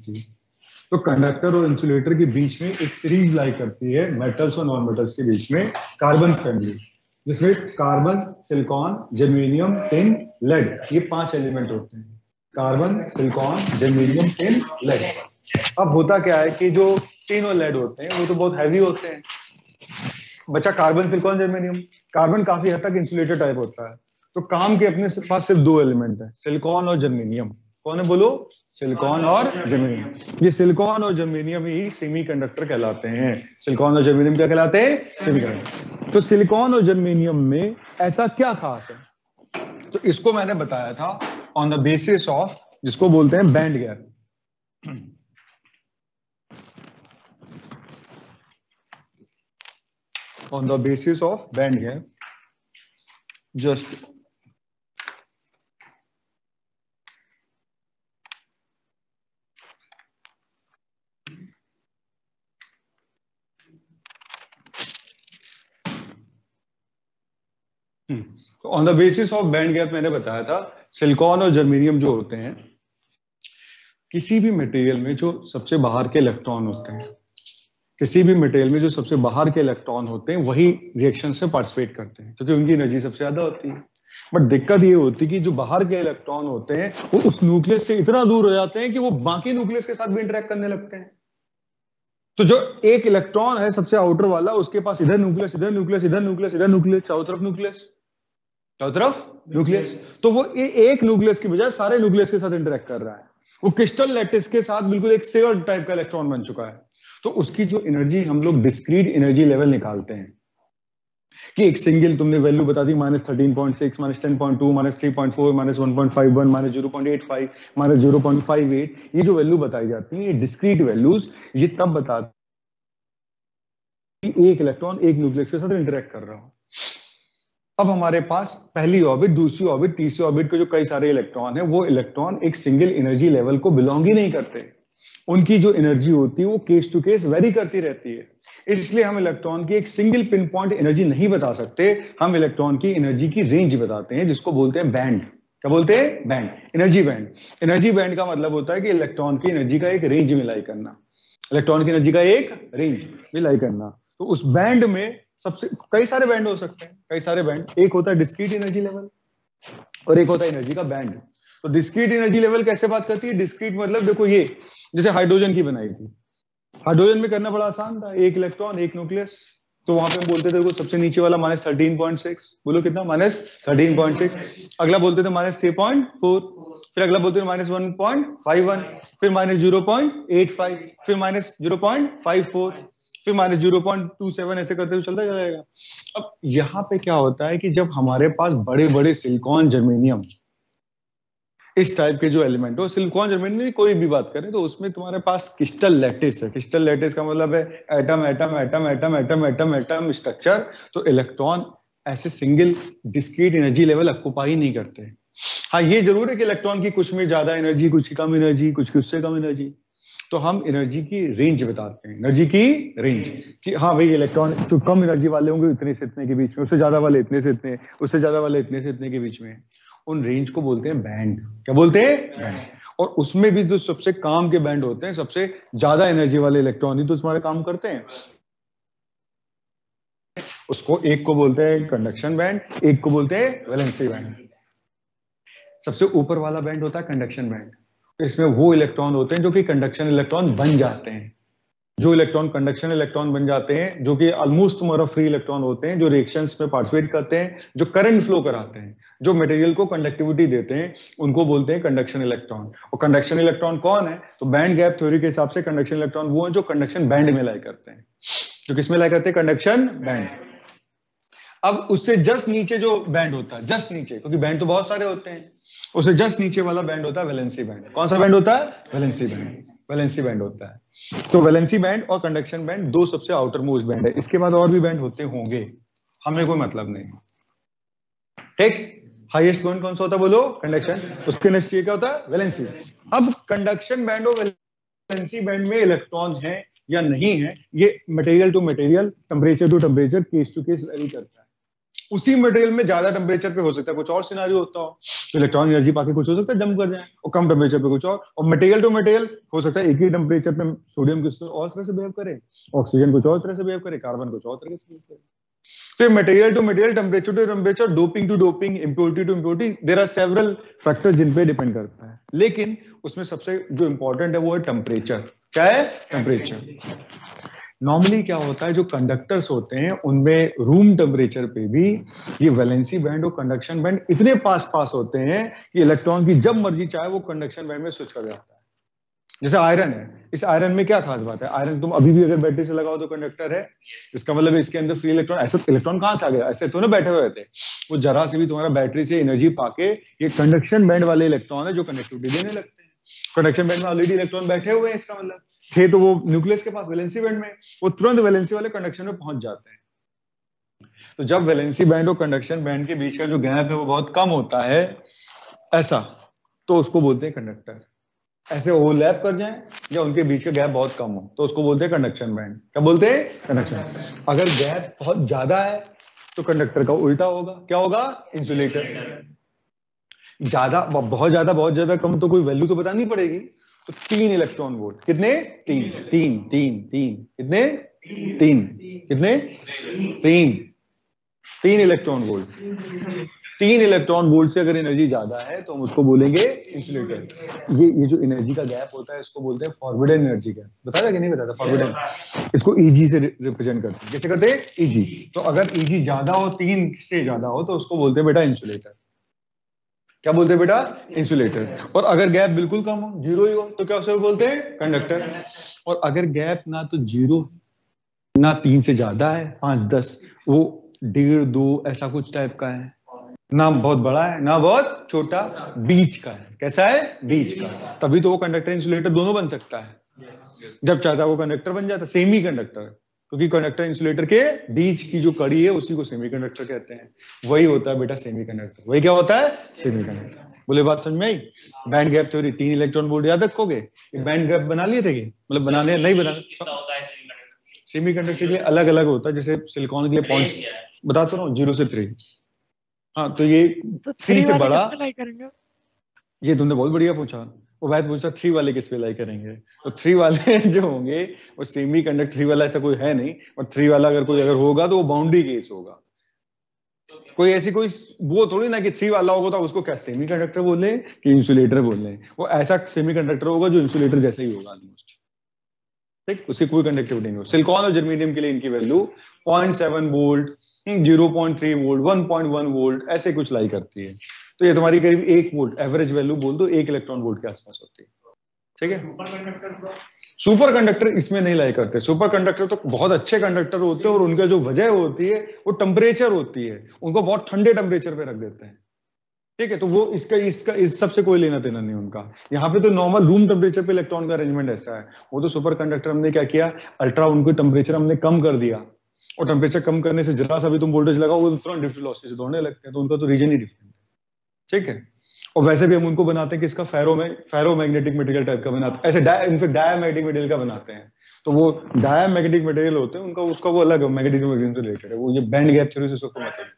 होती है। तो कंडक्टर और इंसुलेटर के बीच में एक सीरीज लाई करती है मेटल्स और नॉन मेटल्स के बीच में, कार्बन फैमिली, जिसमें carbon, silicon, germanium, tin, lead, ये 5 एलिमेंट होते हैं। Carbon, silicon, germanium, tin, lead. अब होता क्या है कि जो टिन और लेड होते हैं वो तो बहुत हैवी होते हैं। बचा कार्बन, सिलिकॉन, जर्मेनियम। कार्बन काफी हद तक इंसुलेटर टाइप होता है, तो काम के अपने पास सिर्फ 2 एलिमेंट है, सिलिकॉन और जर्मेनियम। कौन है बोलो? सिलिकॉन और जर्मेनियम। ये सिलिकॉन और जर्मेनियम ही सेमीकंडक्टर कहलाते हैं। सिलिकॉन और जर्मेनियम क्या कहलाते हैं? सेमीकंडक्टर। तो सिलिकॉन और जर्मेनियम में ऐसा क्या खास है? तो इसको मैंने बताया था ऑन द बेसिस ऑफ, जिसको बोलते हैं band gap. On the basis of band gap, just on the basis of band gap मैंने बताया था सिलिकॉन और जर्मेनियम जो होते हैं, किसी भी मटेरियल में जो सबसे बाहर के इलेक्ट्रॉन होते हैं, किसी भी मटेरियल में जो सबसे बाहर के इलेक्ट्रॉन होते हैं वही रिएक्शन से पार्टिसिपेट करते हैं, क्योंकि उनकी एनर्जी सबसे ज्यादा होती है। बट दिक्कत ये होती है कि जो बाहर के इलेक्ट्रॉन होते हैं वो उस न्यूक्लियस से इतना दूर हो जाते हैं कि वो बाकी न्यूक्लियस के साथ भी इंटरेक्ट करने लगते हैं। तो जो एक इलेक्ट्रॉन है सबसे आउटर वाला, उसके पास इधर न्यूक्लियस, इधर न्यूक्लियस, इधर न्यूक्लियस, इधर न्यूक्लियस, चारों तरफ न्यूक्लियस, चारों तरफ न्यूक्लियस। तो वो एक न्यूक्लियस की बजाय सारे न्यूक्लियस के साथ इंटरेक्ट कर रहा है। वो क्रिस्टल लैटिस के साथ बिल्कुल एक शेयर टाइप का इलेक्ट्रॉन बन चुका है। तो उसकी जो एनर्जी हम लोग डिस्क्रीट एनर्जी लेवल निकालते हैं कि एक सिंगल तुमने वैल्यू बता दी -13.6, -10.2, -3.4, -1.51, -0.85, -0.58, ये जो वैल्यू बताई जाती है ये डिस्क्रीट वैल्यूज, ये तब बताती एक इलेक्ट्रॉन एक न्यूक्लियस के साथ इंटरेक्ट कर रहा हो। अब हमारे पास पहली ऑर्बिट, दूसरी ऑर्बिट, तीसरी ऑर्बिट के जो कई सारे इलेक्ट्रॉन है, वो इलेक्ट्रॉन एक सिंगल एनर्जी लेवल को बिलोंग ही नहीं करते। उनकी जो एनर्जी होती है वो केस टू केस वेरी करती रहती है। इसलिए हम इलेक्ट्रॉन की एक सिंगल पिन पॉइंट एनर्जी नहीं बता सकते, हम इलेक्ट्रॉन की एनर्जी की रेंज बताते हैं, जिसको बोलते हैं बैंड। क्या बोलते हैं? Band, energy band. Energy band का मतलब होता है कि इलेक्ट्रॉन की एनर्जी का एक रेंज में लाई करना, इलेक्ट्रॉन की एनर्जी का एक रेंज में लाई करना। तो उस बैंड में सबसे कई सारे बैंड हो सकते हैं, कई सारे बैंड। एक होता है डिस्क्रीट एनर्जी लेवल और एक होता है एनर्जी का बैंड। तो डिस्क्रीट एनर्जी लेवल कैसे बात करती है? डिस्क्रीट मतलब देखो ये जैसे हाइड्रोजन की बनाई थी, हाइड्रोजन में करना बड़ा आसान था, एक इलेक्ट्रॉन एक न्यूक्लियस। तो वहां पे हम बोलते थे देखो सबसे नीचे वाला -13.6, बोलो कितना? -13.6। अगला बोलते थे -3.4, फिर अगला बोलते थे -1.51, फिर -0.85, फिर -0.54, फिर -0.27, ऐसे करते हुए चलता जाएगा। अब यहाँ पे क्या होता है कि जब हमारे पास बड़े बड़े सिलिकॉन, जर्मेनियम, इस टाइप के जो एलिमेंट हो, सिलिकॉन, जर्मेनियम कोई भी बात करें, तो उसमें तुम्हारे पास क्रिस्टल लैटिस है। क्रिस्टल लैटिस का मतलब है atom atom atom atom atom atom atom structure. तो इलेक्ट्रॉन ऐसे single discrete energy level occupy नहीं करते। हाँ, ये जरूर है कि इलेक्ट्रॉन की कुछ में ज्यादा एनर्जी, कुछ की कम एनर्जी, कुछ की उससे कम एनर्जी। तो हम एनर्जी की रेंज बताते हैं, एनर्जी की रेंज, कि हाँ भाई इलेक्ट्रॉन तो कम एनर्जी वाले होंगे इतने से इतने के बीच में, उससे ज्यादा वाले इतने से इतने, उससे ज्यादा वाले इतने से इतने के बीच में। उन रेंज को बोलते हैं बैंड। क्या बोलते हैं? बैंड। और उसमें भी जो सबसे काम के बैंड होते हैं, सबसे ज्यादा एनर्जी वाले इलेक्ट्रॉन ही तो तुम्हारे काम करते हैं। उसको एक को बोलते हैं कंडक्शन बैंड, एक को बोलते हैं वैलेंसी बैंड। सबसे ऊपर वाला बैंड होता है कंडक्शन बैंड। इसमें वो इलेक्ट्रॉन होते हैं जो कि कंडक्शन इलेक्ट्रॉन बन जाते हैं। जो इलेक्ट्रॉन कंडक्शन इलेक्ट्रॉन बन जाते हैं, जो कि ऑलमोस्ट तुम्हारा फ्री इलेक्ट्रॉन होते हैं, जो रिएक्शंस में पार्टिसिपेट करते हैं, जो करंट फ्लो कराते हैं, जो मटेरियल को कंडक्टिविटी देते हैं, उनको बोलते हैं कंडक्शन इलेक्ट्रॉन। और कंडक्शन इलेक्ट्रॉन कौन है? तो बैंड गैप थ्योरी के हिसाब से कंडक्शन इलेक्ट्रॉन वो है जो कंडक्शन बैंड में लाई करते हैं। जो किसमें लाई करते हैं? Conduction band. अब उससे जस्ट नीचे जो बैंड होता है, जस्ट नीचे, क्योंकि बैंड तो बहुत सारे होते हैं, उससे जस्ट नीचे वाला बैंड होता है वैलेंसी बैंड। कौन सा बैंड होता है? Valency band. वैलेंसी बैंड होता है। तो वैलेंसी बैंड और कंडक्शन बैंड दो सबसे आउटर मोस्ट बैंड है। इसके बाद और भी बैंड होते होंगे, हमें कोई मतलब नहीं। ठीक, हाईएस्ट बैंड कौन सा होता है बोलो? कंडक्शन। उसके नेक्स्ट क्या होता है? वैलेंसी। अब कंडक्शन बैंड और वैलेंसी बैंड में इलेक्ट्रॉन है या नहीं है, ये material to material, temperature to temperature, case to case vary करता है। उसी मटेरियल में ज्यादा टेम्परेचर पे हो सकता है कुछ और सिनारियो होता हो, इलेक्ट्रॉन एनर्जी पाके कुछ हो सकता है जंप कर जाए, और कम टेम्परेचर पे कुछ और मटेरियल टू मटेरियल हो सकता है एक ही टेम्परेचर पे सोडियम किसी और तरह से बिहेव करे, ऑक्सीजन कुछ और तरह से बिहेव करे, कार्बन कुछ और तरह से बिहेव करे। तो material to material, temperature to temperature, doping to doping, impurity to impurity, there are several factors जिन पे डिपेंड करता है, लेकिन उसमें सबसे जो इंपॉर्टेंट है वो है टेम्परेचर। क्या है? टेम्परेचर। नॉर्मली क्या होता है, जो कंडक्टर्स होते हैं उनमें रूम टेम्परेचर पे भी ये वैलेंसी बैंड और कंडक्शन बैंड इतने पास पास होते हैं कि इलेक्ट्रॉन की जब मर्जी चाहे वो कंडक्शन बैंड में स्विच कर जाता है। जैसे आयरन है, इस आयरन में क्या खास बात है, आयरन तुम अभी भी अगर बैटरी से लगाओ तो कंडक्टर है, इसका मतलब इसके अंदर फ्री इलेक्ट्रॉन, ऐसे इलेक्ट्रॉन कहां से आ गया, ऐसे तो ना बैठे हुए थे, वो जरा से भी तुम्हारा बैटरी से एनर्जी पाके ये कंडक्शन बैंड वाले इलेक्ट्रॉन है जो कनेक्टिविटी देने लगते हैं। कंडक्शन बैंड में ऑलरेडी इलेक्ट्रॉन बैठे हुए हैं, इसका मतलब थे तो वो न्यूक्लियस के पास वैलेंसी बैंड में, वो तुरंत वैलेंसी वाले कंडक्शन में पहुंच जाते हैं। तो जब वैलेंसी बैंड और कंडक्शन बैंड के बीच का जो गैप है वो बहुत कम होता है ऐसा, तो उसको बोलते हैं कंडक्टर। ऐसे ओवरलैप कर जाएं या उनके बीच का गैप बहुत कम हो तो उसको बोलते हैं कंडक्शन बैंड। क्या बोलते हैं? कंडक्शन। अगर गैप बहुत ज्यादा है तो कंडक्टर का उल्टा होगा, क्या होगा? इंसुलेटर। ज्यादा, बहुत ज्यादा कम तो कोई वैल्यू तो बतानी पड़ेगी, तो 3 इलेक्ट्रॉन वोल्ट, कितने? 3 3 3 3 कितने? 3 कितने? 3 3 इलेक्ट्रॉन वोल्ट। 3 इलेक्ट्रॉन वोल्ट से अगर एनर्जी ज्यादा है तो हम उसको बोलेंगे इंसुलेटर। ये जो एनर्जी का गैप होता है इसको बोलते हैं फॉरबिडन एनर्जी गैप। बताया कि नहीं बताया? फॉरबिडन। इसको ईजी से रिप्रेजेंट करते हैं। कैसे करते हैं? ईजी। तो अगर ईजी ज्यादा हो, 3 से ज्यादा हो, तो उसको बोलते हैं बेटा इंसुलेटर। क्या बोलते हैं बेटा? इंसुलेटर। और अगर गैप बिल्कुल कम हो, जीरो ही हो, तो क्या उसे बोलते हैं? कंडक्टर। और अगर गैप ना तो जीरो ना 3 से ज्यादा है, 5 10, वो 1.5 2 ऐसा कुछ टाइप का है, ना बहुत बड़ा है ना बहुत छोटा, बीच का है। कैसा है? बीच का। तभी तो वो कंडक्टर इंसुलेटर दोनों बन सकता है। जब चाहता है वो कंडक्टर बन जाता है, सेमी कंडक्टर, क्योंकि कंडक्टर इंसुलेटर के बीच की जो कड़ी है उसी को सेमी कंडक्टर कहते हैं। वही होता है बेटा सेमी कंडक्टर। वही क्या होता है? Semi conductor. बोले बात समझ में आई? Band gap theory, 3 electron volt याद रखोगे। बैंड गैप बना लिए थे, मतलब बनाने नहीं बना, सेमी कंडक्टर के अलग अलग होता है। जैसे सिलिकॉन के लिए पॉइंट्स बता तो रहा हूँ, 0 से 3। हाँ, तो ये 3 से बड़ा, ये तुमने बहुत बढ़िया पूछा। वो बात पूछा 3 वाले किस पे लाई करेंगे, तो 3 वाले जो होंगे वो सेमी कंडक्टर 3 वाला ऐसा कोई है नहीं, और 3 वाला अगर होगा तो वो बाउंड्री केस होगा। कोई ऐसी कोई वो थोड़ी ना कि 3 वाला होगा तो उसको क्या सेमी कंडक्टर बोले कि इंसुलेटर बोले। वो ऐसा सेमी कंडक्टर होगा जो इंसुलेटर जैसे ही होगा ऑलमोस्ट। ठीक, उसकी कोई कंडक्टिविटी नहीं हो। सिलिकॉन और जर्मेनियम के लिए इनकी वैल्यू 0.7 वोल्ट, 0.3 वोल्ट, 1.1 वोल्ट ऐसे कुछ लाई करती है। तो ये तुम्हारी करीब 1 वोल्ट एवरेज वैल्यू बोल दो, 1 इलेक्ट्रॉन वोल्ट के आसपास होती है। ठीक है। सुपर कंडक्टर इसमें नहीं लाई करते। सुपर कंडक्टर तो बहुत अच्छे कंडक्टर होते हैं और उनका जो वजह होती है वो टेम्परेचर होती है, उनको बहुत ठंडे टेम्परेचर पे रख देते हैं। ठीक है, तो वो इसका इसका इस सबसे कोई लेना देना नहीं उनका। यहाँ पे तो नॉर्मल रूम टेम्परेचर पे इलेक्ट्रॉन का अरेंजमेंट ऐसा है। वो तो सुपर कंडक्टर हमने क्या किया, अल्ट्रा उनको टेम्परेचर हमने कम कर दिया, और टेम्परेचर कम करने से जरा सा भी तुम वोल्टेज लगाओ वो तुरंत डिफरेंट वेलोसिटी से दौड़ने लगते हैं, तो उनका तो रीजन ही डिफरेंट है। ठीक है। और वैसे भी हम उनको बनाते हैं कि इसका फेरोमैग्नेटिक मटेरियल टाइप का बनाते हैं, ऐसे इनफेक्ट डायमैग्नेटिक मटेरियल का बनाते हैं। तो वो डायमैग्नेटिक मटेरियल होते हैं उनका, उसका वो अलग मैग्नेटिज्म से रिलेटेड है, वो ये बैंड गैप थ्योरी से उसको मतलब।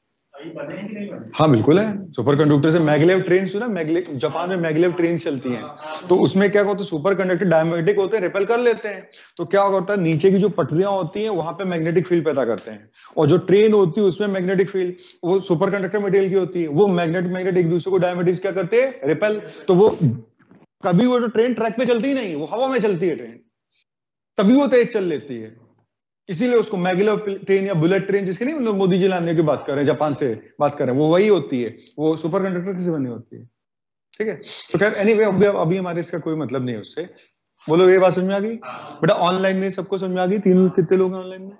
हाँ बिल्कुल है। सुपर कंडक्टर से मैगलेव ट्रेन सुना? मैगलेव, जापान में मैगलेव ट्रेन चलती हैं। तो उसमें क्या होता है, सुपर कंडक्टर डायमैग्नेटिक होते हैं, रिपेल कर लेते हैं। तो क्या होता है, नीचे की जो पटरियां होती हैं वहां पे मैग्नेटिक फील्ड पैदा करते हैं, और जो ट्रेन होती है उसमें मैग्नेटिक फील्ड वो सुपर कंडक्टर मटेरियल की होती है, वो मैग्नेट एक दूसरे को डायमैग्नेटिक क्या करते हैं, रिपेल। तो वो कभी वो जो ट्रेन ट्रैक पे चलती ही नहीं, वो हवा में चलती है ट्रेन, तभी वो तेज चल लेती है। इसीलिए उसको मैगलेव ट्रेन या बुलेट ट्रेन, जिसके नहीं मतलब मोदी जी लाने की बात कर रहे हैं, जापान से बात कर रहे हैं, वो वही होती है, वो सुपर कंडक्टर से बनी होती है। ठीक है। तो खैर एनीवे, अभी हमारे इसका कोई मतलब नहीं है उससे। बोलो ये बात समझ में आ गई बेटा? ऑनलाइन में सबको समझ में आ गई? तीन कितने लोग हैं ऑनलाइन में?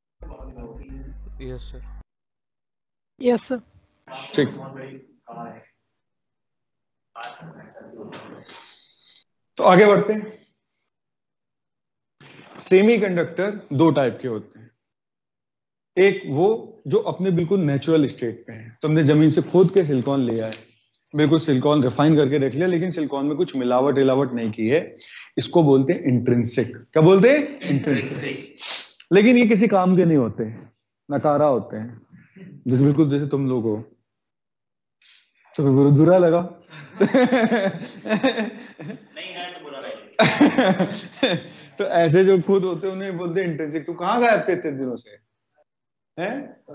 Yes sir. Yes sir. ठीक। तो आगे बढ़ते हैं। सेमीकंडक्टर 2 टाइप के होते हैं। एक वो जो अपने बिल्कुल नेचुरल स्टेट पे है, तुमने जमीन से खोद के सिलिकॉन लिया है, बिल्कुल सिलिकॉन रिफाइन करके रख लिया, लेकिन सिलिकॉन में कुछ मिलावट नहीं की है, इसको बोलते हैं इंट्रिंसिक। क्या बोलते हैं? इंट्रिंसिक। लेकिन ये किसी काम के नहीं होते, नकारा होते हैं। जैसे बिल्कुल जैसे तुम लोग हो, तो बुरा लगा। नहीं है तो बुरा लगेगा। तो ऐसे जो खुद होते हैं उन्हें बोलते हैं इंट्रिंसिक। तू कहाँ गायब थे इतने दिनों से? हैं?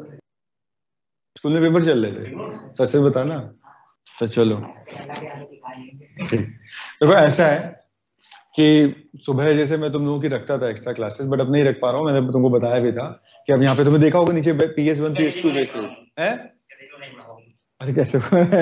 स्कूल में पेपर चल रहे थे? सच से बताना। तो चलो ठीक। देखो ऐसा है कि सुबह जैसे मैं तुम लोगों की रखता था एक्स्ट्रा क्लासेस, बट अब नहीं रख पा रहा हूँ। मैंने तुमको बताया भी था कि अब यहाँ पे तुमने देखा होगा नीचे PS1 PS2 PS3 है। अरे कैसे?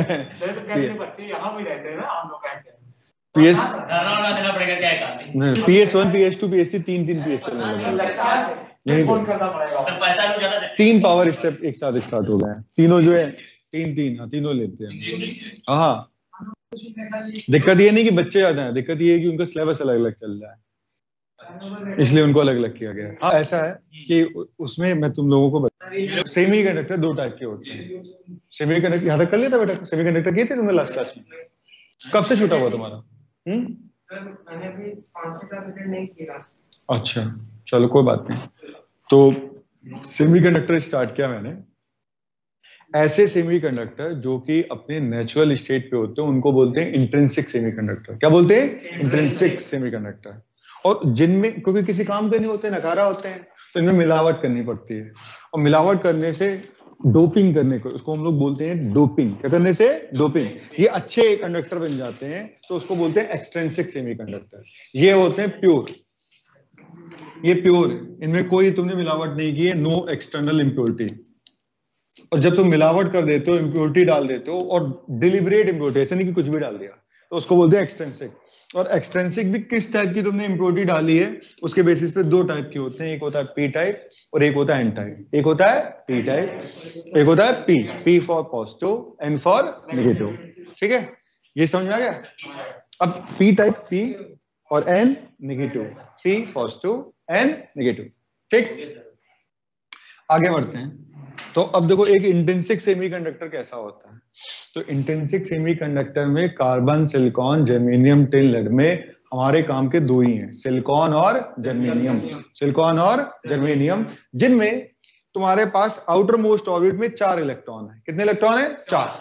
बच्चे यहाँ भी रहते हैं ना, हम लोग PS देना पड़ेगा, क्या है PS1 PS2 PS3 तीन PS चलने लगे सब पैसा लोग ज्यादा देते 3 पावर स्टेप एक साथ स्टार्ट हो गए हैं तीनों जो है। तीन हाँ तीनों लेते हैं। हाँ दिक्कत ये नहीं कि बच्चे ज्यादा हैं, दिक्कत ये है कि उनका सिलेबस अलग अलग चल रहा है, इसलिए उनको अलग अलग किया गया है। हाँ ऐसा है कि उसमें मैं तुम लोगों को बता, सेमी कंडक्टर 2 टाइप के होते हैं। सेमी कंडक्टर यहाँ तक कर लिया था बेटा? सेमी कंडक्टर किए थे तुमने लास्ट क्लास में? कब से छूटा हुआ तुम्हारा? मैंने अभी 5-6 क्लास अटेंड नहीं किया। अच्छा चलो कोई बात नहीं। तो सेमीकंडक्टर स्टार्ट किया मैंने। ऐसे सेमीकंडक्टर जो कि अपने नेचुरल स्टेट पे होते हैं उनको बोलते हैं इंट्रिंसिक सेमीकंडक्टर। क्या बोलते हैं? Intrinsic semiconductor. और जिनमें क्योंकि किसी काम के नहीं होते, नकारा होते हैं, तो इनमें मिलावट करनी पड़ती है। और मिलावट करने से डोपिंग करने को, उसको हम लोग बोलते हैं डोपिंग। क्या करने से? डोपिंग। ये अच्छे कंडक्टर बन जाते हैं तो उसको बोलते हैं एक्सट्रिंसिक सेमीकंडक्टर। ये होते हैं प्योर, ये प्योर, इनमें कोई तुमने मिलावट नहीं की है, नो एक्सटर्नल इम्प्योरिटी। और जब तुम मिलावट कर देते हो, इम्प्योरिटी डाल देते हो, और डिलिबरेट इम्प्योरिटी, ऐसे नहीं कि कुछ भी डाल दिया, तो उसको बोलते हैं एक्सट्रिंसिक। और एक्सट्रिंसिक भी किस टाइप की तुमने इम्प्योरिटी डाली है उसके बेसिस पे 2 टाइप के होते हैं, एक होता है पी टाइप और एक होता है एन टाइप। एक होता है पी टाइप, एक होता है P for positive, N for negative. ठीक है, ये समझ में आ गया? अब पी टाइप पी और N negative, P positive N negative. ठीक, आगे बढ़ते हैं। तो अब देखो एक इंट्रिंसिक सेमीकंडक्टर कैसा होता है। तो इंट्रिंसिक सेमीकंडक्टर में carbon, silicon, germanium, tin, lead में हमारे काम के 2 ही हैं, सिलिकॉन और जर्मेनियम। सिलिकॉन और जर्मेनियम, जिनमें तुम्हारे पास आउटर मोस्ट ऑर्बिट में 4 इलेक्ट्रॉन है। कितने इलेक्ट्रॉन है?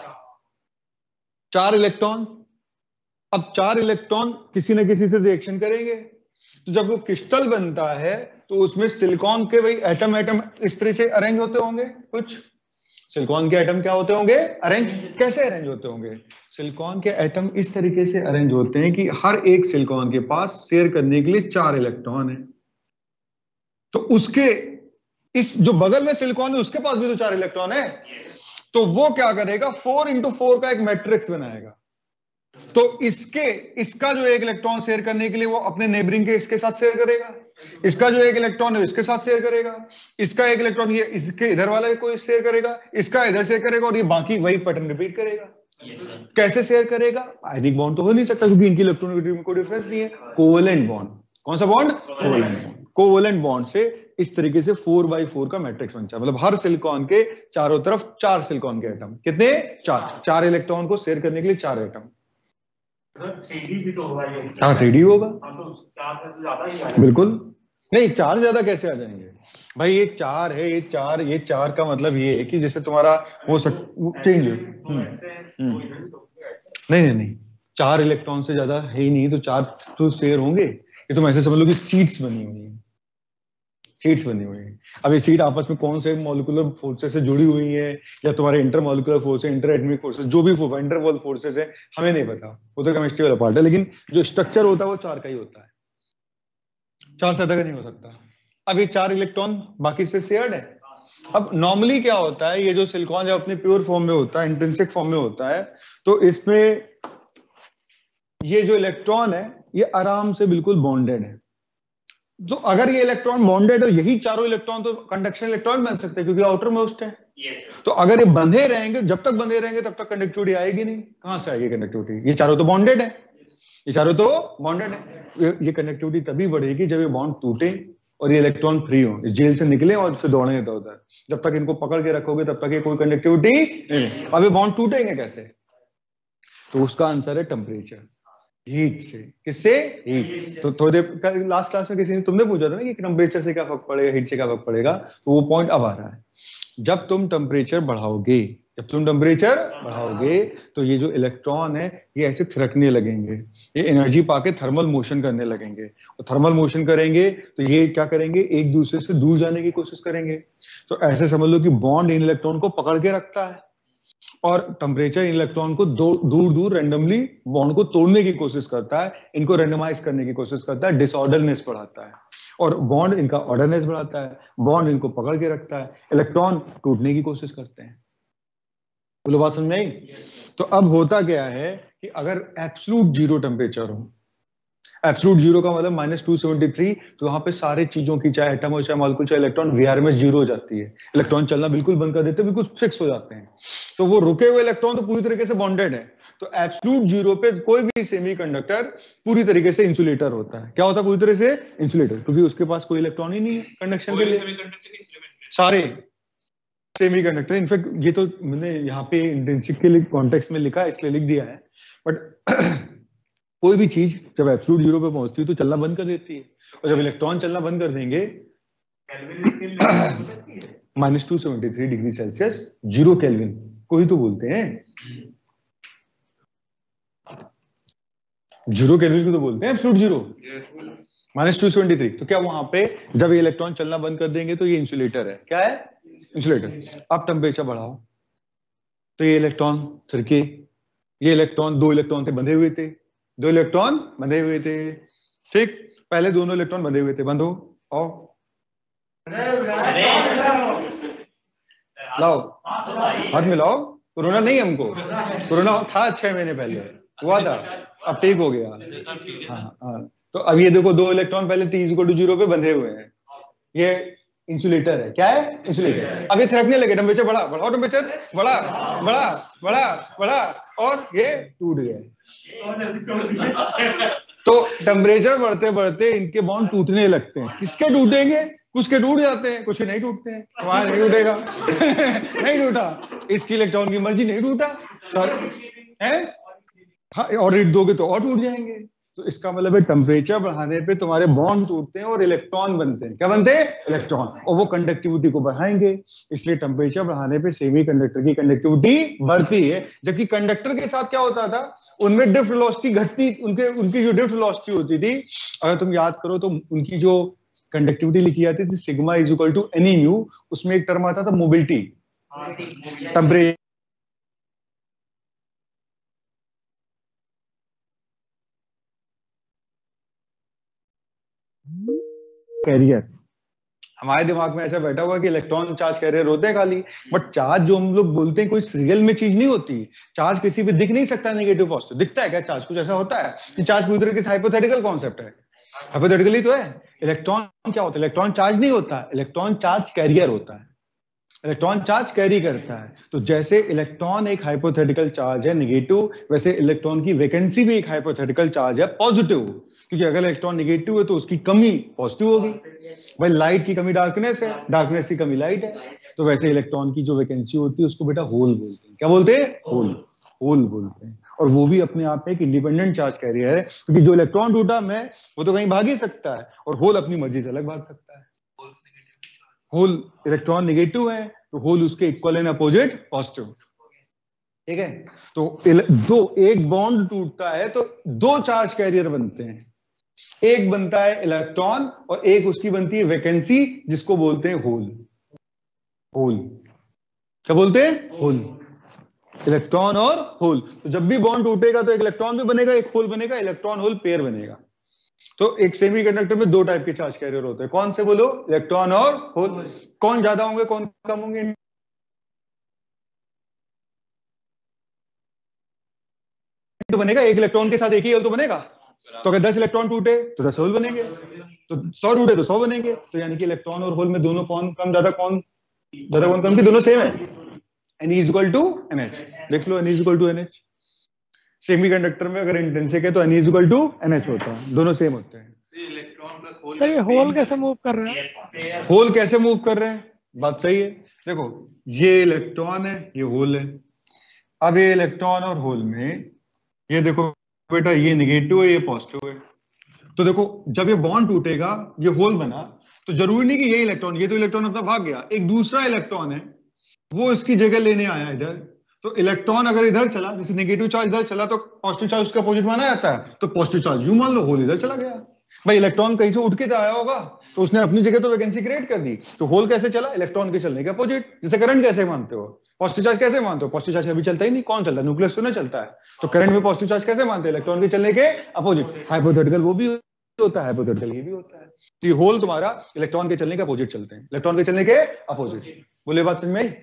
4 इलेक्ट्रॉन। अब 4 इलेक्ट्रॉन किसी न किसी से रिएक्शन करेंगे, तो जब वो क्रिस्टल बनता है तो उसमें सिलिकॉन के भाई एटम इस तरह से अरेंज होते होंगे। कुछ सिलिकॉन के एटम क्या होते होंगे? अरेंज। कैसे अरेंज होते होंगे? सिलिकॉन के एटम इस तरीके से अरेंज होते हैं कि हर एक सिलिकॉन के पास शेयर करने के लिए 4 इलेक्ट्रॉन है। तो उसके इस जो बगल में सिलिकॉन है उसके पास भी तो 4 इलेक्ट्रॉन है, तो वो क्या करेगा? 4x4 का एक मैट्रिक्स बनाएगा। तो इसका जो एक इलेक्ट्रॉन शेयर करने के लिए वो अपने नेबरिंग के इसके साथ शेयर करेगा, इसका जो एक इलेक्ट्रॉन है इसके साथ शेयर करेगा, इसका एक इलेक्ट्रॉन ये इसके इधर वाला को शेयर करेगा, इसका इधर शेयर करेगा, और ये बाकी वही पैटर्न रिपीट करेगा। कैसे शेयर करेगा? आयनिक बॉन्ड तो हो नहीं सकता क्योंकि इनकी इलेक्ट्रॉनिक में कोई डिफरेंस नहीं है। Covalent bond. कौन सा bond? Covalent bond. Covalent bond से इस तरीके से 4x4 का मैट्रिक्स बनता है। मतलब हर सिलिकॉन के चारों तरफ 4 सिलिकॉन के एटम। कितने? 4 इलेक्ट्रॉन को शेयर करने के लिए 4 एटम। 3D भी तो होगा ये। हाँ 3D होगा। तो 4 से ज्यादा ही आएगा। बिल्कुल नहीं, 4 ज्यादा कैसे आ जाएंगे भाई? ये 4 है, ये 4 का मतलब ये है कि जैसे तुम्हारा वो चेंज नहीं 4 इलेक्ट्रॉन से ज्यादा है ही नहीं, तो 4 तो शेयर होंगे। ये तुम ऐसे समझ लो कि सीट्स बनी हुई है, सीट्स बनी हुई है। अब ये सीट आपस में कौन से मॉलिक्यूलर फोर्सेस से जुड़ी हुई है, या तुम्हारे inter molecular force, inter atomic forces, जो भी इंटर वॉल फोर्सेस है, हमें नहीं पता, वो तो केमिस्ट्री वाला पार्ट है। लेकिन जो स्ट्रक्चर होता है वो 4 का ही होता है, 4 से ज्यादा का नहीं हो सकता। अब ये 4 इलेक्ट्रॉन बाकी से शेयर्ड है। अब नॉर्मली क्या होता है, ये जो सिलिकॉन जब अपने प्योर फॉर्म में होता है, इंट्रिंसिक फॉर्म में होता है, तो इसमें ये जो इलेक्ट्रॉन है ये आराम से बिल्कुल बॉन्डेड है। तो अगर ये इलेक्ट्रॉन बॉन्डेड है, यही चारों इलेक्ट्रॉन तो कंडक्शन इलेक्ट्रॉन बन सकते हैं क्योंकि आउटर मोस्ट है। तो अगर ये बंधे रहेंगे, जब तक बंधे रहेंगे तब तक कंडक्टिविटी आएगी नहीं। कहां से आएगी कंडक्टिविटी? ये चारों तो बॉन्डेड है, ये चारों तो बॉन्डेड है। ये कंडक्टिविटी तभी बढ़ेगी जब ये बॉन्ड टूटे और ये इलेक्ट्रॉन फ्री हो, इस जेल से निकले और फिर दौड़े इधर उधर। जब तक इनको पकड़ के रखोगे तब तक ये कोई कंडक्टिविटी नहीं। अब ये बॉन्ड टूटेंगे कैसे? तो उसका आंसर है टेम्परेचर, हीट से। किससे? हीट। तो थोड़ी देर लास्ट क्लास में किसी ने तुमने पूछा था ना कि टेम्परेचर से क्या फर्क पड़ेगा, हीट से क्या फर्क पड़ेगा, तो वो पॉइंट अब आ रहा है। जब तुम टेम्परेचर बढ़ाओगे तो ये जो इलेक्ट्रॉन है ये ऐसे थिरकने लगेंगे, ये एनर्जी पाके थर्मल मोशन करने लगेंगे, और थर्मल मोशन करेंगे तो ये क्या करेंगे, एक दूसरे से दूर जाने की कोशिश करेंगे। तो ऐसे समझ लो कि बॉन्ड इन इलेक्ट्रॉन को पकड़ के रखता है, और टेम्परेचर इलेक्ट्रॉन को दूर दूर रैंडमली बॉन्ड को तोड़ने की कोशिश करता है, इनको रैंडमाइज करने की कोशिश करता है, डिसऑर्डरनेस बढ़ाता है, और बॉन्ड इनका ऑर्डरनेस बढ़ाता है, बॉन्ड इनको पकड़ के रखता है, इलेक्ट्रॉन टूटने की कोशिश करते हैं। बोलो बात समझ में आई? तो अब होता क्या है कि अगर एब्सोल्यूट जीरो टेम्परेचर हो, एब्सोल्यूट जीरो का मतलब -273, तो वहां पे सारी चीजों की, चाहे एटम हो चाहे मॉलिक्यूल चाहे इलेक्ट्रॉन, VRMS जीरो हो जाती है, इलेक्ट्रॉन चलना बिल्कुल बंद कर देते हैं, बिल्कुल फिक्स हो जाते हैं। तो वो रुके हुए इलेक्ट्रॉन तो पूरी तरीके से बॉन्डेड है। तो एब्सोल्यूट जीरो पे कोई भी सेमीकंडक्टर पूरी तरीके से इंसुलेटर होता है। क्या होता है? पूरी तरह से इंसुलेटर, क्योंकि उसके पास कोई इलेक्ट्रॉन ही नहीं है कंडक्शन के लिए, सारे सेमीकंडक्टर। इनफैक्ट ये तो मैंने यहाँ पे इंटेंसिव के लिए कॉन्टेक्स्ट में लिखा है, इसलिए लिख दिया है, बट कोई भी चीज जब एब्सोल्यूट जीरो पे पहुंचती है तो चलना बंद कर देती है, और जब इलेक्ट्रॉन चलना बंद कर देंगे -273 डिग्री सेल्सियस, 0 केल्विन को ही तो बोलते हैं, 0 केल्विन को तो बोलते हैं एब्सोल्यूट जीरो, -273। तो क्या वहां पे जब ये इलेक्ट्रॉन चलना बंद कर देंगे तो ये इंसुलेटर है। क्या है? इंसुलेटर। अब टेम्परेचर बढ़ाओ तो ये इलेक्ट्रॉन फिरके, ये इलेक्ट्रॉन, 2 इलेक्ट्रॉन थे बंधे हुए थे, 2 इलेक्ट्रॉन बंधे हुए थे, ठीक, पहले दोनों इलेक्ट्रॉन बंधे हुए थे, बंधो, आओ लाओ हाथ मिलाओ। कोरोना नहीं हमको, कोरोना था 6 महीने पहले हुआ था, अब ठीक हो गया। हाँ हाँ, तो अब ये देखो 2 इलेक्ट्रॉन पहले T=0 पे बंधे हुए हैं, ये इंसुलेटर है। क्या है? इंसुलेटर। अब ये थिरकने लगे, टेम्परेचर बढ़ा, बढ़ाओ टेम्परेचर, बढ़ा बढ़ा बढ़ा बढ़ा, और ये टूट गया। तो टेम्परेचर बढ़ते बढ़ते इनके बॉन्ड टूटने लगते हैं। किसके टूटेंगे? कुछ के टूट जाते हैं, कुछ के नहीं टूटते हैं। वहां नहीं टूटेगा नहीं टूटा, इसकी इलेक्ट्रॉन की मर्जी, नहीं टूटा सर है, हाँ, और रीड दोगे तो और टूट जाएंगे। तो इसका मतलब है टेम्परेचर बढ़ाने पे तुम्हारे बॉन्ड टूटते हैं और इलेक्ट्रॉन बनते हैं। क्या बनते हैं? इलेक्ट्रॉन, और वो कंडक्टिविटी को बढ़ाएंगे। इसलिए टेम्परेचर बढ़ाने पे सेमीकंडक्टर की कंडक्टिविटी बढ़ती है। जबकि कंडक्टर के साथ क्या होता था, उनमें ड्रिफ्ट वेलोसिटी घटती, उनकी जो ड्रिफ्ट वेलोसिटी होती थी, अगर तुम याद करो तो उनकी जो कंडक्टिविटी लिखी जाती थी sigma is equal to N E mu, उसमें एक टर्म आता था मोबिलिटी, टेम्परेचर कैरियर। हमारे दिमाग में ऐसा बैठा हुआ कि इलेक्ट्रॉन चार्ज कैरियर होते हैं खाली, बट चार्ज जो हम लोग बोलते हैं कोई रियल में चीज नहीं होती। चार्ज किसी पे दिख नहीं सकता, नेगेटिव पॉजिटिव दिखता है क्या? चार्ज कुछ ऐसा होता है कि चार्ज पूरी तरीके से हाइपोथेटिकल कॉन्सेप्ट है, हाइपोथेटिकली तो है। इलेक्ट्रॉन क्या होता है? इलेक्ट्रॉन चार्ज नहीं होता, इलेक्ट्रॉन चार्ज कैरियर होता है, इलेक्ट्रॉन चार्ज कैरी करता है। तो जैसे इलेक्ट्रॉन एक हाइपोथेटिकल चार्ज है नेगेटिव, वैसे इलेक्ट्रॉन की वैकेंसी भी एक हाइपोथेटिकल चार्ज है पॉजिटिव, क्योंकि अगर इलेक्ट्रॉन नेगेटिव है तो उसकी कमी पॉजिटिव होगी। भाई लाइट की कमी डार्कनेस है, डार्कनेस की कमी लाइट है, तो वैसे इलेक्ट्रॉन की जो वैकेंसी होती है उसको बेटा होल बोलते हैं। क्या बोलते हैं? होल, होल बोलते हैं। और वो भी अपने आप में एक इंडिपेंडेंट चार्ज कैरियर है, क्योंकि जो इलेक्ट्रॉन टूटा मैं वो तो कहीं भाग ही सकता है, और होल अपनी मर्जी से अलग भाग सकता है। होल इलेक्ट्रॉन नेगेटिव है तो होल उसके इक्वल एंड अपोजिट पॉजिटिव, ठीक है। तो दो, एक बॉन्ड टूटता है तो 2 चार्ज कैरियर बनते हैं, एक बनता है इलेक्ट्रॉन और एक उसकी बनती है वैकेंसी, जिसको बोलते हैं होल। होल क्या बोलते हैं? होल, इलेक्ट्रॉन और होल। तो जब भी बॉन्ड टूटेगा तो एक इलेक्ट्रॉन भी बनेगा, एक होल बनेगा, इलेक्ट्रॉन होल पेयर बनेगा। तो एक सेमीकंडक्टर में 2 टाइप के चार्ज कैरियर होते हैं। कौन से बोलो? इलेक्ट्रॉन और होल। कौन ज्यादा होंगे कौन कम होंगे? तो बनेगा, एक इलेक्ट्रॉन के साथ एक ही होल तो बनेगा। तो अगर 10 इलेक्ट्रॉन टूटे तो 10 होल बनेंगे, तो 100 टूटे तो 100 बनेंगे। तो यानी कि इलेक्ट्रॉन और होल में दोनों कौन कम, ज्यादा कौन ज्यादा, कौन कम की? दोनों सेम है। Ne=NH, देख लो Ne=NH। सेमीकंडक्टर में अगर इंट्रिंसिक है तो Ne=NH होता है, दोनों सेम होते हैं। सर ये होल कैसे मूव कर रहे हैं? होल कैसे मूव कर रहे हैं? बात सही है। देखो ये इलेक्ट्रॉन है, ये होल है। अब ये इलेक्ट्रॉन और होल में ये देखो बेटा, ये नेगेटिव है, ये पॉजिटिव है। तो देखो जब ये बॉन्ड टूटेगा, ये होल बना, तो जरूरी नहीं कि ये इलेक्ट्रॉन, ये तो इलेक्ट्रॉन अपना भाग गया, एक दूसरा इलेक्ट्रॉन है वो इसकी जगह लेने आया इधर। तो इलेक्ट्रॉन अगर इधर चला, जैसे नेगेटिव चार्ज इधर चला तो पॉजिटिव चार्ज उसका अपोजिट माना जाता है, तो पॉजिटिव चार्ज यूं मान लो, होल इधर चला गया। भाई इलेक्ट्रॉन कहीं से उठ के तो आया होगा, तो उसने अपनी जगह तो वैकेंसी क्रिएट कर दी। तो होल कैसे चला? इलेक्ट्रॉन के चलने के अपोजिट। जैसे करंट कैसे मानते हो? पॉजिटिव चार्ज कैसे मानते हो? पॉजिटिव चार्ज अभी चलता ही नहीं, कौन चलता है? न्यूक्लियस तो नहीं चलता है। तो करंट में पॉजिटिव चार्ज कैसे मानते हैं? इलेक्ट्रॉन के चलने के अपोजिट। हाइपोथेटिकल वो भी होता है, हाइपोथेटिकल ये भी होता है। तो ये होल तुम्हारा इलेक्ट्रॉन के चलने के अपोजिट चलते हैं, इलेक्ट्रॉन के चलने के अपोजिट। बोले बात समझ में आई?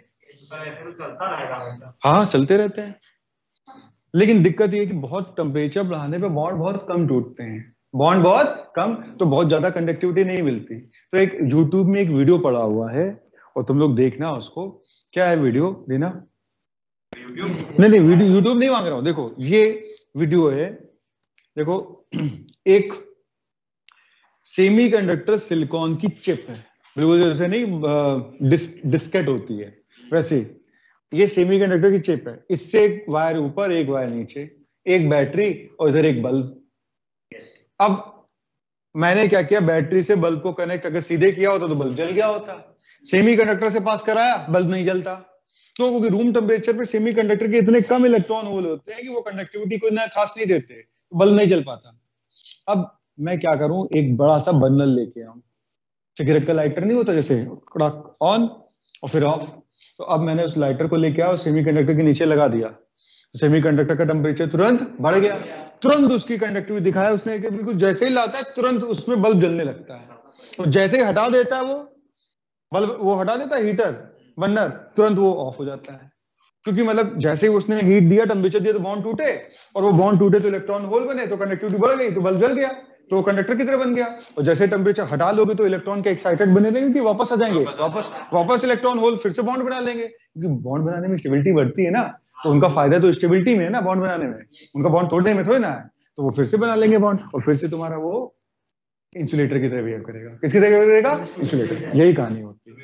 हाँ चलते रहते हैं, लेकिन दिक्कत ये कि बहुत टेम्परेचर बढ़ाने पे बॉन्ड बहुत कम टूटते हैं, बॉन्ड बहुत कम, तो बहुत ज्यादा कंडक्टिविटी नहीं मिलती। तो एक यूट्यूब में एक वीडियो पड़ा हुआ है और तुम लोग देखना उसको। क्या है वीडियो? देना। नहीं वीडियो यूट्यूब नहीं मांग रहा हूं, देखो ये वीडियो है। देखो एक सेमीकंडक्टर सिलिकॉन की चिप है, बिल्कुल जैसे नहीं डिस्केट होती है वैसे ये सेमीकंडक्टर की चिप है। इससे एक वायर ऊपर, एक वायर नीचे, एक बैटरी और इधर एक बल्ब। अब मैंने क्या किया, बैटरी से बल्ब को कनेक्ट अगर सीधे किया होता तो बल्ब जल गया होता। सेमीकंडक्टर से पास कराया, बल्ब नहीं जलता। तो क्योंकि रूम टेम्परेचर पे सेमीकंडक्टर के इतने कम इलेक्ट्रॉन होल होते हैं कि वो कंडक्टिविटी को इतना खास नहीं देते, बल्ब नहीं जल पाता। अब मैं क्या करूं, एक बड़ा सा बर्नर लेके आऊं, सिगरेट का लाइटर नहीं होता जैसे, कड़क ऑन और फिर ऑफ। तो अब मैंने उस लाइटर को लेके आया और सेमीकंडक्टर के नीचे लगा दिया। सेमीकंडक्टर का टेम्परेचर तुरंत बढ़ गया, तुरंत उसकी कंडक्टिविटी दिखाया उसने कि बिल्कुल जैसे ही लाता है तुरंत उसमें बल्ब जलने लगता है। और जैसे ही हटा देता है वो बल्ब, वो हटा देता है हीटर बर्नर, तुरंत वो ऑफ हो जाता है। क्योंकि मतलब जैसे ही उसने हीट दिया, टेम्परेचर दिया, तो बॉन्ड टूटे, और वो बॉन्ड टूटे तो इलेक्ट्रॉन होल बने, तो कंडक्टिविटी बढ़ गई, तो बल्ब जल गया, तो कंडक्टर की तरह बन गया। और जैसे टेम्परेचर हटा लोगे तो इलेक्ट्रॉन के एक्साइटेड बने रहेंगे कि वापस आ जाएंगे, वापस इलेक्ट्रॉन होल फिर से बॉन्ड बना लेंगे। क्योंकि बॉन्ड बनाने में स्टेबिलिटी बढ़ती है ना, तो उनका फायदा तो स्टेबिलिटी में है ना, बॉन्ड बनाने में, उनका बॉन्ड तोड़ने में थोड़ी ना है। तो वो फिर से बना लेंगे बॉन्ड, और फिर से तुम्हारा वो इंसुलेटर की तरह बिहेव करेगा। किसकी तरह बिहेव करेगा? इंसुलेटर। यही कहानी होती है।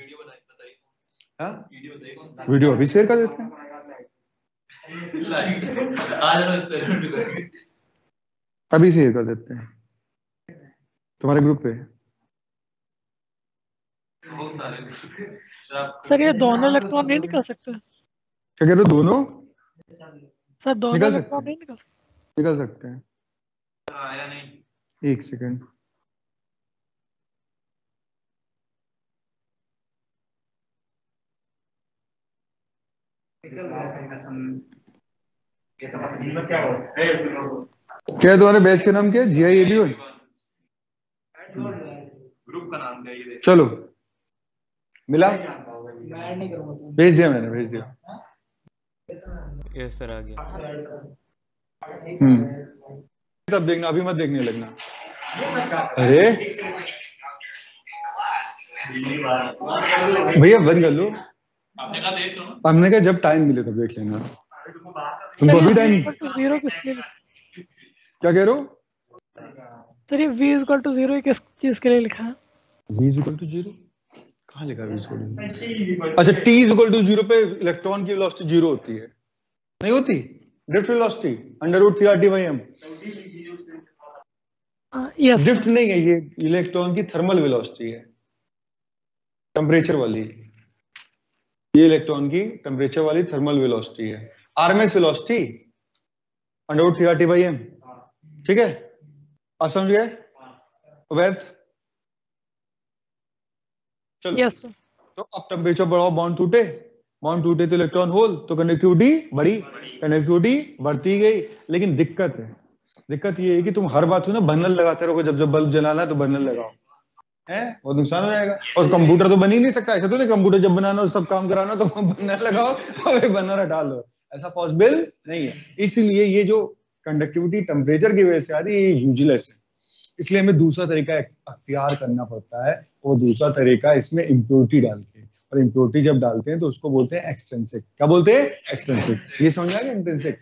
वीडियो अभी शेयर कर देते हैं। अभी शेयर कर देते हैं तुम्हारे ग्रुप पे। सर ये दोनों इलेक्ट्रॉन नहीं निकल सकते? क्या कह रहे हो? दोनों सर दोनों निकल इलेक्ट्रॉन नहीं निकल सकते? निकल सकते हैं। एक सेकेंड, क्या है तुम्हारे बैच का नाम? क्या है? GIAB1 ग्रुप का नाम क्या है? चलो मिला, भेज दिया मैंने, भेज दिया। यस सर आ गया। तब देखना, अभी मत देखने लगना। अरे भैया बंद कर लो। हमने कहा जब टाइम मिले तब देख लेना। तुमको अभी टाइम? जीरो किसके लिए? क्या कह रहे हो? सर ये v इक्वल टू 0 किस चीज के लिए लिखा है? v इक्वल टू 0 कहाँ लिखा है? v इक्वल टू, अच्छा t इक्वल टू 0 पे इलेक्ट्रॉन की वेलोसिटी 0 होती है, नहीं होती? Drift velocity √3RT/m। Yes drift नहीं है, ये इलेक्ट्रॉन की थर्मल वेलोसिटी है, टेम्परेचर वाली। ये इलेक्ट्रॉन की टेम्परेचर वाली थर्मल वेलोसिटी है। RMS वेलोसिटी √3RT/m, ठीक है? आप समझ गए? वैध चलो। Yes sir. तो अब टेम्परेचर बढ़ाओ, बॉन्ड टूटे, बॉन्ड टूटे तो इलेक्ट्रॉन होल, तो कंडक्टिविटी बढ़ी, कंडक्टिविटी बढ़ती गई। लेकिन दिक्कत है, दिक्कत ये है कि तुम हर बात हो ना बर्नर लगाते रहोगे, जब जब बल्ब जलाना है तो बर्नर लगाओ, है बहुत नुकसान हो जाएगा। और कंप्यूटर तो बन ही नहीं सकता, ऐसा तो नहीं कंप्यूटर जब बनाना हो सब काम कराना तो बर्नर लगाओ और बर्नर हटा लो, ऐसा पॉसिबल नहीं है। इसलिए ये जो कंडक्टिविटी टेम्परेचर की वजह से आ रही है, ये यूजलेस है। इसलिए हमें दूसरा तरीका अख्तियार करना पड़ता है, और दूसरा तरीका इसमें इम्प्योरिटी डाल के, और इम्प्योरिटी जब डालते हैं तो उसको बोलते हैं एक्सट्रिंसिक। क्या बोलते हैं? एक्सट्रिंसिक। ये समझ में आ गया? इंट्रिंसिक।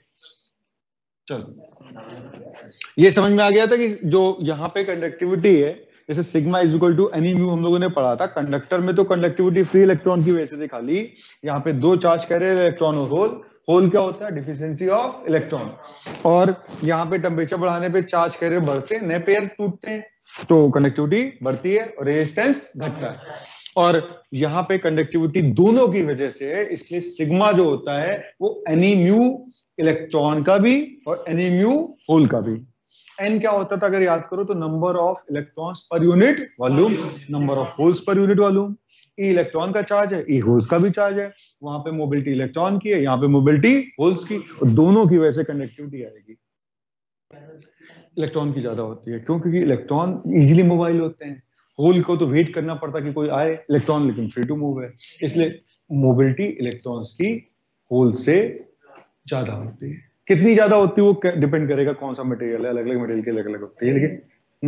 चलो ये समझ में आ गया था कि जो यहाँ पे कंडक्टिविटी है, जैसे sigma is equal to N E mu हम लोगों ने पढ़ा था। कंडक्टर में तो कंडक्टिविटी फ्री इलेक्ट्रॉन की वजह से थी खाली, यहाँ पे दो चार्ज करे इलेक्ट्रॉन और होल। होल क्या होता है? Deficiency of electron. और यहाँ पे टेम्परेचर बढ़ाने पे चार्ज कैरियर बढ़ते हैं, नए पेयर टूटते हैं, तो कंडक्टिविटी बढ़ती है और रेजिस्टेंस घटता है। और यहाँ पे कंडक्टिविटी दोनों की वजह से है, इसलिए सिग्मा जो होता है वो एनी म्यू इलेक्ट्रॉन का भी और एनी म्यू होल का भी। एन क्या होता था अगर याद करो तो number of electrons per unit volume, number of holes per unit volume. E electron का चार्ज है, ई होल्स का भी चार्ज है, वहां पे मोबिलिटी इलेक्ट्रॉन की है, यहाँ पे मोबिलिटी होल्स की, और दोनों की वजह से कंडक्टिविटी आएगी। इलेक्ट्रॉन की ज्यादा होती है, क्यों? क्योंकि इलेक्ट्रॉन इजीली मोबाइल होते हैं, होल को तो वेट करना पड़ता कि कोई आए, इलेक्ट्रॉन लेकिन फ्री टू मूव है, इसलिए मोबिलिटी इलेक्ट्रॉन्स की होल से ज्यादा होती है। कितनी ज्यादा होती है वो डिपेंड करेगा कौन सा मटेरियल है, अलग अलग मटेरियल की अलग अलग होती है। लेकिन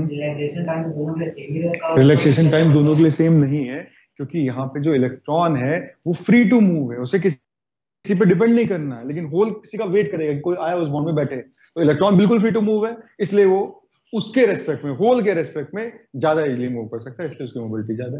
रिलैक्सेशन टाइम दोनों के लिए सेम नहीं है, क्योंकि यहाँ पे जो इलेक्ट्रॉन है वो फ्री टू मूव है, उसे किसी पे डिपेंड नहीं करना है, लेकिन होल किसी का वेट करेगा कि कोई आया उस बॉन्ड में बैठे, तो इलेक्ट्रॉन बिल्कुल फ्री टू मूव है, इसलिए वो उसके रेस्पेक्ट में, होल के रेस्पेक्ट में ज्यादा इजीली मूव कर सकता है, इसलिए उसकी मोबिलिटी ज्यादा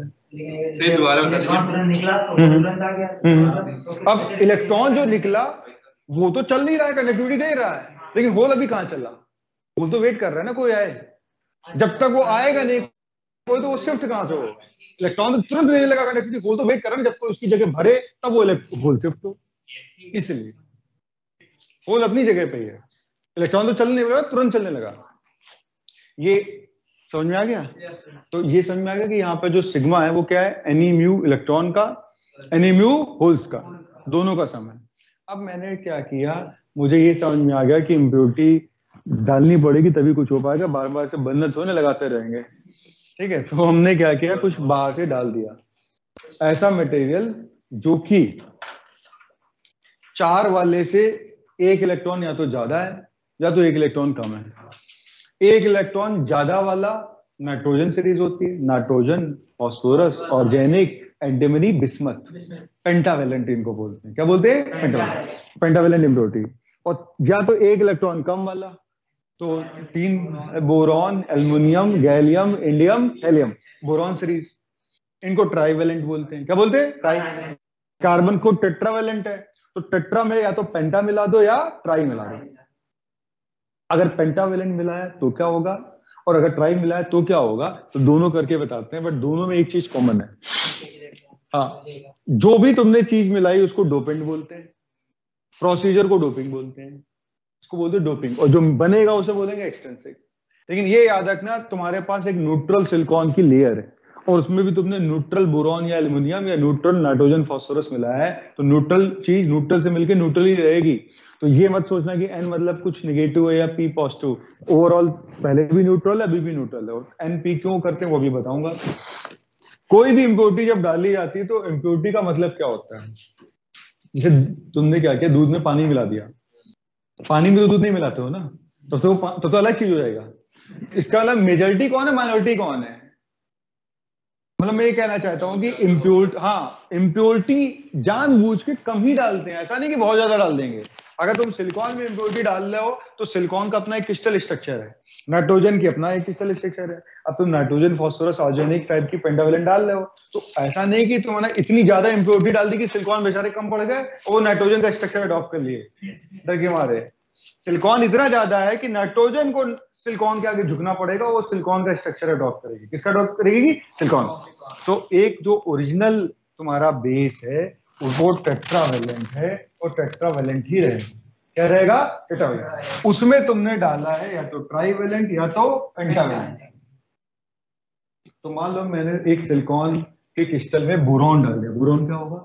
है। अब इलेक्ट्रॉन जो निकला वो तो चल नहीं रहा है, कनेक्टिविटी दे रहा है, लेकिन होल अभी कहाँ चला? होल तो वेट कर रहा है ना कोई आए, जब तक वो आएगा नहीं कोई तो वो शिफ्ट कहां से हो? इलेक्ट्रॉन तो तुरंत देने लगा कनेक्टिविटी, होल तो वेट कर रहा है जब कोई उसकी जगह भरे तब वो होल शिफ्ट हो, इसलिए होल अपनी जगह पे ही है, इलेक्ट्रॉन तो चलने लगा, तुरंत चलने लगा। ये समझ में आ गया? तो ये समझ में आ गया कि यहाँ पे जो सिग्मा है वो क्या है? एनी म्यू इलेक्ट्रॉन का, एनी म्यू होल्स का, दोनों का सम है। अब मैंने क्या किया, मुझे ये समझ में आ गया कि इम्प्योरिटी डालनी पड़ेगी तभी कुछ हो पाएगा, बार बार से बंधन थोड़े लगाते रहेंगे, ठीक है? तो हमने क्या किया, कुछ बाहर से डाल दिया, ऐसा मटेरियल जो कि 4 वाले से 1 इलेक्ट्रॉन या तो ज्यादा है या तो 1 इलेक्ट्रॉन कम है। 1 इलेक्ट्रॉन ज्यादा वाला नाइट्रोजन सीरीज होती है, nitrogen, phosphorus, organic, antimony, bismuth, pentavalent इनको बोलते हैं। क्या बोलते हैं? Pentavalent impurity. और या तो 1 इलेक्ट्रॉन कम वाला, तो 3 boron, aluminium, gallium, indium, helium, boron series, इनको ट्राइवेलेंट बोलते हैं। क्या बोलते हैं? ट्राई। कार्बन को टेट्रावेलेंट है, तो टेट्रा में या तो पेंटा मिला दो या ट्राई मिला दो। अगर पेंटावेलेंट मिला है तो क्या होगा, और अगर ट्राई मिला है तो क्या होगा, तो दोनों करके बताते हैं, बट दोनों में एक चीज कॉमन है। हाँ, जो भी तुमने चीज मिलाई उसको डोपेंट बोलते हैं, प्रोसीजर को डोपिंग बोलते हैं, इसको बोलते हैं डोपिंग, और जो बनेगा उसे बोलेंगे एक्सट्रिंसिक। लेकिन ये याद रखना, तुम्हारे पास एक न्यूट्रल सिलिकॉन की लेयर है और उसमें भी तुमने न्यूट्रल बोरॉन या एल्युमिनियम या न्यूट्रल नाइट्रोजन फास्फोरस मिलाया है, तो न्यूट्रल चीज न्यूट्रल से मिलकर न्यूट्रल ही रहेगी। तो ये मत सोचना कि एन मतलब कुछ निगेटिव है या पी पॉजिटिव, ओवरऑल पहले भी न्यूट्रल है, अभी भी न्यूट्रल है। और एन पी क्यों करते हैं वो भी बताऊंगा। कोई भी इम्प्योरिटी जब डाली जाती है तो इम्प्योरिटी का मतलब क्या होता है? जैसे तुमने क्या किया, दूध में पानी मिला दिया, पानी में तो दूध नहीं मिलाते हो ना, तो अलग चीज हो जाएगा। इसका मतलब मेजॉरिटी कौन है, माइनॉरिटी कौन है? मतलब मैं ये कहना चाहता हूं कि इम्प्योरिटी जानबूझ के कम ही डालते हैं, ऐसा नहीं कि बहुत ज्यादा डाल देंगे। अगर तुम सिलिकॉन में इम्प्योरिटी डाल रहे हो तो सिलिकॉन का अपना एक क्रिस्टल स्ट्रक्चर है, नाइट्रोजन की अपना एक क्रिस्टल स्ट्रक्चर है। अब तुम नाइट्रोजन, फास्फोरस, ऑर्गेनिक टाइप की पेंटावेलेंट डाल रहे हो, तो ऐसा नहीं कि तुमने इतनी ज्यादा इम्प्योरिटी डाल दी कि सिलिकॉन बेचारे कम पड़ गए और वो नाइट्रोजन का स्ट्रक्चर अडॉप्ट कर लिए डर के मारे। सिलिकॉन इतना ज्यादा है कि नाइट्रोजन को सिलिकॉन के आगे झुकना पड़ेगा, वो सिलिकॉन का स्ट्रक्चर अडॉप्ट करेगी। किसका अडॉप्ट करेगी? सिलिकॉन। तो एक जो ओरिजिनल तुम्हारा बेस है वो टेट्रावेलेंट है और टेट्रावेलेंट ही रहेगा। क्या रहेगा? टेट्रावेलेंट। उसमें तुमने डाला है या तो ट्राइवेलेंट या तो पेंटावेलेंट। तो मान लो मैंने एक सिलिकॉन के क्रिस्टल में बोरॉन डाल दिया, बोरॉन क्या होगा?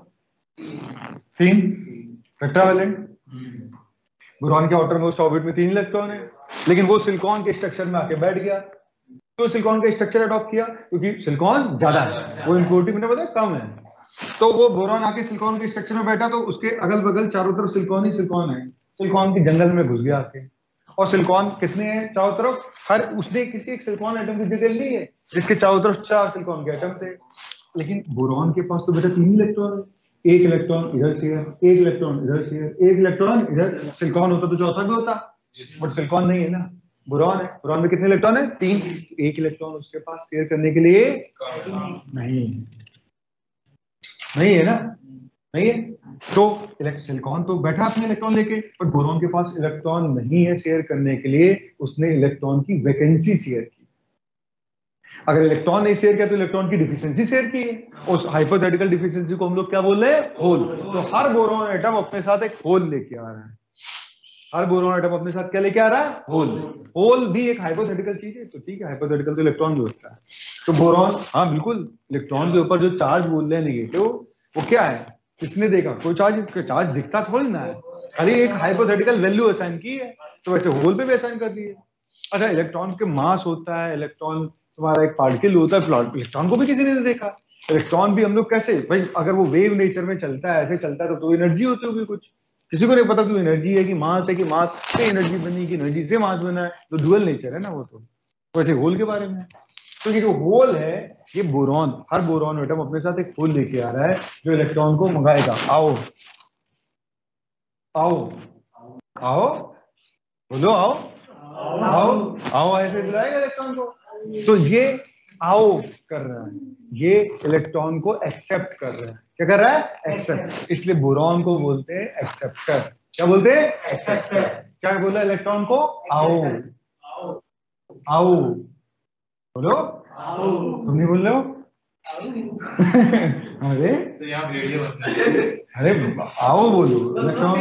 3 टेट्रावेलेंट। बोरॉन के आउटर मोस्ट ऑर्बिट में 3 इलेक्ट्रॉन है, लेकिन वो सिलिकॉन के स्ट्रक्चर में आके बैठ गया, तो सिलिकॉन का स्ट्रक्चर अडॉप्ट किया क्योंकि सिलिकॉन ज्यादा है, वो इम्प्योरिटी मैंने बताया कम है। तो वो बोरॉन आके सिलिकॉन के स्ट्रक्चर में बैठा, तो उसके अगल बगल चारों तरफ सिलिकॉन ही सिलिकॉन है, सिलिकॉन के जंगल में घुस गया आके। और सिलिकॉन कितने हैं चारों तरफ? हर उसने किसी एक सिलिकॉन एटम की डिटेल ली है जिसके चारों तरफ 4 सिलिकॉन के एटम थे। लेकिन बोरॉन के पास तो बेटा 3 इलेक्ट्रॉन है, 1 इलेक्ट्रॉन इधर शेयर, 1 इलेक्ट्रॉन इधर शेयर, 1 इलेक्ट्रॉन इधर। सिलिकॉन होता तो चौथा भी होता, बट सिलिकॉन नहीं है ना, बोरॉन है। बोरॉन में कितने इलेक्ट्रॉन है? 3। 1 इलेक्ट्रॉन उसके पास शेयर करने के लिए नहीं है ना, नहीं है। तो सिलिकॉन तो बैठा अपने इलेक्ट्रॉन लेके, बट बोरॉन के पास इलेक्ट्रॉन नहीं है शेयर करने के लिए, उसने इलेक्ट्रॉन की वैकेंसी शेयर की। अगर इलेक्ट्रॉन नहीं शेयर किया तो इलेक्ट्रॉन की डिफिशियंसी शेयर की है, उस हाइपोथेटिकल डिफिशियंसी को हम लोग क्या बोल रहे हैं, होल। तो हर बोरॉन एटम अपने साथ एक होल लेके आ रहा है, हर बोरॉन एटम अपने साथ क्या लेके आ रहा है, होल। होल भी एक हाइपोथेटिकल चीज है, तो ठीक है, हाइपोथेटिकल तो इलेक्ट्रॉन भी होता है। तो बोरॉन, हाँ बिल्कुल, इलेक्ट्रॉन के ऊपर जो चार्ज बोल रहे हैं नेगेटिव, वो क्या है, किसने देखा, कोई चार्ज दिखता थोड़ी ना है, खाली एक हाइपोथेटिकल वैल्यू असाइन की है, तो वैसे होल पे भी असाइन कर दी है। अच्छा, इलेक्ट्रॉन के मास होता है, इलेक्ट्रॉन तुम्हारा एक पार्टिकल होता है, इलेक्ट्रॉन को भी किसी ने नहीं देखा। इलेक्ट्रॉन भी हम लोग कैसे भाई, अगर वो वेव नेचर में चलता है, ऐसे चलता है, तो एनर्जी होती होगी कुछ, किसी को नहीं पता कि एनर्जी है कि मास है, कि मास से एनर्जी बनी, कि एनर्जी से मास बना है, तो डुअल नेचर है ना वो। तो वैसे होल के बारे में, तो ये जो होल है, ये बोरॉन, हर बोरॉन एटम अपने साथ एक होल लेके आ रहा है जो इलेक्ट्रॉन को मंगाएगा। आओ आओ आओ, बोलो आओ आओ आओ, ऐसे बुलाएगा इलेक्ट्रॉन को। तो ये आओ कर रहा है, ये इलेक्ट्रॉन को एक्सेप्ट कर रहा है। क्या कर रहा है, एक्सेप्ट। इसलिए बोरॉन को बोलते हैं एक्सेप्टर। क्या बोलते हैं, एक्सेप्टर। क्या बोला इलेक्ट्रॉन को, आओ आओ, बोलो तुम नहीं बोल रहे हो। अरे तो यहाँ वीडियो अरे आओ बोलो, इलेक्ट्रॉन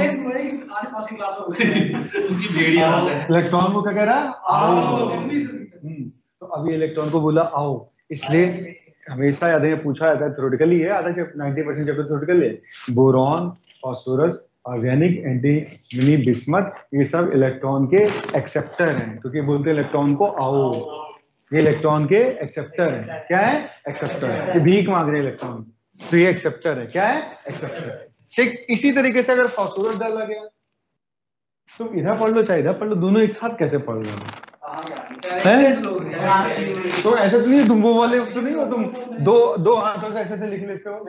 इलेक्ट्रॉन को क्या कह रहा है, आओ। तो अभी इलेक्ट्रॉन को बोला आओ, इसलिए हमेशा याद है, पूछा जाता है, थ्योरेटिकली है, आधा 90% चैप्टर थ्योरेटिकल है। Boron, phosphorus, organic, antimony, bismuth, ये सब इलेक्ट्रॉन के एक्सेप्टर हैं, क्योंकि बोलते हैं इलेक्ट्रॉन को आओ, ये इलेक्ट्रॉन के एक्सेप्टर है। क्या है, एक्सेप्टर। ये भीख मांग रहे हैं इलेक्ट्रॉन, तो ये एक्सेप्टर है। क्या है, एक्सेप्टर। ठीक इसी तरीके से अगर फास्फोरस डाला गया, तुम इधर पढ़ लो चाहे इधर पढ़ लो, दोनों एक साथ कैसे पढ़ लो है? तो ऐसा तो नहीं, तुम वो वाले तो नहीं हो, तुम दो हाथों से ऐसे लिख लेते हो।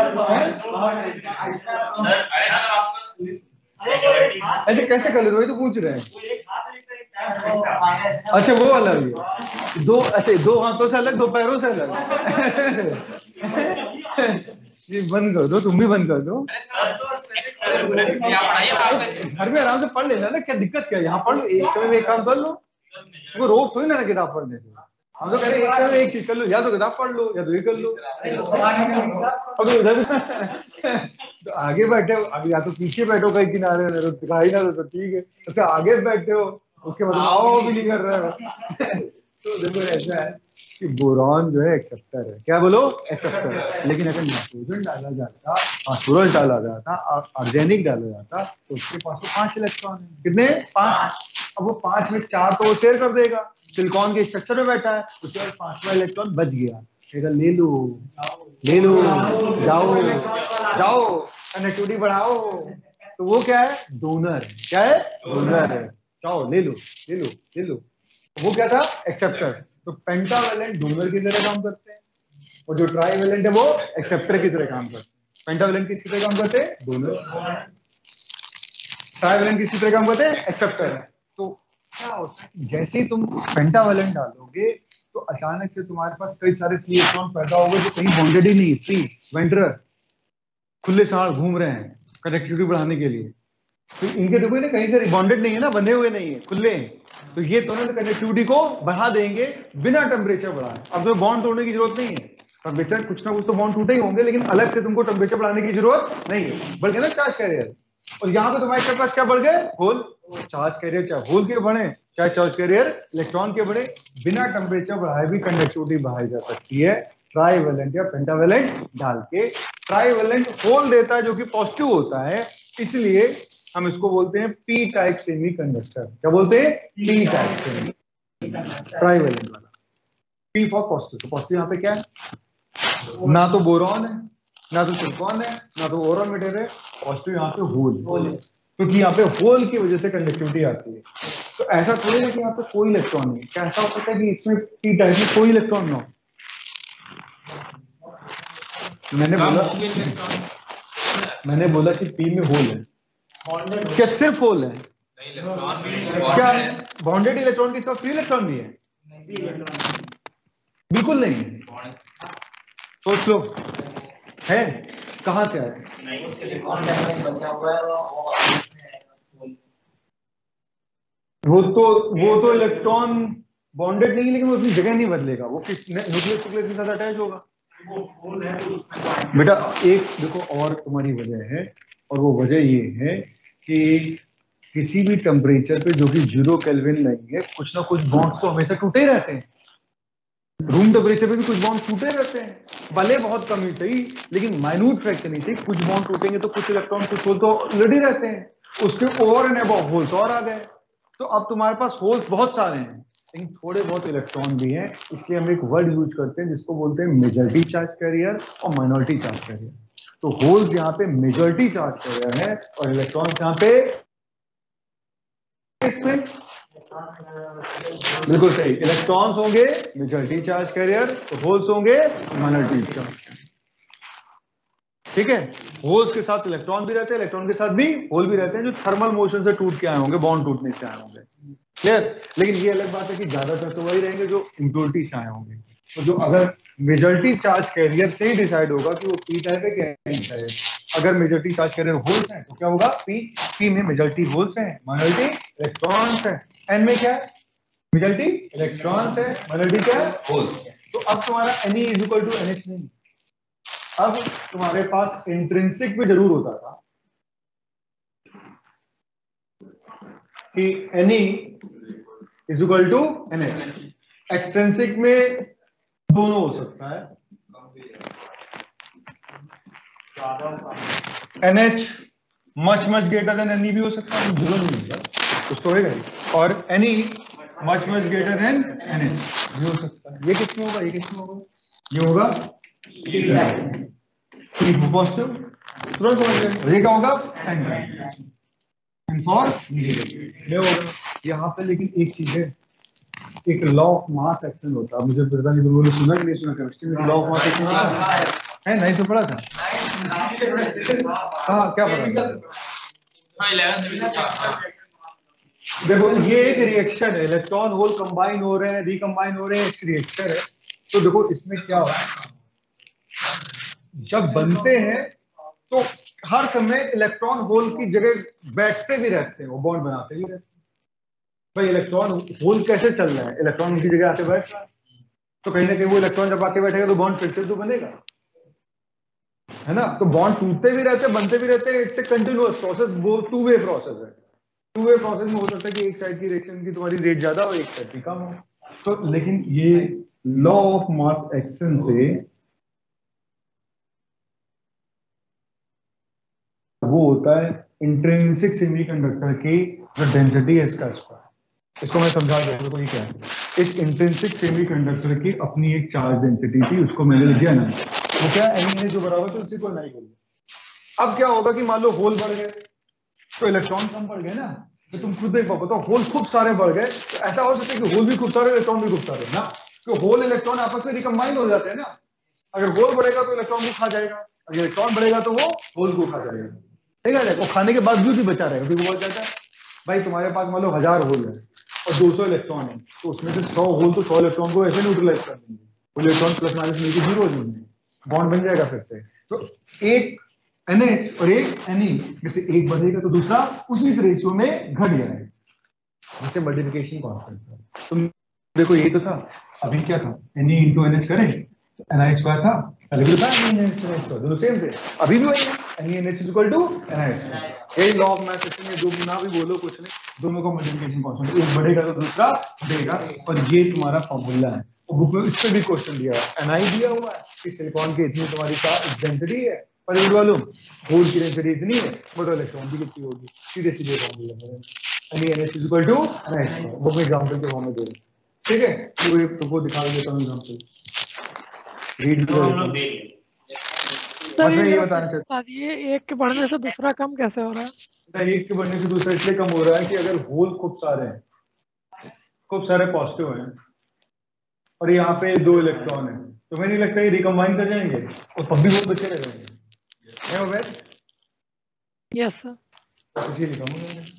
ऐसे कैसे कर लेते हो, तो पूछ रहे हैं। अच्छा वो वाला भी है, दो ऐसे, दो हाथों से अलग, दो पैरों से अलग। ये बंद कर दो, तुम भी बंद कर दो। घर में आराम से पढ़ लेना ना, क्या दिक्कत क्या है, यहाँ पढ़ लो, एक काम कर लो, वो रोक थोड़ी ना किताब पढ़ने से। हम तो कह रहे हैं एक चीज कर लो, या तो किताब पढ़ लो या तो ये कर लो। तो आगे बैठे हो, अभी या तो पीछे बैठो कहीं किनारे, तो दिखाई ना तो ठीक है, अच्छा आगे बैठे हो, उसके बाद आओ भी नहीं कर रहे हो। तो देखो ऐसा है कि बोरॉन जो है एक्सेप्टर है। क्या बोलो, एक्सेप्टर है। लेकिन अगर नाइट्रोजन डाला जाता, फास्फोरस डाला जाता, ऑर्गेनिक डाला जाता, तो उसके पास तो 5 इलेक्ट्रॉन है। कितने, 5। अब वो 5 में 4 तो वो शेयर कर देगा, सिलिकॉन के स्ट्रक्चर में बैठा है, उसके बाद 5वां इलेक्ट्रॉन बच गया, ले लो ले लो, जाओ जाओ, कनेक्टिविटी बढ़ाओ। तो वो क्या है, डोनर। क्या है, डोनर है। जाओ ले लो ले लो ले लो। वो क्या था, एक्सेप्टर। तो पेंटावेलेंट डोनर की तरह काम करते हैं, और जो ट्राइवेलेंट है वो एक्सेप्टर की तरह काम करते हैं। पेंटावेलेंट किसकी तरह काम करते हैं, डोनर। ट्राइवेलेंट किसकी तरह काम करते हैं, एक्सेप्टर। तो क्या होता है, जैसे ही तुम पेंटावेलेंट डालोगे, तो अचानक से तुम्हारे पास कई सारे फ्री इलेक्ट्रॉन पैदा हो गए, जो कहीं बॉन्डेड ही नहीं, फ्री वेंडर, खुले साड़ घूम रहे हैं कनेक्टिविटी बढ़ाने के लिए। तो इनके देखो ना, कहीं से बॉन्डेड नहीं है ना, बंधे हुए नहीं है, खुले हैं। तो ये दोनों कनेक्टिविटी को बढ़ा देंगे बिना टेम्परेचर बढ़ाए। अब तो बॉन्ड तोड़ने की जरूरत नहीं है, टेम्परेचर कुछ ना कुछ तो बॉन्ड टूटे ही होंगे, लेकिन अलग से तुमको टेम्परेचर बढ़ाने की जरूरत नहीं है। बल्कि ना चार्ज कैरियर, और यहाँ पे तुम्हारे पास क्या बढ़ गए, होल। चार्ज कैरियर चाहे होल के बढ़े, चाहे चार्ज कैरियर इलेक्ट्रॉन के बढ़े, बिना टेम्परेचर बढ़ाए भी कंडक्टिविटी बढ़ाई जा सकती है, ट्राइवेलेंट या पेंटावेलेंट डाल के। ट्राइवेलेंट होल देता है जो कि पॉजिटिव होता है, इसलिए हम इसको बोलते हैं पी टाइप सेमीकंडक्टर। क्या बोलते हैं, पी टाइप सेमी, ट्राइवेलेंट वाला। P for positive. तो पॉजिटिव यहाँ पे क्या है, ना तो बोरॉन है, ना तो सिलिकॉन है, ना तो ओरल मेटेरियल है, पॉजिटिव यहाँ पे होल है, क्योंकि यहाँ पे होल की वजह से कंडक्टिविटी आती है। तो ऐसा थोड़ी है कि यहाँ पे कोई इलेक्ट्रॉन नहीं, क्या ऐसा हो सकता है कि इसमें पी टाइप में कोई इलेक्ट्रॉन ना हो। मैंने बोला कि पी में होल है, क्या सिर्फ होल है, क्या बॉन्डेड इलेक्ट्रॉन के साथ फ्री इलेक्ट्रॉन भी है, बिल्कुल नहीं है। सोच लो, है कहां से आया, वो तो इलेक्ट्रॉन बॉन्डेड नहीं, लेकिन वो अपनी जगह नहीं बदलेगा, वो किस न्यूक्लियस के साथ अटैच होगा। बेटा एक देखो और तुम्हारी वजह है, और वो वजह ये है कि किसी भी टेम्परेचर पे जो कि 0 केल्विन नहीं है, कुछ ना कुछ बॉन्ड तो हमेशा टूटे रहते हैं। रूम टेम्परेचर पे भी कुछ बॉन्ड टूटे रहते हैं, भले बहुत कम ही सही, लेकिन माइन्यूट फ्रैक्शन ही सही, कुछ बॉन्ड टूटेंगे तो कुछ इलेक्ट्रॉन कुछ होल तो ऑलरेडी रहते हैं, उसके ओवर एंड अबव होल्स और आ गए। तो अब तुम्हारे पास होल्स बहुत सारे हैं, लेकिन थोड़े बहुत इलेक्ट्रॉन भी हैं, इसलिए हम एक वर्ड यूज करते हैं जिसको बोलते हैं मेजॉरिटी चार्ज कैरियर और माइनॉरिटी चार्ज कैरियर। तो होल्स यहाँ पे मेजॉरिटी चार्ज कैरियर है और इलेक्ट्रॉन यहाँ पे इसमें बिल्कुल सही, इलेक्ट्रॉन्स होंगे मेजॉरिटी चार्ज कैरियर, तो होल्स होंगे माइनॉरिटी चार्ज कैरियर। ठीक है, होल्स के साथ इलेक्ट्रॉन भी रहते हैं, इलेक्ट्रॉन के साथ भी होल भी रहते हैं, जो थर्मल मोशन से टूट के आए होंगे, बॉन्ड टूटने से आए होंगे। क्लियर? लेकिन ये अलग बात है कि ज्यादातर तो वही रहेंगे जो इम्प्योरिटी से आए होंगे। तो जो अगर मेजॉरिटी चार्ज कैरियर से ही डिसाइड होगा कि वो पी टाइप है क्या एन टाइप है। अगर मेजॉरिटी चार्ज कैरियर होल्स हैं तो क्या होगा, पी में मेजॉरिटी होल्स हैं, माइनॉरिटी इलेक्ट्रॉन्स हैं। एन में क्या है, मेजॉरिटी इलेक्ट्रॉन्स है, माइनॉरिटी क्या है, होल्स। तो अब तुम्हारा Ne is equal to NH नहीं, अब तुम्हारे पास इंट्रिंसिक में जरूर होता था कि Ne is equal to NH, extrinsic में दोनों हो सकता है, NH much greater than Ne भी हो सकता है, जीरो नहीं होगा कुछ तो होगा, और Ne much greater than NH भी हो सकता है। ये किसमें होगा, ये किसमें होगा, ये होगा पॉजिटिव, तुरंत समझ गए, ये क्या होगा एंड फॉर ये होगा यहाँ पे। लेकिन एक चीज है, एक लॉ ऑफ मास एक्शन होता है, मुझे पता नहीं तुम लोगों ने सुना कि नहीं सुना, केमिस्ट्री में लॉ ऑफ मास एक्शन है, नहीं तो पढ़ा था, हाँ क्या पढ़ा था। देखो ये एक रिएक्शन है, इलेक्ट्रॉन होल कंबाइन हो रहे हैं, रिकंबाइन हो रहे हैं, इस रिएक्शन है। तो देखो इसमें क्या होता है, जब बनते हैं तो हर समय इलेक्ट्रॉन होल की जगह बैठते भी रहते हैं, वो बॉन्ड बनाते भी रहते हैं। भाई इलेक्ट्रॉन होल कैसे चल रहा है, इलेक्ट्रॉन उनकी जगह आके बैठ रहा है, तो कहीं ना कहीं वो इलेक्ट्रॉन जब आके बैठेगा तो बॉन्ड फिर से तो बनेगा, है ना। तो बॉन्ड टूटते भी रहते हैं, बनते भी रहते हैं, इट्स ए कंटिन्यूअस प्रोसेस, वो टू वे प्रोसेस है। टू वे प्रोसेस में हो सकता है कि एक साइड की रिएक्शन की तुम्हारी रेट ज्यादा हो, एक साइड की कम हो। तो लेकिन ये लॉ ऑफ मास एक्शन से वो होता है इंट्रिंसिक सेमीकंडक्टर की जो डेंसिटी है इसका स्क्वायर। इसको मैं समझा दूं, देखो ये क्या है, इस इंट्रिंसिक सेमीकंडक्टर की अपनी एक चार्ज डेंसिटी थी, उसको मैंने लिख दिया ना, वो क्या है जो बराबर था उसी को नहीं बोलिए। अब क्या होगा कि मान लो होल बढ़ गए तो इलेक्ट्रॉन कम बढ़ गए ना, तो तुम खुद देख पाओ, तो होल खूब सारे बढ़ गए, तो ऐसा हो सकता है कि होल भी खूब सारे, इलेक्ट्रॉन भी खूब सारे ना, तो होल इलेक्ट्रॉन आपस में रिकम्बाइन हो जाते हैं ना। अगर होल बढ़ेगा तो इलेक्ट्रॉन को खा जाएगा, अगर इलेक्ट्रॉन बढ़ेगा तो वो होल को खा जाएगा, ठीक है। वो खाने के बावजूद भी बचा रहेगा, क्योंकि बोल जाता है भाई तुम्हारे पास मान लो 1000 होल है और 200 इलेक्ट्रॉन है, तो उसमें से 100 होल तो 100 इलेक्ट्रॉन को ऐसे न्यूट्रलाइज कर देंगे, वो इलेक्ट्रॉन प्लस माइनस मिलकर जीरो हो जाएंगे, बॉन्ड बन जाएगा फिर से। तो एक NH और एक Ne में से एक बढ़ेगा तो दूसरा उसी रेशियो में घट जाएगा, जिससे मल्टीप्लिकेशन कांस्टेंट है। तुम देखो यही तो था, अभी क्या था, Ne into NH करें तो Ni स्क्वायर था, पहले भी था NH स्क्वायर, दोनों सेम थे, अभी भी वही है, NH equal to Ni square. यही लॉ ऑफ मास एक्शन में जो ना भी बोलो कुछ नहीं, दोनों का मल्टीप्लिकेशन कांस्टेंट, एक बढ़ेगा तो दूसरा बढ़ेगा, और ये तुम्हारा फॉर्मूला है। और बुक में इस पे भी क्वेश्चन दिया है, Ni दिया हुआ है कि सिलिकॉन की इतनी तुम्हारी डेंसिटी है, पर ये मालूम होल की डेंसिटी इतनी है, बट इलेक्ट्रॉन की कितनी होगी, सीधे सीधे फॉर्मूला है, NH equal to Ni square. Book में एग्जांपल के फॉर्म में दे रहे, ठीक है। तो ये तुमको दिखा देता हूं एग्जांपल, रीड सर ये बताना चाहता बता दिए, एक के बढ़ने से दूसरा कम कैसे हो रहा है। हूं, एक के बढ़ने से दूसरा इसलिए कम हो रहा है कि अगर होल खूब सारे हैं, खूब सारे पॉजिटिव हैं, और यहाँ पे 2 इलेक्ट्रॉन है, तुम्हें नहीं लगता ये रिकम्बाइन कर जाएंगे और तब भी वो बचे रह जाएंगे, है उबैद? Yes sir. इसीलिए कम हो जाएंगे,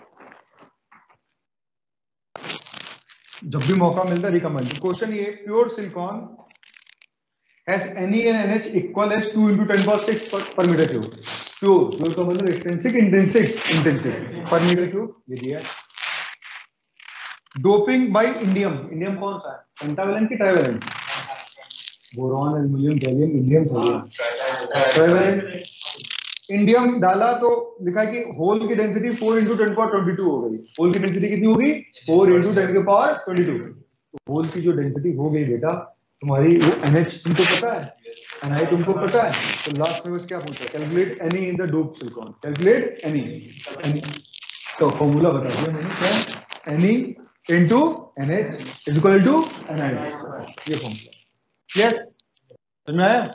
जब भी मौका मिलता है रिकम्बाइन। क्वेश्चन ये, pure silicon has Ne and NH equal as 2 into 10 power 6 per meter cube। Pure का मतलब extrinsic, intrinsic, intrinsic per metre cube, ये दिया डोपिंग बाय इंडियम। इंडियम कौन सा है, पेंटावेलेंट की trivalent? Boron, aluminium, gallium, indium, trivalent. Indium डाला तो लिखा है कि होल की डेंसिटी 4 × 10⁻22 हो गई। होल की डेंसिटी कितनी होगी? 4 × 10⁻22। तो होल की जो डेंसिटी हो गई बेटा तुम्हारी, वो NH तुमको पता है, Ni तुमको पता है। तो लास्ट में बस क्या पूछा, calculate Ni in the dope silicon, calculate Ni। तो फॉर्मूला बता दिया मैंने, क्या? Ni into NH is equal to Ni। ये फॉर्मूला क्लियर, समझ में आया?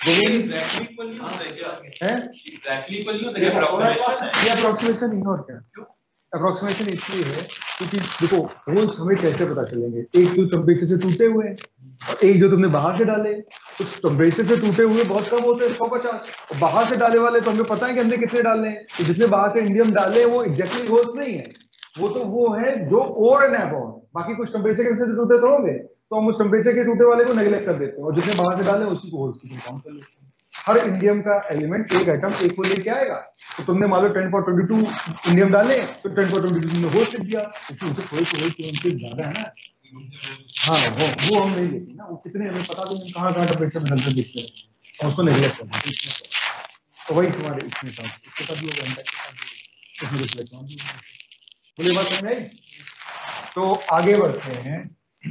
अप्रोक्सीमेशन नहीं, और क्या अप्रोक्सीमेशन इसलिए है क्योंकि देखो होल्स हमें कैसे पता चलेंगे, एक जो टेम्परेचर से टूटे हुए हैं और एक जो तुमने बाहर से डाले। तो टेम्परेचर से टूटे हुए बहुत कम होते हैं, 150, और बाहर से डाले वाले तो हमें पता है कि हमने कितने डालने हैं। तो जितने बाहर से इंडियम डाले वो एग्जैक्टली होल्स नहीं है, वो है जो ओवर एंड अबव। बाकी कुछ टेम्परेचर के से टूटे तो होंगे, तो हम उस टेम्परेचर के टूटे वाले को नेग्लेक्ट कर देते हैं और जितने बाहर से डाले उसी को होल्स की काउंट कर लेते हैं। हर इंडियम का एलिमेंट एक एटम एक को लेके आएगा। तो तुमने मान लो 10⁻22 इंडियम डाले तो 10⁻22 तुमने होल से दिया, क्योंकि उनसे थोड़ी ज्यादा है ना। हाँ वो हम नहीं लेते ना, वो कितने हमें पता भी नहीं कहाँ टेम्परेचर में नजर दिखते हैं और उसको नेग्लेक्ट करते हैं। तो वही हमारे इसमें था, इसके साथ भी होगा, इसमें रिफ्लेक्ट बोलिए, बात समझ आई? तो आगे बढ़ते हैं।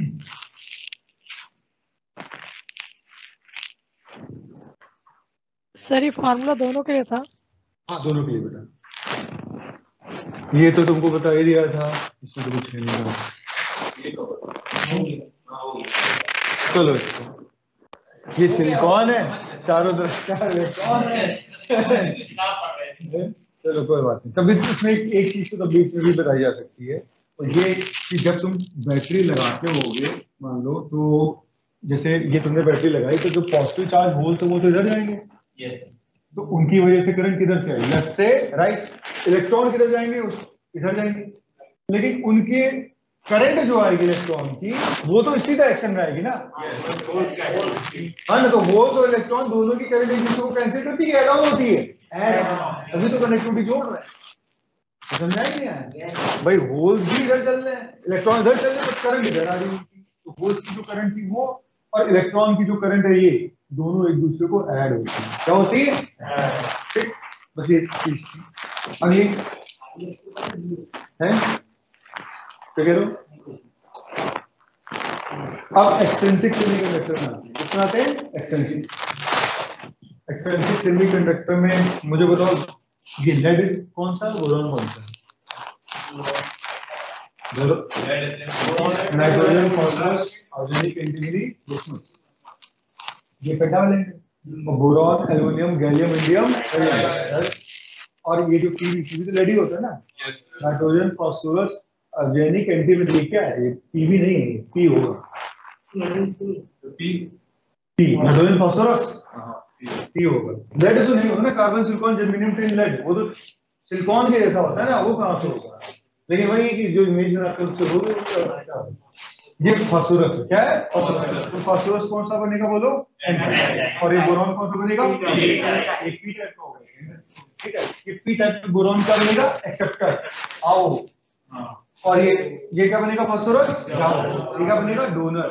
सर ये फार्मूला दोनों के लिए था? हाँ दोनों के लिए बेटा, ये तो तुमको बता ही दिया था, इसमें तो कुछ नहीं था। चलो ये सिलिकॉन है, चारों तरफ चार इलेक्ट्रॉन है। चलो कोई बात नहीं, तभी इसमें एक चीज तो तभी इसमें भी बताई जा सकती है, और ये कि जब तुम बैटरी लगाते होगे, मान लो तो जैसे ये तुमने बैटरी लगाई तो जो पॉजिटिव चार्ज होल तो वो तो इधर जाएंगे। तो उनकी वजह से करंट किधर से आएगी, लेफ्ट से राइट। इलेक्ट्रॉन किधर जाएंगे, इधर जाएंगे। लेकिन उनके करंट जो आएगी इलेक्ट्रॉन की वो तो इसी डायरेक्शन में आएगी ना। हाँ ना, तो होल्स और इलेक्ट्रॉन दोनों की करंट एक दूसरे को कैंसिल करती है, ऐड ऑन होती है, तभी तो कनेक्टिविटी जोड़ रहे हैं। समझा ही नहीं है भाई, होल्स भी इधर चल रहे हैं, इलेक्ट्रॉन इधर चल रहे हैं, तो करंट इधर आ रही है। तो होल्स की जो करंट थी वो और इलेक्ट्रॉन की जो करंट है ये दोनों एक दूसरे को ऐड होती है। क्या होती है? ठीक, बस ये चीज थी। अगली है तो कह रहा हूं, अब एक्सट्रिंसिक सेमीकंडक्टर में कितना आते हैं? एक्सट्रिंसिक सेमीकंडक्टर में मुझे बताओ, ये लेड कौन सा, बोरॉन कौन सा? नाइट्रोजन, फॉस्फोरस, ऑर्गेनिक, एंटीमनी, ये पेंटावेलेंट है। बोरॉन, एल्युमिनियम, गैलियम, इंडियम, और ये जो पीवी तो लेड ही होता है ना। नाइट्रोजन, फॉस्फोरस, ऑर्गेनिक, एंटीमनी, ये क्या है? ये पीवी नहीं है, पी होगा। पी नाइट्रोजन, फॉस्फोरस, पी होगा। लेड तो नहीं होगा ना, carbon, silicon, germanium, tin, lead, वो तो सिलिकॉन के जैसा होता है ना, वो कहां से होगा? लेकिन वही कि जो इमेज में आपको उससे हो गई, ये फास्फोरस क्या है? तो फास्फोरस कौन सा बनेगा बोलो? और ये बोरॉन कौन सा बनेगा? एक पी टाइप का होगा, ठीक है। ये पी टाइप का बोरॉन का बनेगा एक्सेप्टर, आओ। और ये क्या बनेगा? फास्फोरस, जाओ। ये क्या बनेगा? डोनर,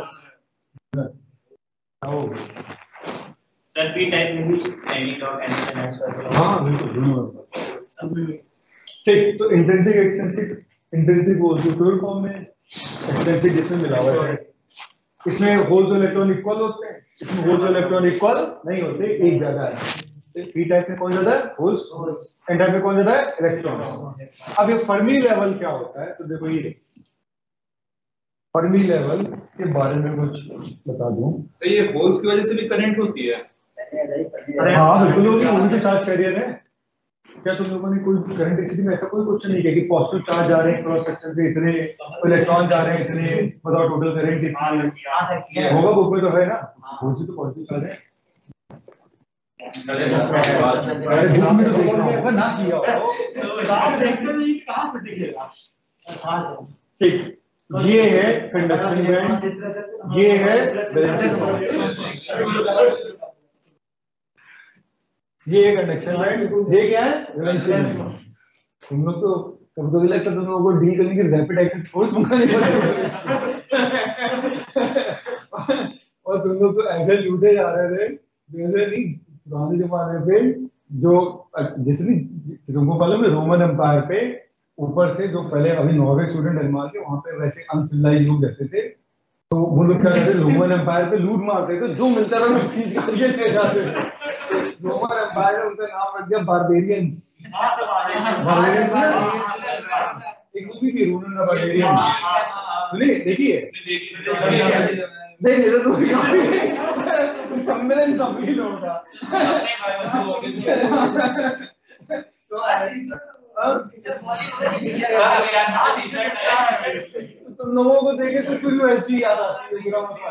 आओ। सर पी टाइप में भी NH हाँ बिल्कुल दोनों। ठीक, तो इंट्रिंसिक एक्सट्रिंसिक, इंट्रिंसिक वो जो प्योर फॉर्म में, एक्सट्रिंसिक जिसमें मिलावट है। इसमें होल्स और इलेक्ट्रॉन इक्वल होते हैं, इसमें होल्स और इलेक्ट्रॉन इक्वल नहीं होते, एक ज्यादा है। पी टाइप में कौन ज्यादा है? होल्स। एन टाइप में कौन ज्यादा है? इलेक्ट्रॉन। अब ये फर्मी लेवल क्या होता है, तो देखो ये फर्मी लेवल के बारे में कुछ बता दूं। तो ये होल्स की वजह से भी करंट होती है? हाँ बिल्कुल होगी, वो तो चार्ज कैरियर है। क्या तुम लोगों ने कोई करंट स्थिति में ऐसा कोई क्वेश्चन नहीं किया कि पॉजिटिव चार्ज जा रहे हैं क्रॉस सेक्शन से इतने, इलेक्ट्रॉन जा रहे हैं इतने, बताओ टोटल करंट कितनी होगा? बुक में तो है ना, होल्स तो पॉजिटिव चार्ज है। अरे बुक में तो देखना होगा ना, किया होगा ठीक। ये है कंडक्शन बैंड, ये है बैलेंसिंग बैंड। ये कंडक्शन बैंड, ये क्या है? Balancing band. तुम लोग तो कभी लगता है तुम लोगों को डील करने के रैपिड एक्शन फोर्स मंगानी पड़ेगी और तुम लोग तो ऐसे लूटे जा रहे थे जैसे नहीं पुराने जमाने पे जो जैसे नहीं तुमको मालूम है रोमन एम्पायर पे ऊपर से जो पहले अभी नॉर्वे स्वीडन डेनमार्क है वहां पे वैसे अनसिविलाइज्ड लोग रहते थे तो वो लोग क्या करते रोमन एम्पायर पे लूट मारते थे जो मिलता था वो खींच के ले जाते थे रोमन एम्पायर उनका नाम रख दिया बारबेरियंस एक मूवी थी रोमन द बारबेरियन सुनिए देखिए नहीं तो सम्मेलन सभी लोगों का तुम लोगों को देखे तो फिर वैसी ही याद आती है बुरा मत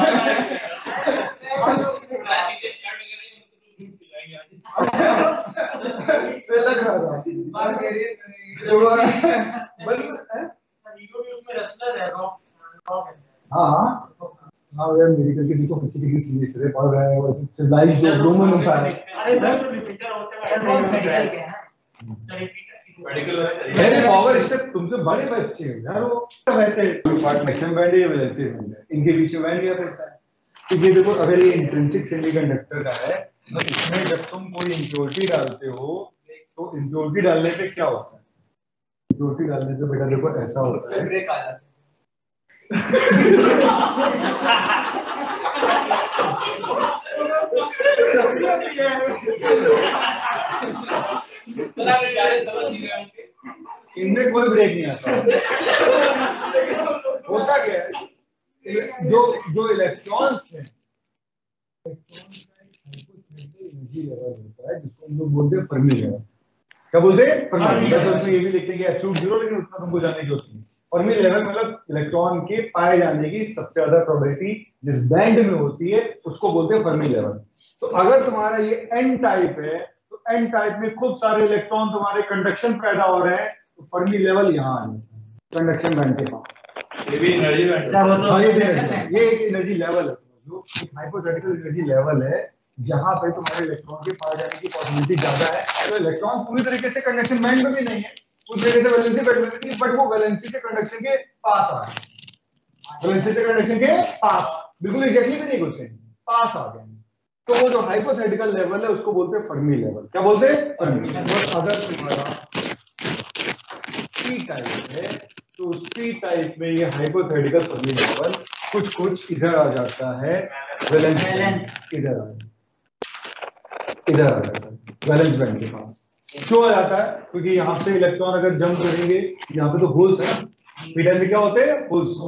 हाँ यार मेडिकल के देखो बच्चे कितनी सीरियस है पढ़ रहे हैं और सिविलाइज्ड रोमन एम्पायर मेरे पावर स्टेप तुमसे बड़े बच्चे हैं यार वो वैसे कनेक्शन बैंड या वैलेंसी बैंड है इनके बीच में बैंड क्या रहता है क्योंकि देखो अगर ये इंट्रिंसिक सेमीकंडक्टर का है तो इसमें जब तुम कोई इम्प्योरिटी डालते हो तो इम्प्योरिटी डालने से क्या होता है इम्प्योरिटी डालने से बेटा देखो ऐसा होता है ब्रेक आ जाता है इनमें कोई ब्रेक नहीं आता होता क्या है जो इलेक्ट्रॉन्स हैं एनर्जी लेवल होता है जिसको हम लोग बोलते हैं फर्मी लेवल क्या बोलते हैं फर्मी बस उसमें ये भी लिखते हैं कि एब्सोल्यूट जीरो लेकिन उतना तुमको जानने की जरूरत नहीं फर्मी लेवल मतलब इलेक्ट्रॉन के पाए जाने की सबसे ज्यादा प्रोबेबिलिटी जिस बैंड में होती है उसको बोलते हैं फर्मी लेवल तो अगर तुम्हारा ये एन टाइप है तो एन टाइप में खूब सारे इलेक्ट्रॉन तुम्हारे कंडक्शन पैदा हो रहे हैं तो फर्मी लेवल यहाँ आ जाता है कंडक्शन बैंड के पास ये भी एनर्जी बैंड ये एक एनर्जी लेवल है जो हाइपोथेटिकल एनर्जी लेवल है जहां पे तुम्हारे इलेक्ट्रॉन के पाए जाने की पॉसिबिलिटी ज्यादा है तो इलेक्ट्रॉन पूरी तरीके से कंडक्शन बैंड में भी नहीं है उस तरीके से वैलेंसी बैंड में नहीं बट वो वैलेंसी से कंडक्शन के पास आ गए वैलेंसी से कंडक्शन के पास बिल्कुल एग्जैक्टली भी नहीं घुसे पास आ गए तो वो जो हाइपोथेटिकल लेवल है उसको बोलते हैं फर्मी लेवल क्या बोलते हैं फर्मी और अगर तुम्हारा पी टाइप है तो उस पी टाइप में ये हाइपोथेटिकल फर्मी लेवल कुछ इधर आ जाता है वैलेंस इधर आ जाता है वैलेंस बैंड के पास क्यों आ जाता है क्योंकि यहाँ पे इलेक्ट्रॉन अगर जंप करेंगे यहाँ पे तो होल्स है पी टाइप में क्या होते हैं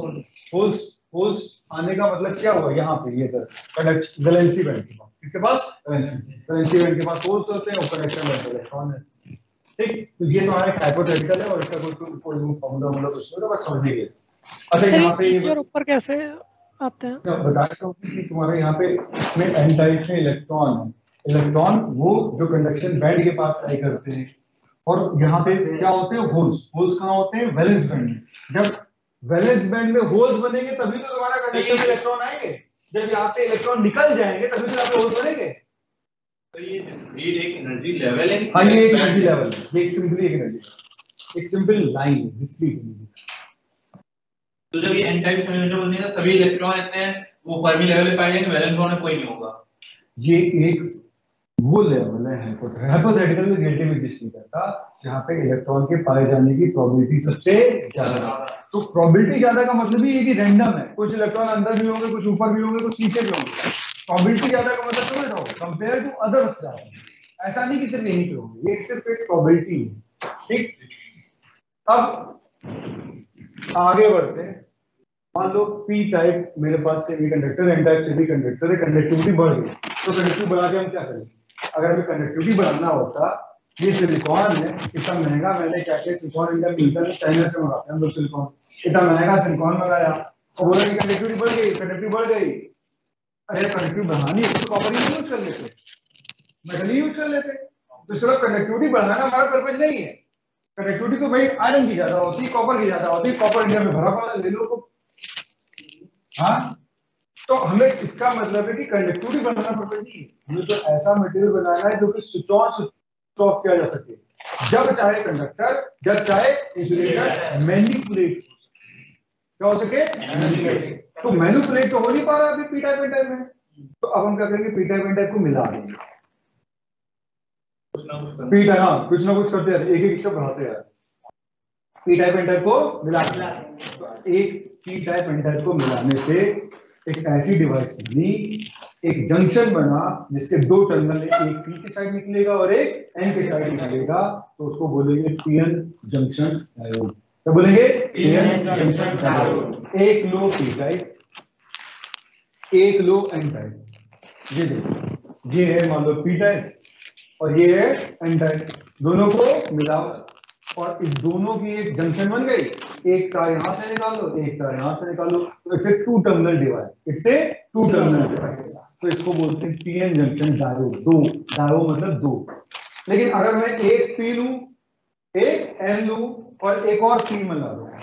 होल्स आने का मतलब क्या हुआ यहाँ पे ये वैलेंसी बैंड के पास इसके पास वैलेंसी बैंड के पास होल्स होते हैं और कनेक्शन बैंड इलेक्ट्रॉन है ठीक तो ये तो हमारा हाइपोथेटिकल है और इसका कोई फॉर्मूला मतलब कुछ नहीं बस समझने के अच्छा यहाँ पे और ऊपर कैसे आते हैं बताता हूँ कि तुम्हारे यहाँ पे इसमें एन टाइप में इलेक्ट्रॉन है इलेक्ट्रॉन वो जो कंडक्शन बैंड के पास ट्राई करते हैं और यहाँ पे क्या होते हैं होल्स कहाँ होते हैं वैलेंस बैंड में जब वैलेंस बैंड में होल्स बनेंगे तभी तो तुम्हारा कंडक्शन में इलेक्ट्रॉन आएंगे जब यहाँ पे इलेक्ट्रॉन निकल जाएंगे तभी तो यहाँ पे होल्स बनेंगे तो ये स्पीड एक एनर्जी लेवल है हाँ ये एक एनर्जी लेवल है ये एक सिंपली एक एनर्जी एक सिंपल लाइन है डिस्क्रीट एनर्जी तो जब ये एन टाइप सेमीकंडक्टर बनेगा सभी इलेक्ट्रॉन इतने वो फर्मी लेवल पे पाए जाएंगे वैलेंस होने कोई नहीं होगा ये एक वो लेवल है हाइपोथेटिकल रिलेटिव एग्जिस्ट नहीं करता जहाँ पे इलेक्ट्रॉन के पाए जाने की प्रोबेबिलिटी सबसे ज्यादा तो प्रोबेबिलिटी ज्यादा का मतलब ही है कि रैंडम है कुछ इलेक्ट्रॉन अंदर भी होंगे कुछ ऊपर भी होंगे कुछ नीचे भी होंगे प्रोबेबिलिटी ज्यादा का मतलब समझ रहे हो कंपेयर टू अदर्स ज्यादा ऐसा नहीं कि सिर्फ यहीं पे होंगे ये सिर्फ एक प्रोबेबिलिटी है ठीक अब आगे बढ़ते हैं मान लो पी टाइप मेरे पास सेमीकंडक्टर एन टाइप सेमीकंडक्टर है कंडक्टिविटी बढ़ गई तो कंडक्टिविटी बढ़ा के हम क्या करेंगे अगर हमें कंडक्टिविटी बढ़ाना होता ये सिलिकॉन है इतना महंगा मैंने क्या क्या सिलिकॉन इंडिया मिलता है चाइना से मंगाते हैं हम लोग सिलिकॉन इतना महंगा सिलिकॉन मंगाया और बोला कि कंडक्टिविटी बढ़ गई कंडक्टिविटी बढ़ गई अरे कंडक्टिविटी बढ़ानी है तो कॉपर यूज कर लेते मेटल यूज कर लेते तो सिर्फ कंडक्टिविटी बढ़ाना हमारा पर्पज नहीं है कंडक्टिविटी तो भाई आयरन की ज्यादा होती है कॉपर की ज्यादा होती है कॉपर इंडिया में भरा पड़ा ले लो हाँ तो हमें इसका मतलब है कि कंडक्टिविटी बनाना पर्पज नहीं है हमें तो ऐसा मटेरियल बनाना है जो कि स्विच ऑन स्विच ऑफ किया जा सके जब चाहे कंडक्टर, जब चाहे इंसुलेटर मैनिपुलेट, क्या हो सके, तो मैनिपुलेट तो हो नहीं पा रहा अभी पी टाइप एन टाइप में, तो अब हम क्या करेंगे, पी टाइप एन टाइप को मिला देंगे। पी टाइप, हाँ कुछ ना कुछ करते हैं, एक एक स्टेप बढ़ाते हैं, पी टाइप एन टाइप को मिला देंगे। एक पी टाइप एन टाइप को मिलाने से एक ऐसी डिवाइस बनी, एक जंक्शन बना जिसके दो टर्मिनल, एक पी की साइड निकलेगा और एक एन की साइड निकलेगा, तो उसको बोलेंगे पीएन जंक्शन डायोड। क्या बोलेंगे, पीएन जंक्शन डायोड। एक लो पी टाइप, एक लो एन टाइप। ये देखो, ये है मान लो पी टाइप और ये है एन टाइप, दोनों को मिलाओ और इस दोनों की एक जंक्शन बन गई, एक तार यहां से निकालो, एक तार यहां से निकालो, तो it's a two terminal device, it's a two terminal device. तो इसको बोलते हैं पीएन जंक्शन डायोड। दो, डायोड मतलब दो। लेकिन अगर मैं एक पी लूं, एक एन लूं और एक और पी मिला दूं,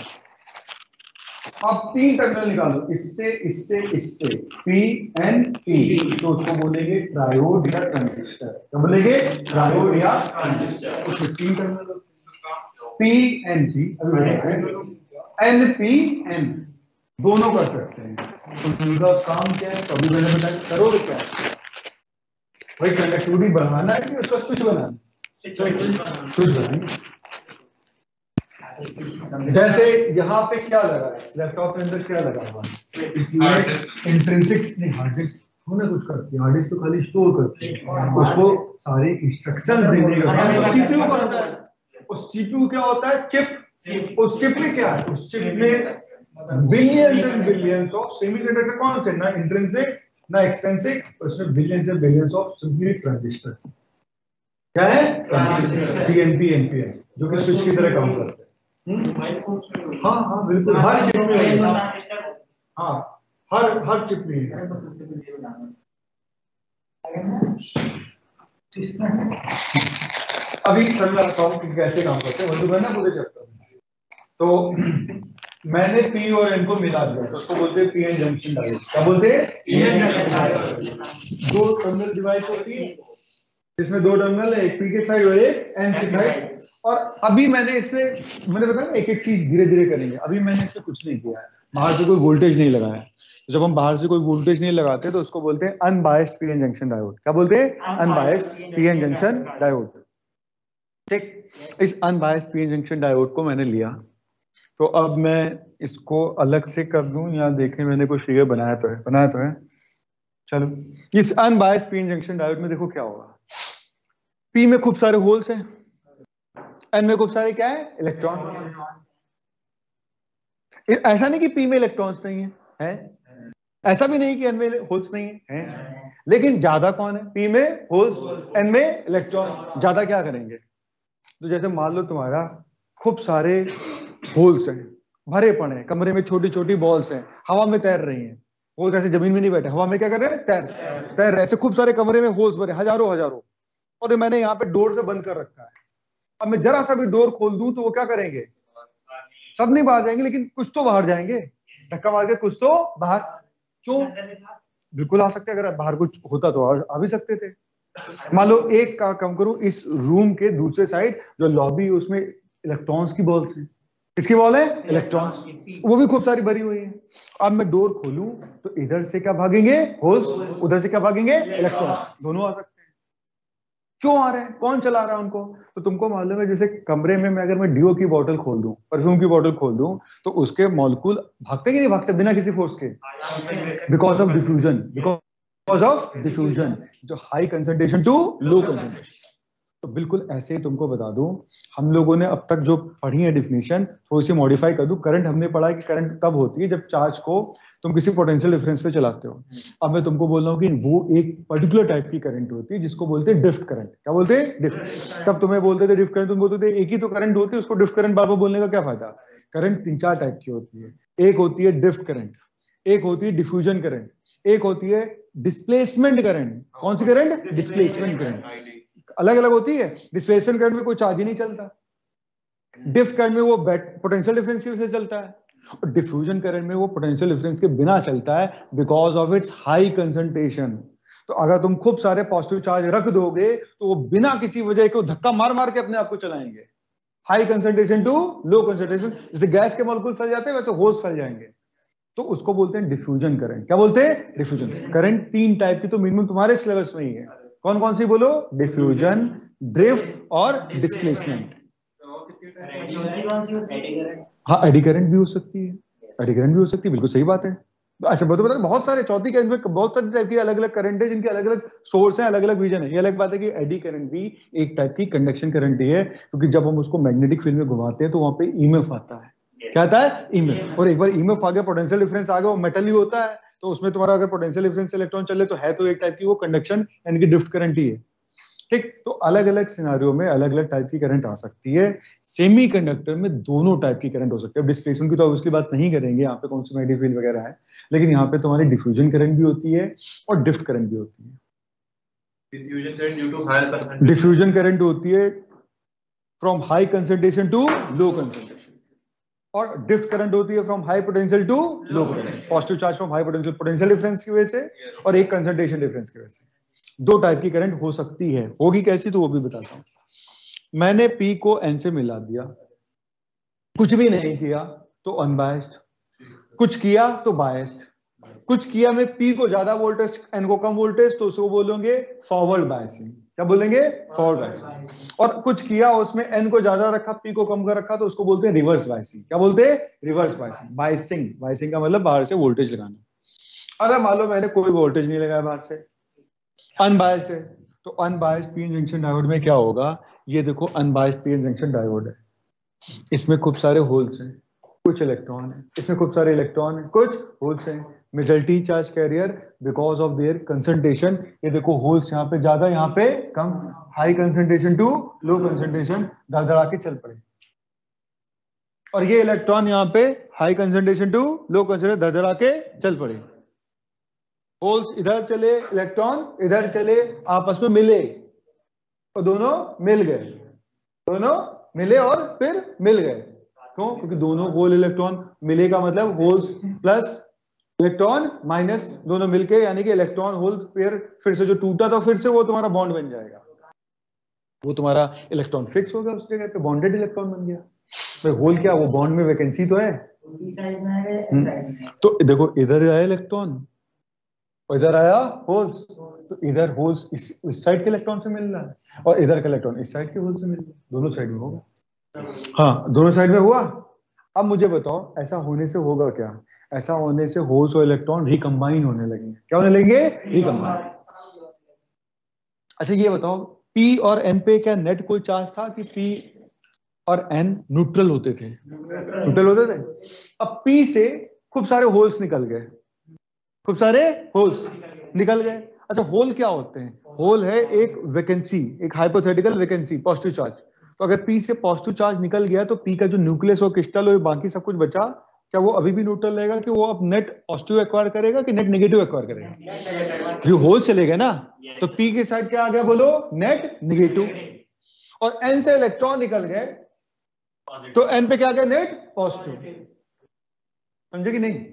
अब तीन टर्मिनल निकालो, इससे इससे इससे, पी एन पी, तो उसको बोलेंगे ट्रायोड या ट्रांजिस्टर। क्या बोलेंगे, ट्रायोड या ट्रांजिस्टर। उसमें तीन terminal, P N P, N P N दोनों कर सकते हैं। तो उनका काम क्या है, तो अभी मैंने बताया, करोगे क्या, भाई कंडक्टिविटी बढ़ाना है कि उसका स्विच बनाना, स्विच बनाएंगे। जैसे यहाँ पे क्या लगा है, लैपटॉप के अंदर क्या लगा हुआ है, इसलिए इंट्रिंसिक्स नहीं, हार्ड डिस्क होना कुछ करती है, हार्ड डिस्क तो खाली स्टोर करती है, उसको सारी इंस्ट्रक्शन देने का काम सीपीयू करता है। उस सीपीयू क्या होता है, चिप। उस चिप में क्या है, उस चिप में billions and billions of semiconductor, कौन से, ना इंट्रिंसिक ना एक्सट्रिंसिक, उसमें billions and billions of simply transistor. क्या है, ट्रांजिस्टर, पीएनपी एनपीएन, जो कि स्विच की तरह काम करते हैं। हाँ हाँ बिल्कुल, हर चिप में, हाँ हर चिप में। अभी सर मैं बताऊं कि कैसे काम करते हैं, वही ना पूरे चैप्टर में। तो मैंने पी और एन को मिला दिया, तो उसको बोलते हैं पीएन जंक्शन डायोड। क्या बोलते हैं, पीएन जंक्शन डायोड। दो टर्मिनल डिवाइस होती है जिसमें दो टर्मिनल है, एक पी के साइड और एक एन की साइड। और अभी मैंने इसमें, मैंने बताया एक एक चीज धीरे धीरे करेंगे, अभी मैंने इसमें कुछ नहीं किया है, बाहर से कोई वोल्टेज नहीं लगाया। तो जब हम बाहर से कोई वोल्टेज नहीं लगाते तो उसको बोलते हैं अनबायस्ड पीएन जंक्शन डायोड। क्या बोलते हैं, अनबायस्ड पीएन जंक्शन डायोड। ठीक, इस अनबायस्ड पीएन जंक्शन डायोड को मैंने लिया, तो अब मैं इसको अलग से कर दूं या देखने, मैंने कोई फिगर बनाया तो है। चलो, इस अनबायस्ड पीएन जंक्शन डायोड में देखो क्या होगा, पी में खूब सारे होल्स हैं, एन में खूब सारे क्या है, इलेक्ट्रॉन। ऐसा नहीं कि पी में इलेक्ट्रॉन्स नहीं है, ऐसा भी नहीं कि एन में होल्स नहीं है, लेकिन ज्यादा कौन है, पी में होल्स, एन में इलेक्ट्रॉन। ज्यादा क्या करेंगे, तो जैसे मान लो तुम्हारा खूब सारे होल्स हैं, भरे पड़े हैं कमरे में, छोटी छोटी बॉल्स हैं, हवा में तैर रही हैं। होल्स ऐसे जमीन में नहीं बैठे, हवा में क्या कर रहे हैं, तैर रहे। ऐसे खूब सारे कमरे में होल्स भरे, हजारों हजारों, और मैंने यहाँ पे डोर से बंद कर रखा है। अब मैं जरा सा भी डोर खोल दूं तो वो क्या करेंगे, सब नहीं बाहर जाएंगे, लेकिन कुछ तो बाहर जाएंगे, धक्का मार के कुछ तो बाहर। क्यों, बिल्कुल आ सकते, अगर बाहर कुछ होता तो आ भी सकते थे। मान लो एक का कम करूं, इस रूम के दूसरे साइड जो लॉबी है उसमें इलेक्ट्रॉन्स की बॉल्स हैं। किसकी बॉल है, इलेक्ट्रॉन्स, वो भी खूब सारी भरी हुई है। अब मैं डोर खोलूं तो इधर से क्या भागेंगे, होल्स, उधर से क्या भागेंगे, इलेक्ट्रॉन्स, दोनों आ सकते हैं। क्यों आ रहे हैं, कौन चला रहा है उनको, तो तुमको मालूम है, जैसे कमरे में मैं अगर मैं डिओ की बोतल खोल दूं, परफ्यूम की बोतल खोल दूं, तो उसके मॉलिक्यूल भागते कि नहीं भागते बिना किसी फोर्स के, because of diffusion, because of diffusion, जो high concentration to low concentration. तो बिल्कुल ऐसे ही तुमको बता दूं, हम लोगों ने अब तक जो पढ़ी है डेफिनेशन, थोड़ी सी मॉडिफाई कर दूं। करंट हमने पढ़ा है कि करंट तब होती है जब चार्ज को तुम किसी पोटेंशियल डिफरेंस पे चलाते हो। अब मैं तुमको बोल रहा हूँ कि वो एक पर्टिकुलर टाइप की करंट होती है जिसको बोलते हैं ड्रिफ्ट करंट। क्या बोलते हैं, ड्रिफ्ट। तब तुम्हें बोलते थे ड्रिफ्ट करंट, तुम बोलते थे एक ही तो करंट होती है, उसको ड्रिफ्ट करंट बार बार बोलने का क्या फायदा। करंट तीन चार टाइप की होती है, एक होती है ड्रिफ्ट करंट, एक होती है डिफ्यूजन करंट, एक होती है डिस्प्लेसमेंट करंट। कौन सी करंट, डिस्प्लेसमेंट करंट। अलग अलग होती है। डिस्प्लेसमेंट करंट में कोई चार्ज ही नहीं चलता, डिफ्ट करंट में वो पोटेंशियल डिफरेंस की वजह से चलता है, और डिफ्यूजन करंट में वो पोटेंशियल डिफरेंस के बिना चलता है because of its high concentration. तो अगर तुम खूब सारे पॉजिटिव चार्ज रख दोगे तो वो बिना किसी वजह के धक्का मार मार के अपने आप को चलाएंगे, high concentration to low concentration. जैसे गैस के मॉलिक्यूल फैल जाते हैं वैसे होल्स फैल जाएंगे, तो उसको बोलते हैं डिफ्यूजन करंट। क्या बोलते हैं? Diffusion current. 3 टाइप की तो मिनिमम तुम्हारे सिलेबस में ही है। कौन कौन सी बोलो? डिफ्यूजन, ड्रिफ्ट और डिस्प्लेसमेंट। हाँ, एडी करंट भी हो सकती है, एडी करंट भी हो सकती है, बिल्कुल सही बात है। अच्छा बता बहुत सारे चौथी के में बहुत सारे टाइप की अलग अलग करंट है जिनके अलग अलग सोर्स है, अलग अलग विजन है। ये अलग बात है कि एडी करंट भी एक टाइप की कंडक्शन करंट ही है, क्योंकि जब हम उसको मैग्नेटिक फील्ड में घुमाते हैं तो वहां पे ईएमएफ आता है। क्या आता है? ईएमएफ। और एक बार ईएमएफ आ गया, पोटेंशियल डिफरेंस आ गया, वो मेटल ही होता है, तो उसमें तुम्हारा अगर पोटेंशियल डिफरेंस इलेक्ट्रॉन चले तो है तो एक टाइप की वो कंडक्शन यानी कि ड्रिफ्ट करंट ही है। ठीक, तो अलग अलग सिनारियों में अलग अलग टाइप की करंट आ सकती है। सेमीकंडक्टर में दोनों टाइप की करंट हो सकती है। अब डिस्प्लेसमेंट की तो ऑब्वियसली बात नहीं करेंगे, यहाँ पे कौन सी मैग्नेटिक फील्ड वगैरह है, लेकिन यहाँ पे तुम्हारी डिफ्यूजन करंट भी होती है और ड्रिफ्ट करंट भी होती है। डिफ्यूजन करंट होती है from high concentration to low concentration, और ड्रिफ्ट करंट होती है from high potential to low potential. Positive charge from high potential, potential difference की वजह से, और एक कंसंट्रेशन डिफरेंस की वजह से। 2 टाइप की करंट हो सकती है। होगी कैसी तो वो भी बताता हूं। मैंने P को N से मिला दिया, कुछ भी नहीं किया तो अनबायस्ड, कुछ किया तो बायस्ड। कुछ किया मैं P को ज्यादा वोल्टेज N को कम वोल्टेज तो उसको बोलेंगे फॉरवर्ड बायसिंग। क्या बोलेंगे? Forward biasing. और कुछ किया उसमें N को ज्यादा रखा, P को कम कर रखा, तो उसको बोलते हैं रिवर्स बायसिंग। क्या बोलते हैं? Reverse biasing. बायसिंग, बायसिंग का मतलब बाहर से वोल्टेज लगाना। अगर मान लो मैंने कोई वोल्टेज नहीं लगाया बाहर से, अनबायस्ड है, तो अनबायस्ड पीएन जंक्शन डायोड में क्या होगा? ये देखो अनबायस्ड पीएन जंक्शन डायोड है, इसमें खूब सारे होल्स हैं, कुछ इलेक्ट्रॉन है, इसमें खूब सारे इलेक्ट्रॉन है, कुछ होल्स हैं। Majority charge carrier because of their concentration. ये देखो होल्स यहाँ पे ज्यादा, यहाँ पे कम, high concentration to low concentration, धड़धड़ा के चल पड़े। और ये इलेक्ट्रॉन यहाँ पे high concentration to low concentration, धड़धड़ा के चल पड़े। होल्स इधर चले, इलेक्ट्रॉन इधर चले, आपस में मिले और दोनों मिल गए, दोनों मिले और फिर मिल गए। क्यों? क्योंकि दोनों होल इलेक्ट्रॉन मिले का मतलब होल्स प्लस इलेक्ट्रॉन माइनस दोनों मिलके, यानी कि इलेक्ट्रॉन होल पेयर फिर से जो टूटा तो फिर से वो तुम्हारा बॉन्ड बन जाएगा, वो तुम्हारा इलेक्ट्रॉन फिक्स हो गया उस जगह पे, बॉन्डेड इलेक्ट्रॉन बन गया। भाई होल क्या, वो बॉन्ड में वैकेंसी तो है। तो देखो इधर आया इलेक्ट्रॉन और इधर आया होल्स, तो इधर होल्स इस साइड के इलेक्ट्रॉन से मिल रहा है और इधर का इलेक्ट्रॉन इस साइड के होल से मिल रहा है, दोनों साइड में होगा। हाँ, दोनों साइड में हुआ। अब मुझे बताओ ऐसा होने से होगा क्या? ऐसा होने से होल्स और इलेक्ट्रॉन रिकम्बाइन होने लगेंगे। क्या होने लगेंगे? रिकम्बाइन। अच्छा ये बताओ P और N पे क्या नेट कोई चार्ज था कि P और N न्यूट्रल होते थे? न्यूट्रल होते थे। अब P से खूब सारे होल्स निकल गए, खूब सारे होल्स निकल गए। अच्छा होल क्या होते हैं? होल है एक वैकेंसी, एक हाइपोथेटिकल वैकेंसी, पॉजिटिव चार्ज। तो अगर P से पॉजिटिव चार्ज निकल गया तो P का जो न्यूक्लियस और क्रिस्टल और बाकी सब कुछ बचा, क्या वो अभी भी न्यूट्रल रहेगा कि वो अब नेट पॉजिटिव एक्वायर करेगा कि नेट नेगेटिव एक्वायर करेगा? ये होल चले गए ना, तो P के साइड क्या आ गया बोलो? Net negative. और N से इलेक्ट्रॉन निकल गए तो N पे क्या आ गया? Net positive. समझे कि नहीं?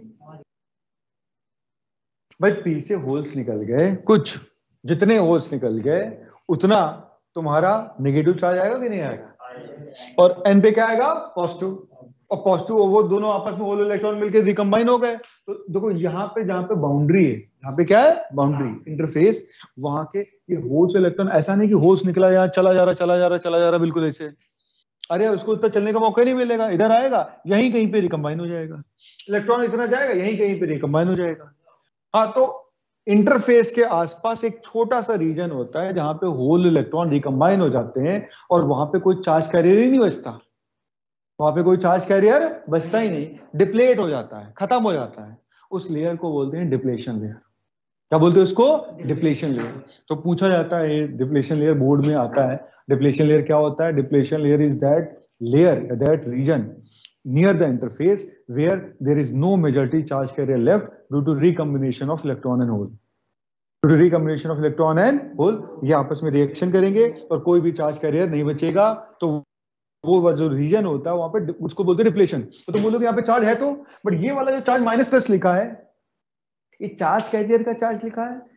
भाई P से होल्स निकल गए, कुछ जितने होल्स निकल गए उतना तुम्हारा नेगेटिव चार्ज आएगा कि नहीं आएगा? और N पे क्या आएगा? पॉजिटिव। और पॉजिटिव वो दोनों आपस में होल इलेक्ट्रॉन मिलकर रिकम्बाइन हो गए। तो देखो यहाँ पे जहाँ पे बाउंड्री है, यहाँ पे क्या है? बाउंड्री, इंटरफेस, वहां के ये होल्स इलेक्ट्रॉन, ऐसा नहीं कि होल्स निकला यार चला जा रहा चला जा रहा चला जा रहा, बिल्कुल ऐसे, अरे उसको इतना चलने का मौका नहीं मिलेगा, इधर आएगा यहीं कहीं पे रिकम्बाइन हो जाएगा, इलेक्ट्रॉन इतना जाएगा यहीं कहीं पे रिकम्बाइन हो जाएगा। हाँ, तो इंटरफेस के आसपास एक छोटा सा रीजन होता है जहां पे होल इलेक्ट्रॉन रिकम्बाइन हो जाते हैं और वहां पे कोई चार्ज कैरियर ही नहीं बचता, वहां पे कोई चार्ज कैरियर बचता ही नहीं, डिप्लेट हो जाता है, खत्म हो जाता है। उस लेयर को बोलते हैं डिप्लेशन लेयर। क्या बोलते हैं उसको? Depletion layer. तो पूछा जाता है, डिप्लेशन लेयर बोर्ड में आता है, डिप्लेशन लेयर क्या होता है? Depletion layer is that layer, that region near the interface where there is no majority charge carrier left due to recombination of electron and hole. Due to recombination of electron and hole, ये आपस में reaction करेंगे और कोई भी charge carrier नहीं बचेगा। तो वो जो रीजन होता है वहां पे उसको बोलते हैं डिप्लेशन। तो तुम बोलोगे यहाँ पे चार्ज है तो, बट ये वाला जो चार्ज माइनस प्लस लिखा है, ये चार्ज कैरियर का चार्ज लिखा है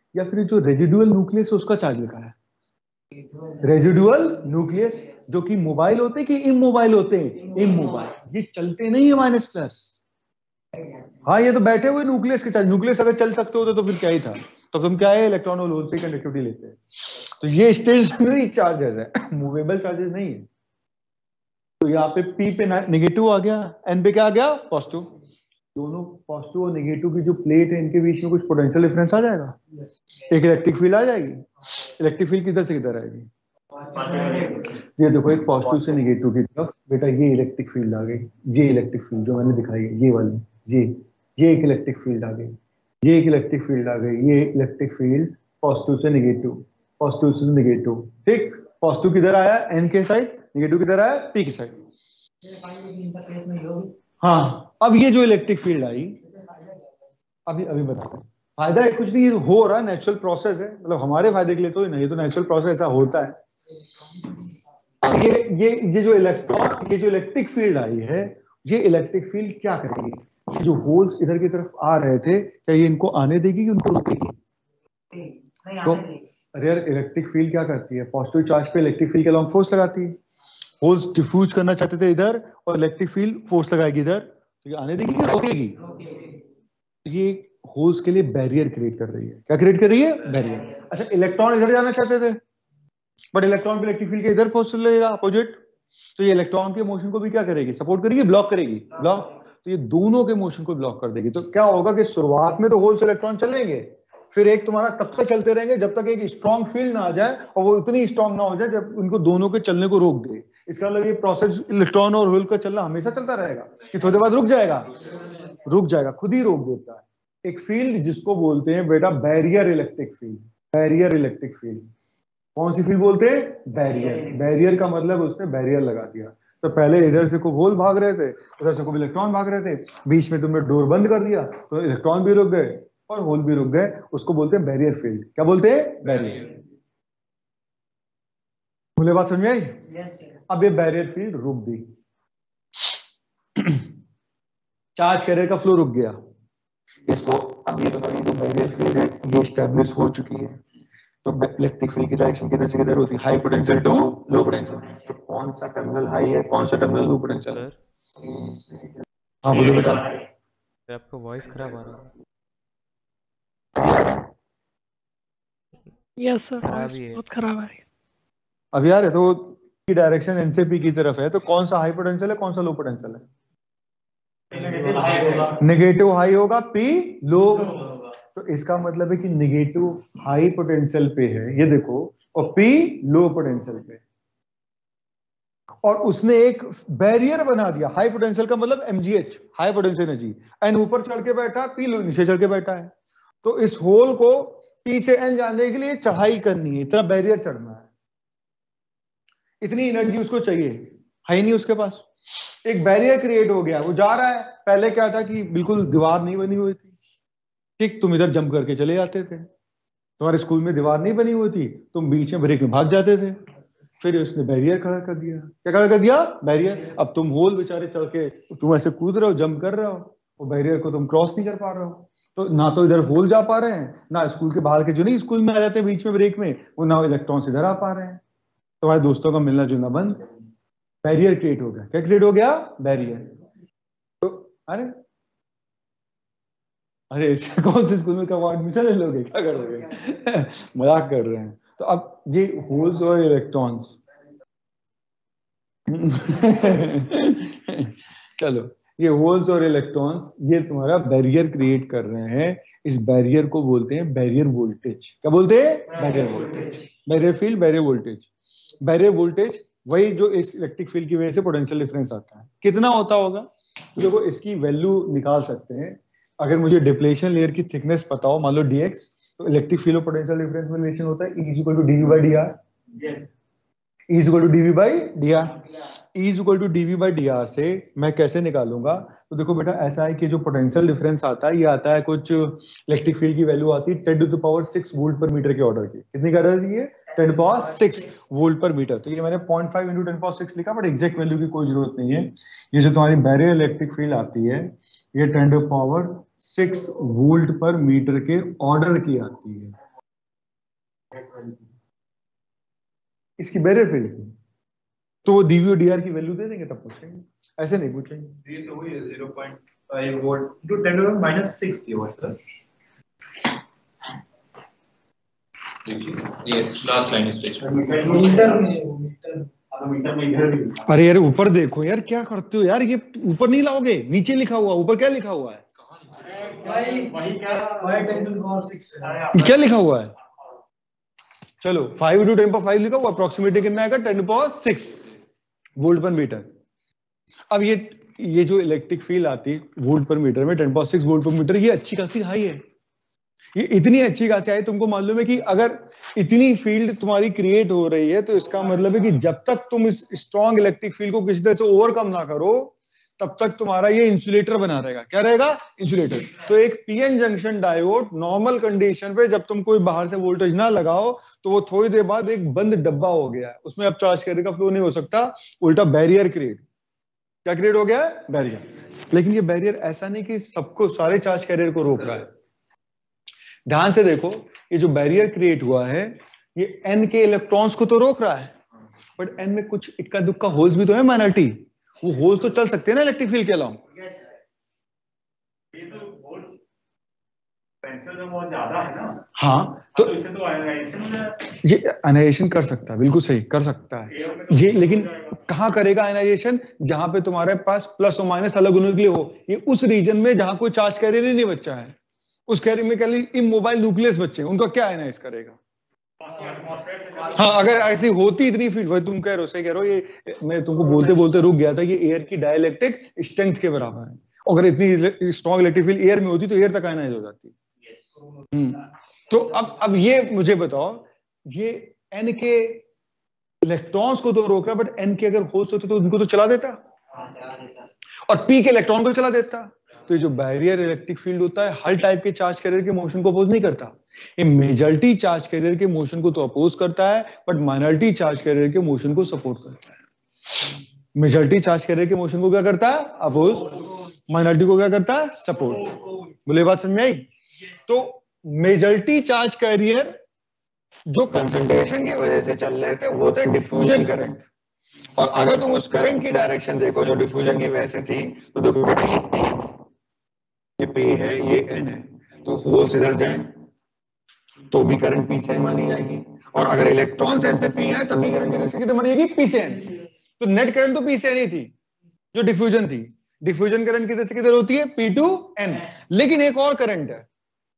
या फिर जो रेजिडुअल न्यूक्लियस है उसका चार्ज लिखा है? रेजिडुअल न्यूक्लियस, जो कि मोबाइल होते हैं कि इमोबाइल होते हैं? इमोबाइल, ये चलते नहीं है माइनस प्लस। हाँ, ये तो बैठे हुए न्यूक्लियस के चार्ज, न्यूक्लियस अगर चल सकते होते तो फिर क्या ही था, तो तुम क्या है इलेक्ट्रॉन और होल से कंडक्टिविटी लेते हैं। तो ये स्टेशनरी चार्जेस है, मूवेबल चार्जेस नहीं है। तो यहाँ पे P पे नेगेटिव आ गया, N पे क्या आ गया? पॉजिटिव। दोनों पॉजिटिव और नेगेटिव की जो प्लेट है इनके बीच में कुछ पोटेंशियल डिफरेंस आ जाएगा, एक इलेक्ट्रिक फील्ड आ जाएगी। इलेक्ट्रिक फील्ड किधर से किधर आएगी? ये देखो, एक पॉजिटिव से नेगेटिव की तरफ बेटा ये इलेक्ट्रिक फील्ड आ गई, ये इलेक्ट्रिक फील्ड जो मैंने दिखाई है ये वाली, ये एक इलेक्ट्रिक फील्ड आ गई, ये एक इलेक्ट्रिक फील्ड आ गई, ये इलेक्ट्रिक फील्ड पॉजिटिव से नेगेटिव, पॉजिटिव से नेगेटिव। ठीक, पॉजिटिव किधर आया? एन के साइड, नेगेटिव किधर आया? पी की साइड। हाँ, अब ये जो इलेक्ट्रिक फील्ड आई, अभी बता, फायदा है कुछ नहीं, हो रहा नेचुरल प्रोसेस है, मतलब हमारे फायदे के लिए तो नहीं, तो नेचुरल प्रोसेस ऐसा होता है। ये जो इलेक्ट्रॉन, ये जो इलेक्ट्रिक फील्ड आई है, ये इलेक्ट्रिक फील्ड क्या करेगी? ये जो होल्स इधर की तरफ आ रहे थे, क्या ये इनको आने देगी कि उनको रोकेगी? तो अरे यार, इलेक्ट्रिक फील्ड क्या करती है? पॉजिटिव चार्ज पे इलेक्ट्रिक फील्ड के अलॉन्ग फोर्स लगाती है। होल्स डिफ्यूज करना चाहते थे इधर और इलेक्ट्रिक फील्ड फोर्स लगाएगी इधर, तो ये आने देगी कि रोकेगी? ये होल्स के लिए बैरियर क्रिएट कर रही है। क्या क्रिएट कर रही है? बैरियर। अच्छा, इलेक्ट्रॉन इधर जाना चाहते थे, बट इलेक्ट्रॉन पे इलेक्ट्रिक फील्ड के इधर फोर्स लगेगा अपोजिट, तो ये इलेक्ट्रॉन के मोशन को भी क्या करेगी? सपोर्ट करेगी, ब्लॉक करेगी? ब्लॉक। तो ये दोनों के मोशन को ब्लॉक कर देगी। तो क्या होगा कि शुरुआत में तो होल्स इलेक्ट्रॉन चलेंगे, फिर एक तुम्हारा तब तक चलते रहेंगे जब तक एक स्ट्रॉन्ग फील्ड ना आ जाए, और वो इतनी स्ट्रॉन्ग ना हो जाए जब उनको दोनों के चलने को रोक दे। इसका मतलब ये प्रोसेस इलेक्ट्रॉन और होल का चलना हमेशा चलता रहेगा कि थोड़ी देर बाद रुक जाएगा? रुक जाएगा, खुद ही रोक देता है। एक फील्ड जिसको बोलते हैं बेटा barrier electric field. Barrier electric field कौन सी फील्ड बोलते हैं? बैरियर। बैरियर का मतलब उसने बैरियर लगा दिया। तो पहले इधर से को होल भाग रहे थे, उधर से को इलेक्ट्रॉन भाग रहे थे, बीच में तुमने डोर बंद कर दिया तो इलेक्ट्रॉन भी रुक गए और होल भी रुक गए। उसको बोलते हैं बैरियर फील्ड। क्या बोलते हैं? बैरियर। बोले बात समझ में आई? अब ये बैरियर फील्ड रुक गई, चार्ज कैरियर का फ्लो रुक गया। इसको अब ये तुम्हारी जो बैरियर फील्ड है ये एस्टैब्लिश हो चुकी है। तो इलेक्ट्रिक फील्ड की डायरेक्शन किधर से किधर होती है? High potential to low potential. तो कौन सा टर्मिनल हाई है, कौन सा टर्मिनल लो पोटेंशियल है? हाँ बोलो बेटा। आपका वॉइस खराब आ रहा है। यस सर, बहुत खराब आ रही है। अब यार है तो की डायरेक्शन एन से पी की तरफ है, तो कौन सा हाई पोटेंशियल है, कौन सा लो पोटेंशियल है? नेगेटिव हाई होगा, पी लो। तो इसका मतलब है कि नेगेटिव हाई पोटेंशियल पे है, ये देखो, और पी लो पोटेंशियल पे, और उसने एक बैरियर बना दिया। हाई पोटेंशियल का मतलब mgh, high potential energy, N ऊपर चढ़ के बैठा, पी नीचे चढ़ के बैठा है। तो इस होल को पी से एन जाने के लिए चढ़ाई करनी है, इतना बैरियर चढ़ना है, इतनी एनर्जी उसको चाहिए, है नहीं उसके पास। एक बैरियर क्रिएट हो गया, वो जा रहा है। पहले क्या था कि बिल्कुल दीवार नहीं बनी हुई थी, ठीक, तुम इधर जंप करके चले जाते थे, तुम्हारे स्कूल में दीवार नहीं बनी हुई थी, तुम बीच में ब्रेक में भाग जाते थे। फिर उसने बैरियर खड़ा कर दिया। क्या खड़ा कर दिया? बैरियर। अब तुम होल बेचारे चल के तुम ऐसे कूद रहे हो, जंप कर रहे हो, वो बैरियर को तुम क्रॉस नहीं कर पा रहे हो। तो ना तो इधर होल जा पा रहे हैं, ना स्कूल के बाहर के जो नहीं स्कूल में आ जाते हैं बीच में ब्रेक में, वो ना इलेक्ट्रॉन्स इधर आ पा रहे हैं। तुम्हारे दोस्तों का मिलना जुलना बंद, बैरियर क्रिएट हो गया। क्या क्रिएट हो गया? बैरियर। तो अरे कौन से स्कूल में कब एडमिशन ले लोगे, क्या करोगे? मजाक कर रहे हैं। तो अब ये होल्स और इलेक्ट्रॉन्स चलो, ये होल्स और इलेक्ट्रॉन्स ये तुम्हारा बैरियर क्रिएट कर रहे हैं। इस बैरियर को बोलते हैं बैरियर वोल्टेज। क्या बोलते हैं? Barrier voltage. Barrier field, barrier voltage. Barrier voltage वही जो इस इलेक्ट्रिक फील्ड की वजह से पोटेंशियल डिफरेंस आता है। कितना होता होगा? तो देखो, इसकी वैल्यू निकाल सकते हैं। अगर मुझे डिप्लेशन लेयर की थिकनेस पता हो, मान लो dx, तो इलेक्ट्रिक फील्ड और पोटेंशियल डिफरेंस में रिलेशन होता है E equal to dv by dr। E equal to dv by dr। E equal to dv by dr से मैं कैसे निकालूंगा? तो देखो बेटा, ऐसा है कि जो पोटेंशियल डिफरेंस आता है, ये आता है कुछ इलेक्ट्रिक फील्ड की वैल्यू आती है 10 to the power 6 volt per metre के ऑर्डर की। कितनी कर रही है? 10 to the power 6 volt per metre. तो ये मैंने 0.5 इंटू 10 टू द पावर 6 लिखा, बट एग्जैक्ट वैल्यू की कोई जरूरत नहीं है। ये जो तुम्हारी बैरियर इलेक्ट्रिक फील्ड आती है, ये 10 to the power 6 volt per metre के ऑर्डर की आती है। इसकी बैरियर फील्ड की, तो वो डीवी और डीआर की वैल्यू दे देंगे तब पूछेंगे, ऐसे नहीं पूछेंगे। ये तो वही है 0.5 वोल्ट टू 10⁻�6 की वोल्ट सर। देखिए ये लास्ट लाइन इस पेज अरे यार ऊपर देखो यार, क्या करते हो यार, ये ऊपर नहीं लाओगे, नीचे लिखा हुआ, ऊपर क्या लिखा हुआ है, क्या लिखा हुआ है? चलो 5 × 10⁻⁵ लिखा हुआ, अप्रोक्सीमेटली कितना आएगा 10⁻⁶ वोल्ट पर मीटर। अब ये जो इलेक्ट्रिक फील्ड आती है वोल्ट पर मीटर में 10⁻⁶ वोल्ट पर मीटर, ये अच्छी खासी हाई है। ये इतनी अच्छी खासी हाई, तुमको मालूम है कि अगर इतनी फील्ड तुम्हारी क्रिएट हो रही है तो इसका मतलब है कि जब तक तुम इस स्ट्रॉन्ग इलेक्ट्रिक फील्ड को किसी तरह से ओवरकम ना करो तब तक तुम्हारा ये इंसुलेटर बना रहेगा। क्या रहेगा? इंसुलेटर। तो एक PN junction diode normal condition पे जब तुम कोई बाहर से वोल्टेज ना लगाओ तो वो थोड़ी देर बाद एक बंद डब्बा हो गया है, उसमें अब चार्ज कैरियर का फ्लो नहीं हो सकता, उल्टा बैरियर क्रिएट। क्या क्रिएट हो गया? बैरियर। लेकिन ये बैरियर ऐसा नहीं कि सबको, सारे चार्ज कैरियर को रोक रहा है। ध्यान से देखो, ये जो बैरियर क्रिएट हुआ है ये एन के इलेक्ट्रॉन्स को तो रोक रहा है, बट एन में कुछ इक्का दुक्का होल्स भी तो है माइनॉरिटी, वो होल्स तो चल सकते हैं ना इलेक्ट्रिक फील्ड के अलावा। ये तो वोल्ट पोटेंशियल जो बहुत ज्यादा है ना, हाँ तो इसे तो आयनाइजेशन हो जाएगा। ये आयनाइजेशन कर सकता है, बिल्कुल सही कर सकता है ये, लेकिन कहाँ करेगा आयनाइजेशन? जहां पे तुम्हारे पास प्लस और माइनस अलग होने के लिए हो, ये उस रीजन में जहां कोई चार्ज कैरियर ही नहीं बचा है, उस कैरियर में खाली इमोबाइल न्यूक्लियस बच्चे, उनका क्या आयनाइज करेगा? हाँ अगर ऐसी होती इतनी फील्ड, वही तुम कह रहे हो, सही कह रहे हो, ये मैं तुमको बोलते बोलते रुक गया था, ये एयर की डाइलेक्ट्रिक स्ट्रेंथ के बराबर है। अगर इतनी स्ट्रॉन्ग इलेक्ट्रिक फील्ड एयर में होती तो एयर तक आयनाइज हो जाती। तो अब ये मुझे बताओ, ये एन के इलेक्ट्रॉन्स को तो रोक रहा है, बट एन के अगर होल्स होते तो उनको तो चला देता, और पी के इलेक्ट्रॉन को चला देता। तो ये जो बैरियर इलेक्ट्रिक फील्ड होता है हर टाइप के चार्ज कैरियर के मोशन को अपोज नहीं करता, ये मेजॉरिटी चार्ज कैरियर के मोशन को तो अपोज करता है, बट माइनॉरिटी चार्ज कैरियर के मोशन को सपोर्ट करता है। मेजॉरिटी चार्ज कैरियर के मोशन को क्या करता है? अपोज। माइनॉरिटी को क्या करता है? सपोर्ट। बोले बात समझ में आई? तो मेजॉरिटी चार्ज कैरियर जो कंसंट्रेशन की वजह से चल रहे थे वो थे डिफ्यूजन करंट, और अगर तुम उस करंट की डायरेक्शन देखो जो डिफ्यूजन की वजह से थी, तो देखो ये P है, ये N है, तो होल्स इधर जाए तो भी करंट P से मानी जाएगी, और अगर इलेक्ट्रॉन N से P है तो भी करंट किधर मानी जाएगी? P से N। तो नेट करंट तो P से N ही थी जो डिफ्यूजन थी। डिफ्यूजन करंट किधर से किधर होती है? P to N। लेकिन एक और करंट है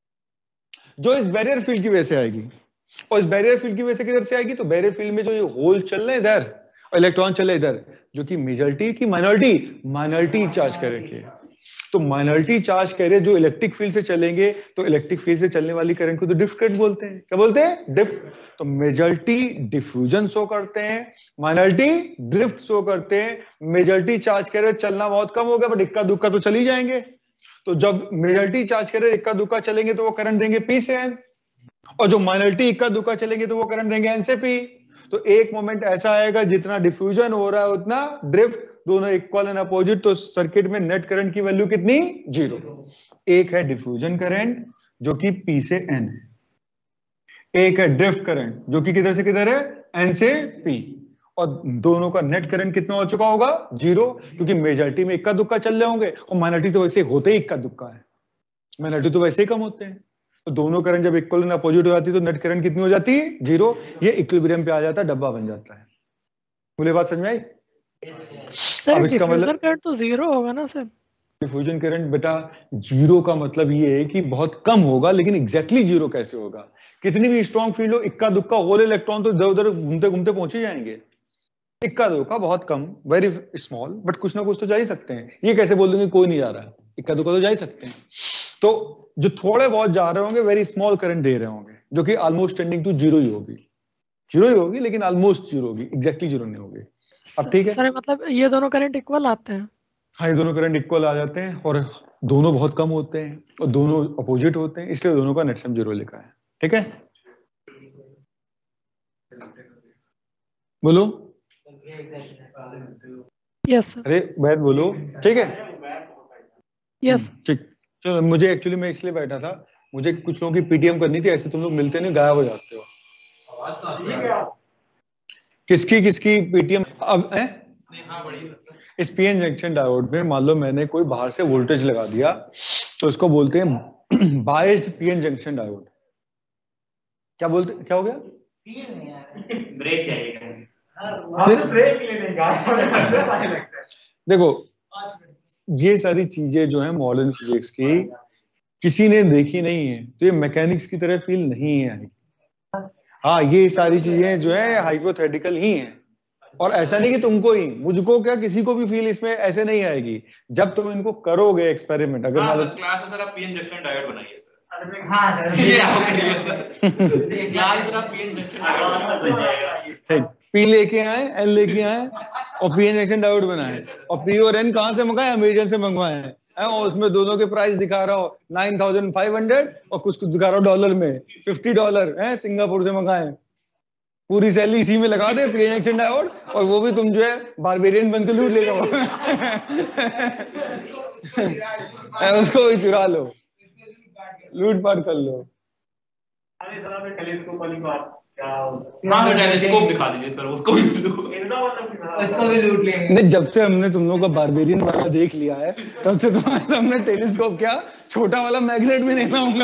जो इस बैरियर फील्ड की वजह से आएगी, और इस बैरियर फील्ड की वजह से किधर से आएगी? तो बैरियर फील्ड में जो ये होल चल रहे इधर और इलेक्ट्रॉन चल रहे इधर, जो कि मेजॉरिटी की माइनॉरिटी चार्ज कैरियर की है। तो माइनॉरिटी चार्ज कैरियर जो इलेक्ट्रिक फील्ड से चलेंगे, तो इलेक्ट्रिक फील्ड से चलने वाली करंट को तो ड्रिफ्ट करंट बोलते हैं। क्या बोलते हैं? ड्रिफ्ट। तो मेजॉरिटी डिफ्यूजन शो करते हैं, माइनॉरिटी ड्रिफ्ट शो करते हैं। मेजॉरिटी चार्ज कैरियर चलना बहुत कम हो गया, बट इक्का दुक्का तो चल ही जाएंगे। तो जब मेजॉरिटी चार्ज कैरियर इक्का दुक्का चलेंगे तो वो करंट देंगे P से N, और जो माइनॉरिटी इक्का दुक्का चलेंगे तो वो करंट देंगे N से P। तो एक मोमेंट ऐसा आएगा जितना डिफ्यूजन हो रहा है उतना ड्रिफ्ट, दोनों इक्वल एंड अपोजिट। तो सर्किट में नेट करंट की वैल्यू कितनी? 0। एक है डिफ्यूजन करंट जो कि P से N है, एक है ड्रिफ्ट करंट जो कि किधर से किधर है? N से P, और दोनों का नेट करंट कितना हो चुका होगा? 0, क्योंकि मेजॉरिटी में इक्का दुक्का चल रहे होंगे, और माइनॉरिटी तो वैसे होते ही इक्का दुक्का है, माइनॉरिटी तो वैसे ही कम होते हैं। तो दोनों करंट जब इक्वल एंड अपोजिट हो जाती है तो नेट करंट कितनी हो जाती है? 0। ये इक्विलिब्रियम पे आ जाता है, डब्बा बन जाता है। बोले बात समझ में आई? अब इसका मतलब करंट तो 0 होगा ना सर? डिफ्यूजन करंट बेटा 0 का मतलब ये है कि बहुत कम होगा, लेकिन एग्जैक्टली 0 कैसे होगा? कितनी भी स्ट्रॉन्ग फील्ड हो, इक्का दुक्का होल इलेक्ट्रॉन तो इधर उधर घूमते घूमते पहुंच ही जाएंगे। इक्का दुक्का बहुत कम, वेरी स्मॉल, बट कुछ ना कुछ तो जा ही सकते हैं। ये कैसे बोल देंगे कोई नहीं जा रहा है? इक्का दुक्का तो जा ही सकते हैं। तो जो थोड़े बहुत जा रहे होंगे वेरी स्मॉल करंट दे रहे होंगे, जो कि ऑलमोस्ट टेंडिंग टू 0 ही होगी। 0 ही होगी, लेकिन ऑलमोस्ट 0 होगी, एग्जैक्टली 0 नहीं होगी। अब ठीक है सर, मतलब ये दोनों करंट इक्वल आते हैं? हाँ, ये दोनों करंट इक्वल आ जाते हैं, और दोनों बहुत कम होते हैं, और दोनों अपोजिट होते हैं, इसलिए दोनों का नेट सम 0 लिखा है। ठीक है, बोलो। Yes sir. अरे बैठ बोलो। ठीक है, यस ठीक। चलो, मुझे एक्चुअली मैं इसलिए बैठा था, मुझे कुछ लोगों की पीटीएम करनी थी, ऐसे तुम लोग मिलते नहीं, गायब हो जाते हो। किसकी किसकी पीटीएम अब है? हाँ बड़ी इस पीएन जंक्शन डायोड में मान लो मैंने कोई बाहर से वोल्टेज लगा दिया, तो इसको बोलते हैं बायस्ड पीएन जंक्शन डायोड। क्या बोलते, क्या हो गया? ब्रेक चाहिएगा। ब्रेक लेने का देखो ये सारी चीजें जो है मॉडर्न फिजिक्स की किसी ने देखी नहीं है, तो ये मैकेनिक्स की तरह फील नहीं है। हाँ ये सारी चीजें जो है हाइपोथेटिकल ही हैं, और ऐसा नहीं कि तुमको ही, मुझको क्या किसी को भी फील इसमें ऐसे नहीं आएगी जब तुम इनको करोगे एक्सपेरिमेंट। अगर हाँ, मतलब क्लास में सर आप पीएन जंक्शन डायोड बनाइए सर। हाँ सर क्लास में आप पीएन जंक्शन डायोड बनाइए। ठीक, पी लेके आए, एन लेके आए और पीएन जंक्शन डायोड बनाए, और पी और एन कहाँ से मंगाए? अमेरिकन से मंगवाए हैं, और उसमें दोनों के प्राइस दिखा रहा हो 9,500 और कुछ दिखा रहा हो डॉलर में $50 है, सिंगापुर से मंगाए। पूरी सैलरी इसी में लगा दे पीएन जंक्शन डायोड, और वो भी तुम जो है बारबेरियन बन के लूट ले जाओ। उसको भी चुरा लो, लूट पाट कर लो। अरे सर आपने टेलीस्कोप वाली बात क्या? हाँ तो टेलीस्कोप दिखा दीजिए सर, उसको भी इनका मतलब उसको भी लूट लेंगे। नहीं, जब से हमने तुम लोगों का बारबेरियन वाला देख लिया है तब से तुम्हारे सामने टेलीस्कोप क्या छोटा वाला मैग्नेट भी नहीं लाऊंगा।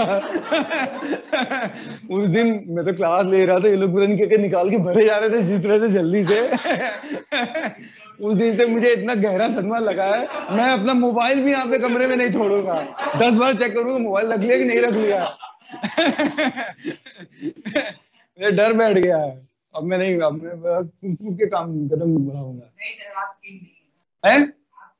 उस दिन मैं तो क्लास ले रहा था, ये लोग पूरा के निकाल के भरे जा रहे थे जिस तरह से जल्दी से। उस दिन से मुझे इतना गहरा सदमा लगा है, मैं अपना मोबाइल भी यहाँ पे कमरे में नहीं छोड़ूंगा, 10 बार चेक करूंगा मोबाइल रख लिया कि नहीं रख लिया। मुझे डर बैठ गया है, अब मैं नहीं, अब मैं के काम कदम बढ़ाऊंगा। नहीं सर आप किंग नहीं हैं?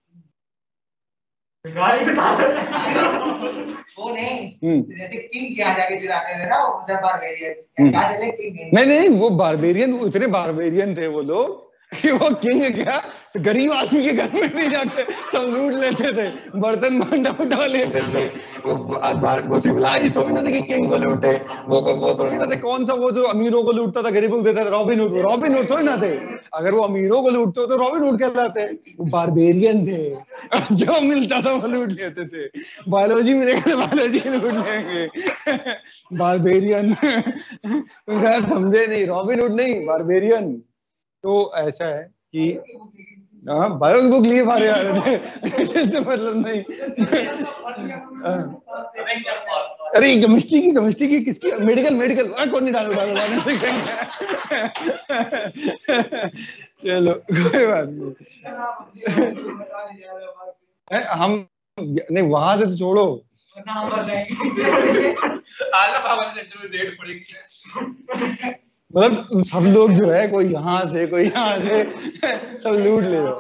वो नहीं जैसे किंग क्या जाके चुराते थे ना, वो सब बारबेरियन क्या चले किंग नहीं नहीं, वो बारबेरियन इतने बारबेरियन थे वो लोग कि वो किंग क्या गरीब आदमी के घर में भी जाके सब लूट लेते थे, बर्तन भांडा उठा लेते थे। वो सिविलाइज थोड़ी ना थे कि किंग को लूटे, वो थोड़ी ना थे। कौन सा वो जो अमीरों को लूटता था गरीबों को देता था? रॉबिन हुड, रॉबिन हुड थोड़ी ना थे। अगर वो अमीरों को लूटते हो तो रॉबिन हुड कहलाते। वो बारबेरियन थे, जो मिलता था वो लूट लेते थे। बायोलॉजी मिलेगा तो बायोलॉजी लूट लेंगे। बारबेरियन तुम शायद समझे नहीं, रॉबिन हुड नहीं, बारबेरियन। तो ऐसा है कि हाँ बायो बुक लिए मारे आ रहे थे, इससे मतलब नहीं। अरे केमिस्ट्री की किसकी? मेडिकल कौन नहीं डालो चलो कोई बात नहीं। हम नहीं, वहां से तो छोड़ो, मतलब सब लोग जो है कोई यहाँ से कोई यहाँ से सब लूट ले जाओ।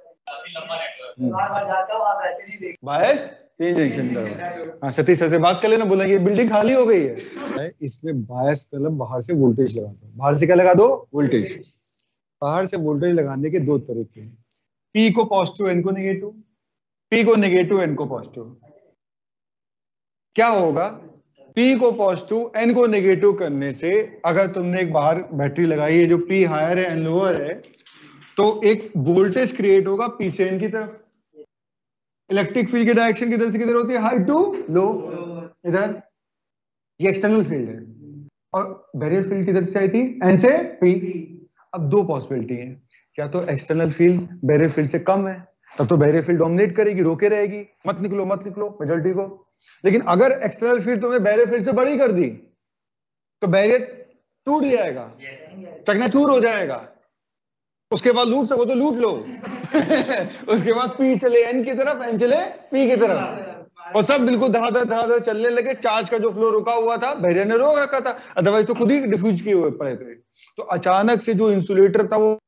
Bias PN junction diode. हाँ सतीश सर से बात कर लेना, बोलेंगे बिल्डिंग खाली हो गई है। इसमें बायस मतलब बाहर से वोल्टेज लगा दो। बाहर से क्या लगा दो? वोल्टेज। बाहर से वोल्टेज लगाने के दो तरीके हैं, पी को पॉजिटिव एन को नेगेटिव, पी को नेगेटिव एन को पॉजिटिव। क्या होगा? P को पॉजिटिव एन को नेगेटिव करने से अगर तुमने एक बाहर बैटरी लगाई है जो P हायर है एन लोअर है, तो एक वोल्टेज क्रिएट होगा P से एन की तरफ। इलेक्ट्रिक फील्ड की डायरेक्शन किधर से किधर होती है? हाई टू लो, इधर। ये एक्सटर्नल फील्ड है। और बैरियर फील्ड किधर से आई थी? एन से P। अब दो पॉसिबिलिटी है, या तो एक्सटर्नल फील्ड बैरियर फील्ड से कम है, तब तो बैरियर फील्ड डोमिनेट करेगी, रोके रहेगी, मत निकलो मेजॉरिटी को। लेकिन अगर एक्सटर्नल फील्ड तुमने बैरियर फील्ड से बड़ी कर दी तो बैरियर टूट जाएगा, चकनाचूर हो जाएगा। उसके बाद लूट सको तो लूट लो। उसके बाद P चले एन की तरफ, एन चले P की तरफ, और सब बिल्कुल धड़ाधड़ चलने लगे। चार्ज का जो फ्लो रुका हुआ था बैरियर ने रोक रखा था, अदरवाइज तो खुद ही डिफ्यूज किए हुए पड़े थे। तो अचानक से जो इंसुलेटर था वो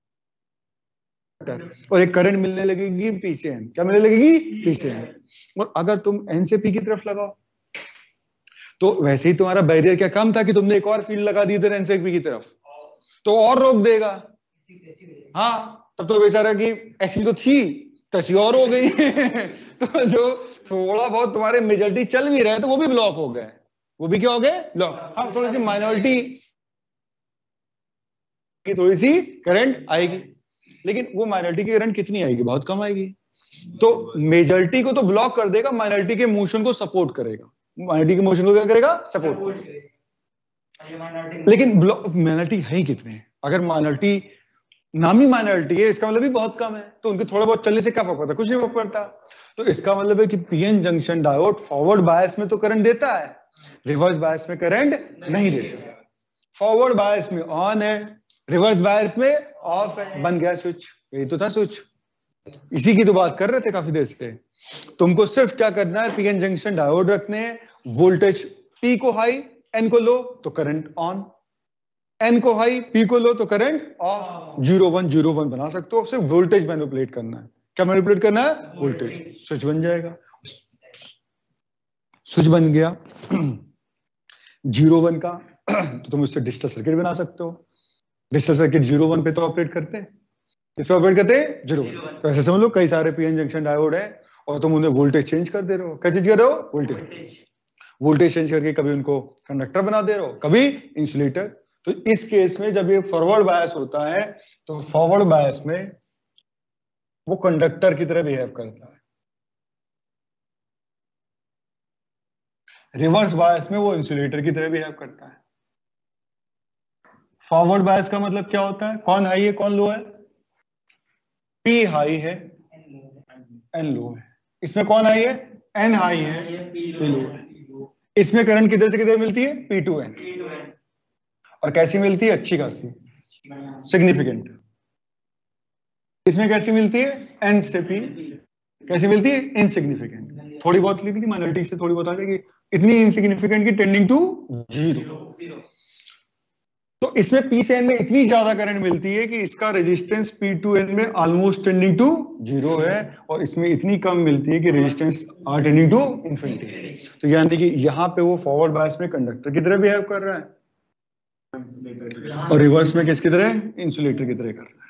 और एक करंट मिलने लगेगी P से N। क्या मिलने लगेगी? P से N। और अगर तुम N से P की तरफ लगाओ तो वैसे ही तुम्हारा बैरियर क्या कम था कि तुमने एक और फील्ड लगा दी इधर N से P की तरफ, तो और रोक देगा। हाँ, तब तो बेचारा कि ऐसी तो थी तैसी और हो गई। तो जो थोड़ा बहुत तुम्हारे मेजॉरिटी चल भी रहे तो वो भी ब्लॉक हो गए। वो भी क्या हो गए? ब्लॉक। हाँ, थोड़ी सी माइनॉरिटी की थोड़ी सी करंट आएगी, लेकिन वो माइनॉरिटी की करंट कितनी आएगी? बहुत कम आएगी। तो मेजॉरिटी को तो ब्लॉक कर देगा, माइनॉरिटी के मोशन को सपोर्ट करेगा। माइनॉरिटी के मोशन को क्या करेगा? सपोर्ट। लेकिन माइनॉरिटी है ही कितने? अगर माइनॉरिटी नामी माइनॉरिटी है, इसका मतलब भी बहुत कम है, तो उनके थोड़ा बहुत चलने से क्या फर्क पड़ता? कुछ नहीं फर्क पड़ता। तो इसका मतलब है कि PN junction diode forward bias में तो करंट देता है, रिवर्स बायस में करंट नहीं देता। फॉरवर्ड बायस में ऑन है, रिवर्स बायस में ऑफ है, बन गया स्विच। यही तो था स्विच, इसी की तो बात कर रहे थे काफी देर से। तुमको सिर्फ क्या करना है, पीएन जंक्शन डायोड रखने हैं, वोल्टेज पी को हाई, एन को लो तो करंट ऑन, एन को हाई, पी को लो तो करंट ऑफ। 0 1 बना सकते हो, सिर्फ वोल्टेज मैनिपुलेट करना है। क्या मैनिपुलेट करना है? वोल्टेज। स्विच बन जाएगा, स्विच बन गया 0 1 का तो तुम उससे डिजिटल सर्किट बना सकते हो। डिजिटल सर्किट 0 1 पे तो ऑपरेट करते हैं, इस पे ऑपरेट करते हैं 0 1। तो ऐसे समझ लो कई सारे पीएन जंक्शन डायोड है और तुम उन्हें वोल्टेज चेंज कर दे रहे हो। क्या चेंज कर रहे हो? वोल्टेज चेंज करके कभी उनको कंडक्टर बना दे रहे हो, कभी इंसुलेटर। तो इस केस में जब ये फॉरवर्ड बायस होता है तो फॉरवर्ड बायस में वो कंडक्टर की तरह बिहेव करता है, रिवर्स बायस में वो इंसुलेटर की तरह बिहेव करता है। फॉरवर्ड बायस का मतलब क्या होता है? कौन हाई है कौन लो है? पी हाई है, एन लो है। इसमें कौन हाई है? एन हाई है, पी लो है। इसमें करंट किधर से किधर मिलती है? P to N. और कैसी मिलती है? अच्छी खासी, सिग्निफिकेंट। इसमें कैसी मिलती है? एन से पी। कैसी मिलती है? इनसिग्निफिकेंट। थोड़ी बहुत लिख ली, माइनॉरिटी से थोड़ी बहुत आ जाएगी, इतनी इनसिग्निफिकेंट की टेंडिंग टू 0। तो इसमें पी से एन में इतनी ज्यादा करंट मिलती है कि इसका रेजिस्टेंस पी टू एन में ऑलमोस्ट टेंडिंग टू 0 है, और इसमें इतनी कम मिलती है कि resistance R tending to infinity. तो यानी कि यहाँ पे वो फॉरवर्ड बायस में कंडक्टर की तरह बिहेव कर रहा है और रिवर्स में किसकी तरह? इंसुलेटर की तरह कर रहा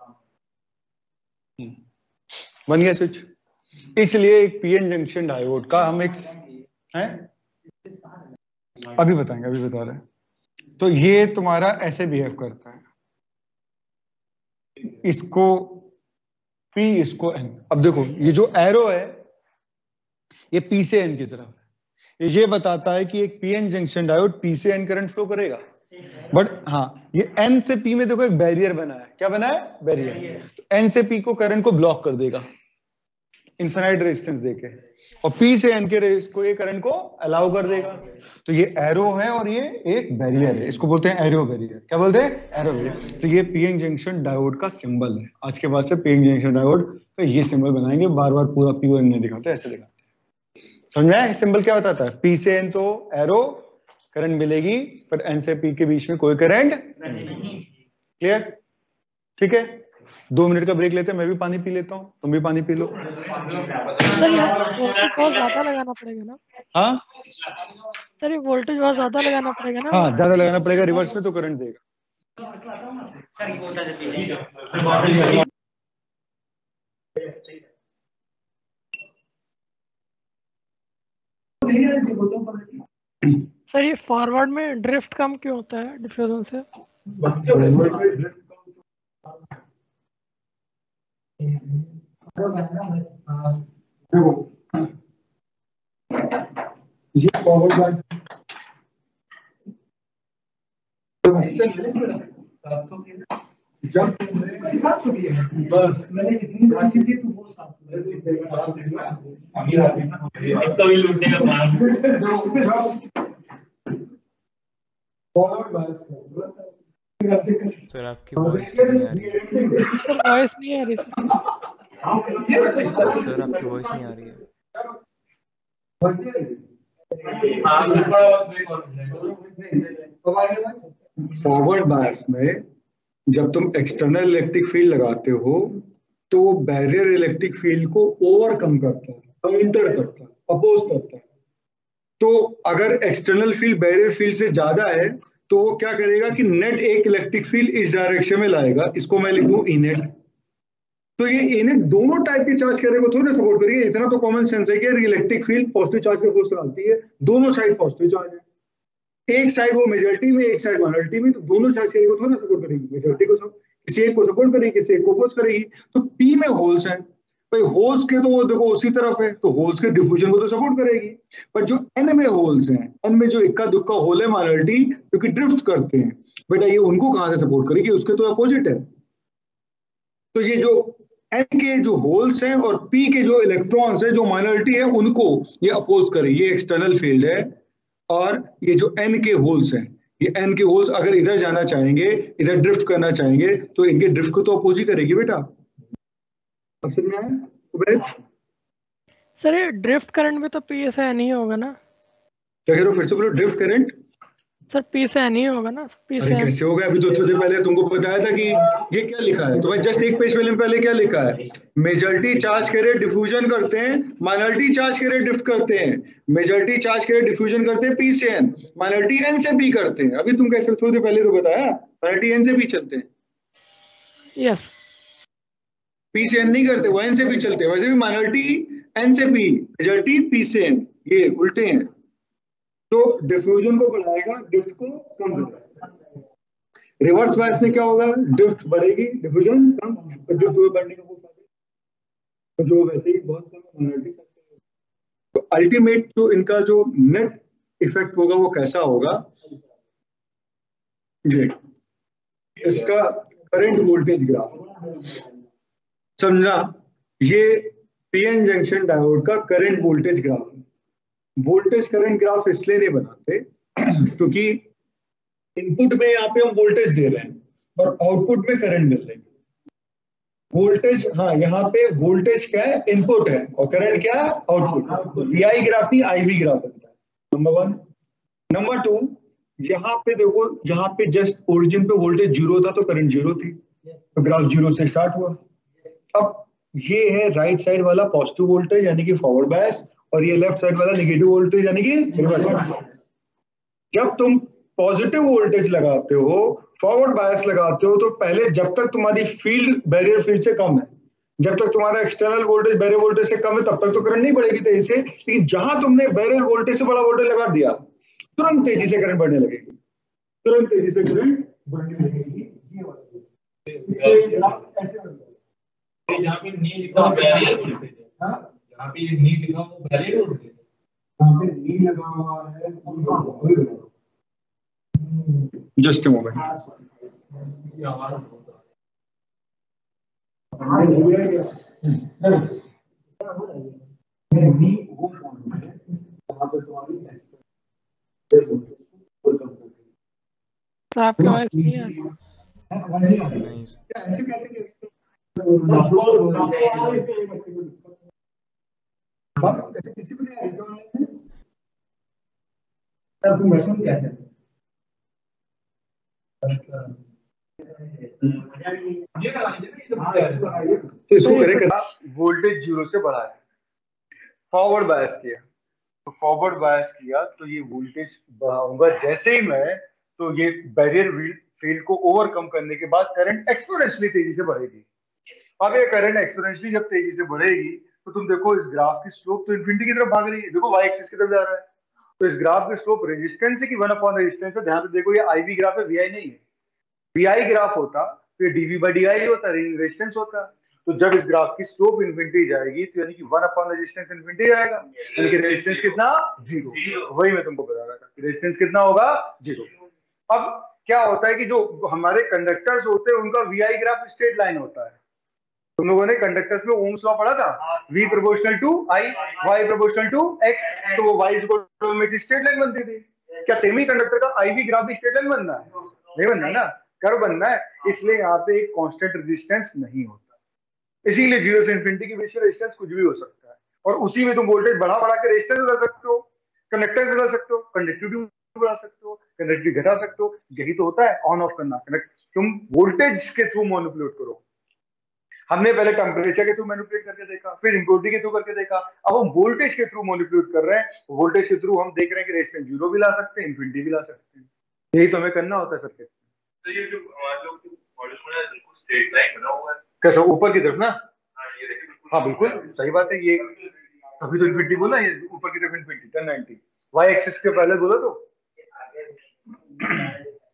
है। बन गया स्विच। इसलिए एक पीएन जंक्शन डायोड का हम एक है, अभी बताएंगे, अभी बता रहे हैं। तो ये तुम्हारा ऐसे बिहेव करता है, इसको P इसको N। अब देखो ये जो एरो है ये P से N की तरफ है, ये बताता है कि एक पीएन जंक्शन डायोड P से N करंट फ्लो करेगा। बट हाँ, ये N से P में देखो एक बैरियर बना है। क्या बना है? बैरियर। तो N से P को करंट को ब्लॉक कर देगा इनफिनाइट रेजिस्टेंस देके, और P से N के रेस को ये करंट को अलाउ कर देगा। तो ये एरो है और ये एक बैरियर है, इसको बोलते हैं एरो बैरियर। क्या बोलते हैं? Arrow barrier. तो ये पीएन जंक्शन डायोड का सिंबल है। आज के बाद से पीएन जंक्शन डायोड पे ये सिंबल बनाएंगे, बार बार पूरा P और N नहीं दिखाते, ऐसे दिखाते हैं। समझ में आया? सिंबल क्या बताता है? P से N तो एरो करंट मिलेगी, पर N से P के बीच में कोई करंट नहीं। क्लियर? ठीक है, 2 मिनट का ब्रेक लेते हैं, मैं भी पानी पी लेता हूँ, तुम भी पानी पी लो। सर यहाँ वोल्टेज बहुत ज्यादा लगाना पड़ेगा ना? हाँ सर ये वोल्टेज बहुत ज्यादा लगाना पड़ेगा ना? हाँ, ज्यादा लगाना पड़ेगा, रिवर्स में तो करंट देगा। सर ये फॉरवर्ड में ड्रिफ्ट कम क्यों होता है डिफ्यूजन से? ये फॉरवर्ड बायस जब बस मैंने जितनी बात की थी वो इसका भी लूटने का प्लान। फॉरवर्ड बायस सर आपकी वॉइस नहीं आ रही है। सर वॉइस नहीं आ रही सर। सर आपकी वॉइस नहीं आ रही है। फॉरवर्ड बायस में जब तुम एक्सटर्नल इलेक्ट्रिक फील्ड लगाते हो तो वो बैरियर इलेक्ट्रिक फील्ड को ओवरकम करता है, काउंटर करता है, अपोज करता है। तो अगर एक्सटर्नल फील्ड बैरियर फील्ड से ज्यादा है तो वो क्या करेगा कि नेट एक इलेक्ट्रिक फील्ड इस डायरेक्शन में लाएगा, इसको मैं लिखूं ई नेट। तो ये ई नेट दोनों टाइप के चार्ज कैरियर को थोड़ी ना सपोर्ट करेगी। इतना तो कॉमन सेंस है कि इलेक्ट्रिक फील्ड पॉजिटिव चार्ज पे फोर्स डालती है, दोनों साइड पॉजिटिव चार्ज है, एक साइड वो मेजॉरिटी में एक साइड माइनॉरिटी में, तो दोनों चार्ज कैरियर को थोड़ी ना सपोर्ट करेगी। मेजॉरिटी को किसी एक को सपोर्ट करेगी, किसी एक को अपोज करेगी। तो पी में होल्स है, भाई होल्स के तो वो देखो उसी तरफ है, तो होल्स के डिफ्यूजन को तो सपोर्ट करेगी। पर जो एन में होल्स हैं, एन में जो इक्का दुक्का होल है माइनॉरिटी क्योंकि ड्रिफ्ट करते हैं, बेटा ये उनको कहां से सपोर्ट करेगी, उसके तो अपोजिट है। तो ये जो एन के जो होल्स हैं और पी के जो इलेक्ट्रॉन्स हैं जो माइनॉरिटी है उनको ये अपोज करे, ये एक्सटर्नल फील्ड है। और ये जो एन के होल्स हैं, ये एन के होल्स अगर इधर जाना चाहेंगे, इधर ड्रिफ्ट करना चाहेंगे, तो इनके ड्रिफ्ट को तो अपोज ही करेगी बेटा। अब समझ में आया उबैद? सर ये ड्रिफ्ट करंट में तो पी से एन ही होगा ना? क्या कह रहे हो, फिर से बोलो। Drift current? सर पी से एन ही होगा ना? पी अरे से एन। कैसे होगा, अभी तो थोड़ी देर पहले तुमको बताया था कि ये क्या लिखा है, तो भाई जस्ट एक पेज पहले क्या लिखा है, मेजॉरिटी चार्ज कैरियर डिफ्यूजन करते हैं, माइनॉरिटी चार्ज कैरियर ड्रिफ्ट करते हैं। मेजॉरिटी चार्ज कैरियर डिफ्यूजन करते हैं पी से एन, माइनॉरिटी एन से पी करते हैं। अभी तुम कैसे, थोड़ी देर पहले तो बताया माइनॉरिटी एन से पी चलते हैं, यस। पी से एन नहीं करते, वो एन से पी चलते हैं। वैसे भी माइनॉरिटी एन से पी, मेजॉरिटी पी से एन, ये उल्टे हैं। तो डिफ्यूजन को बढ़ाएगा, ड्रिफ्ट को कम करेगा। रिवर्स बायस में क्या होगा, ड्रिफ्ट बढ़ेगी, डिफ्यूजन कम, तो ड्रिफ्ट बढ़ने का कोई फायदा नहीं। तो जो वैसे ही बहुत कम माइनॉरिटी, तो अल्टीमेट जो इनका जो नेट इफेक्ट होगा वो कैसा होगा जी, इसका करंट वोल्टेज ग्राफ समझना। ये पीएन जंक्शन डायोड का करंट वोल्टेज ग्राफ है। वोल्टेज करंट ग्राफ इसलिए नहीं बनाते क्योंकि इनपुट में यहाँ पे हम वोल्टेज दे रहे हैं और आउटपुट में करंट मिल रही है। वोल्टेज, हाँ यहाँ पे वोल्टेज क्या है, इनपुट है, और करंट क्या है, आउटपुट। वीआई ग्राफ नहीं IV ग्राफ बनता है, नंबर 1। नंबर 2, यहाँ पे देखो, यहाँ पे जस्ट ओरिजिन पे वोल्टेज 0 था तो करंट 0 थी, तो ग्राफ 0 से स्टार्ट हुआ। अब ये है राइट साइड वाला पॉजिटिव वोल्टेज यानी कि फॉरवर्ड बायस, और ये लेफ्ट साइड वाला नेगेटिव वोल्टेज यानी कि रिवर्स बायस। जब तुम पॉजिटिव वोल्टेज लगाते हो, फॉरवर्ड बायस लगाते हो, तो पहले जब तक तुम्हारी फील्ड बैरियर फील्ड से कम है, जब तक तुम्हारा एक्सटर्नल वोल्टेज बैरियर वोल्टेज से कम है, तब तक तो करंट नहीं बढ़ेगी तेजी से। लेकिन जहां तुमने बैरियर वोल्टेज से बड़ा वोल्टेज लगा दिया, तुरंत तेजी से करंट बढ़ने लगेगी, तुरंत तेजी से करंट बढ़ने लगेगी। जहाँ पे नी लिखा हुआ बैरियर वोल्टेज है, जहाँ पे ये नी लिखा हुआ बैरियर वोल्टेज है, यहाँ पे नी लगा हुआ है, जस्ट मोमेंट। आपकी आवाज नहीं आ रही। नहीं किसी को नहीं तो इसको करें करना, वोल्टेज 0 से बढ़ा है, फॉरवर्ड बायस किया, तो फॉरवर्ड बायस किया तो ये वोल्टेज बढ़ाऊंगा जैसे ही मैं, तो ये बैरियर फील्ड को ओवरकम करने के बाद करंट एक्सपोनेंशियली तेजी से बढ़ेगी। अब ये करंट एक्सपोनेंशियली जब तेजी से बढ़ेगी तो तुम देखो इस ग्राफ की स्लोप तो इन्फिनिटी की तरफ भाग रही है, देखो y एक्सिस की तरफ जा रहा है। तो इस ग्राफ की स्लोप रेजिस्टेंस है कि 1 रेजिस्टेंस है। ध्यान से देखो ये IV ग्राफ है, VI नहीं है। VI ग्राफ होता तो ये dV/dy होता, रेजिस्टेंस होता। तो जब इस ग्राफ की स्लोप इन्फिनिटी जाएगी तो यानी कि 1 रेजिस्टेंस इन्फिनिटी जाएगा, यानी कि रेजिस्टेंस कितना, 0। वही मैं तुमको बता रहा था, रेजिस्टेंस कितना होगा, 0। अब क्या होता है कि जो हमारे कंडक्टर्स होते हैं उनका VI ग्राफ स्ट्रेट लाइन होता है। तुम लोगों ने कंडक्टर्स में ओम्स लॉ पढ़ा था, V proportional to I, Y proportional to X, तो वो Y में स्ट्रेट लाइन बनती थी। क्या सेमी कंडक्टर का IV ग्राफ भी स्ट्रेट लाइन बनना है? नहीं बनना ना, कर्व बनना है। इसलिए यहाँ पे एक कांस्टेंट रेजिस्टेंस नहीं होता, इसीलिए 0 से इन्फिनिटी के बीच में रेजिस्टेंस कुछ भी हो सकता है, और उसी में तुम वोल्टेज बढ़ा के रेजिस्टेंस बदल सकते हो, कंडक्टेंस बदल सकते हो, कंडक्टिविटी बढ़ा सकते हो, कंडक्टिविटी घटा सकते हो। यही तो होता है ऑन ऑफ करना। तुम वोल्टेज के थ्रू मैनिपुलेट करो। हमने पहले टेम्परेचर के थ्रू मैनिपुलेट करके देखा, फिर इम्प्योरिटी के थ्रू करके देखा, अब हम वोल्टेज के थ्रू मैनिपुलेट कर रहे हैं। वोल्टेज के थ्रू हम देख रहे हैं कि रेजिस्टेंस 0 भी ला सकते हैं, इन्फिनिटी भी ला सकते हैं। यही तो हमें करना होता है सर्किट। तो ये जो हमारे लोग मॉडल में है बिल्कुल स्ट्रेट लाइन बना हुआ है, कैसा, ऊपर की तरफ ना? हाँ ये देखिए, हाँ बिल्कुल सही बात है। ये अभी तो इन्फिनिटी बोला, ये ऊपर की तरफ इन्फिनिटी 1090 y एक्सिस के पहले बोला तो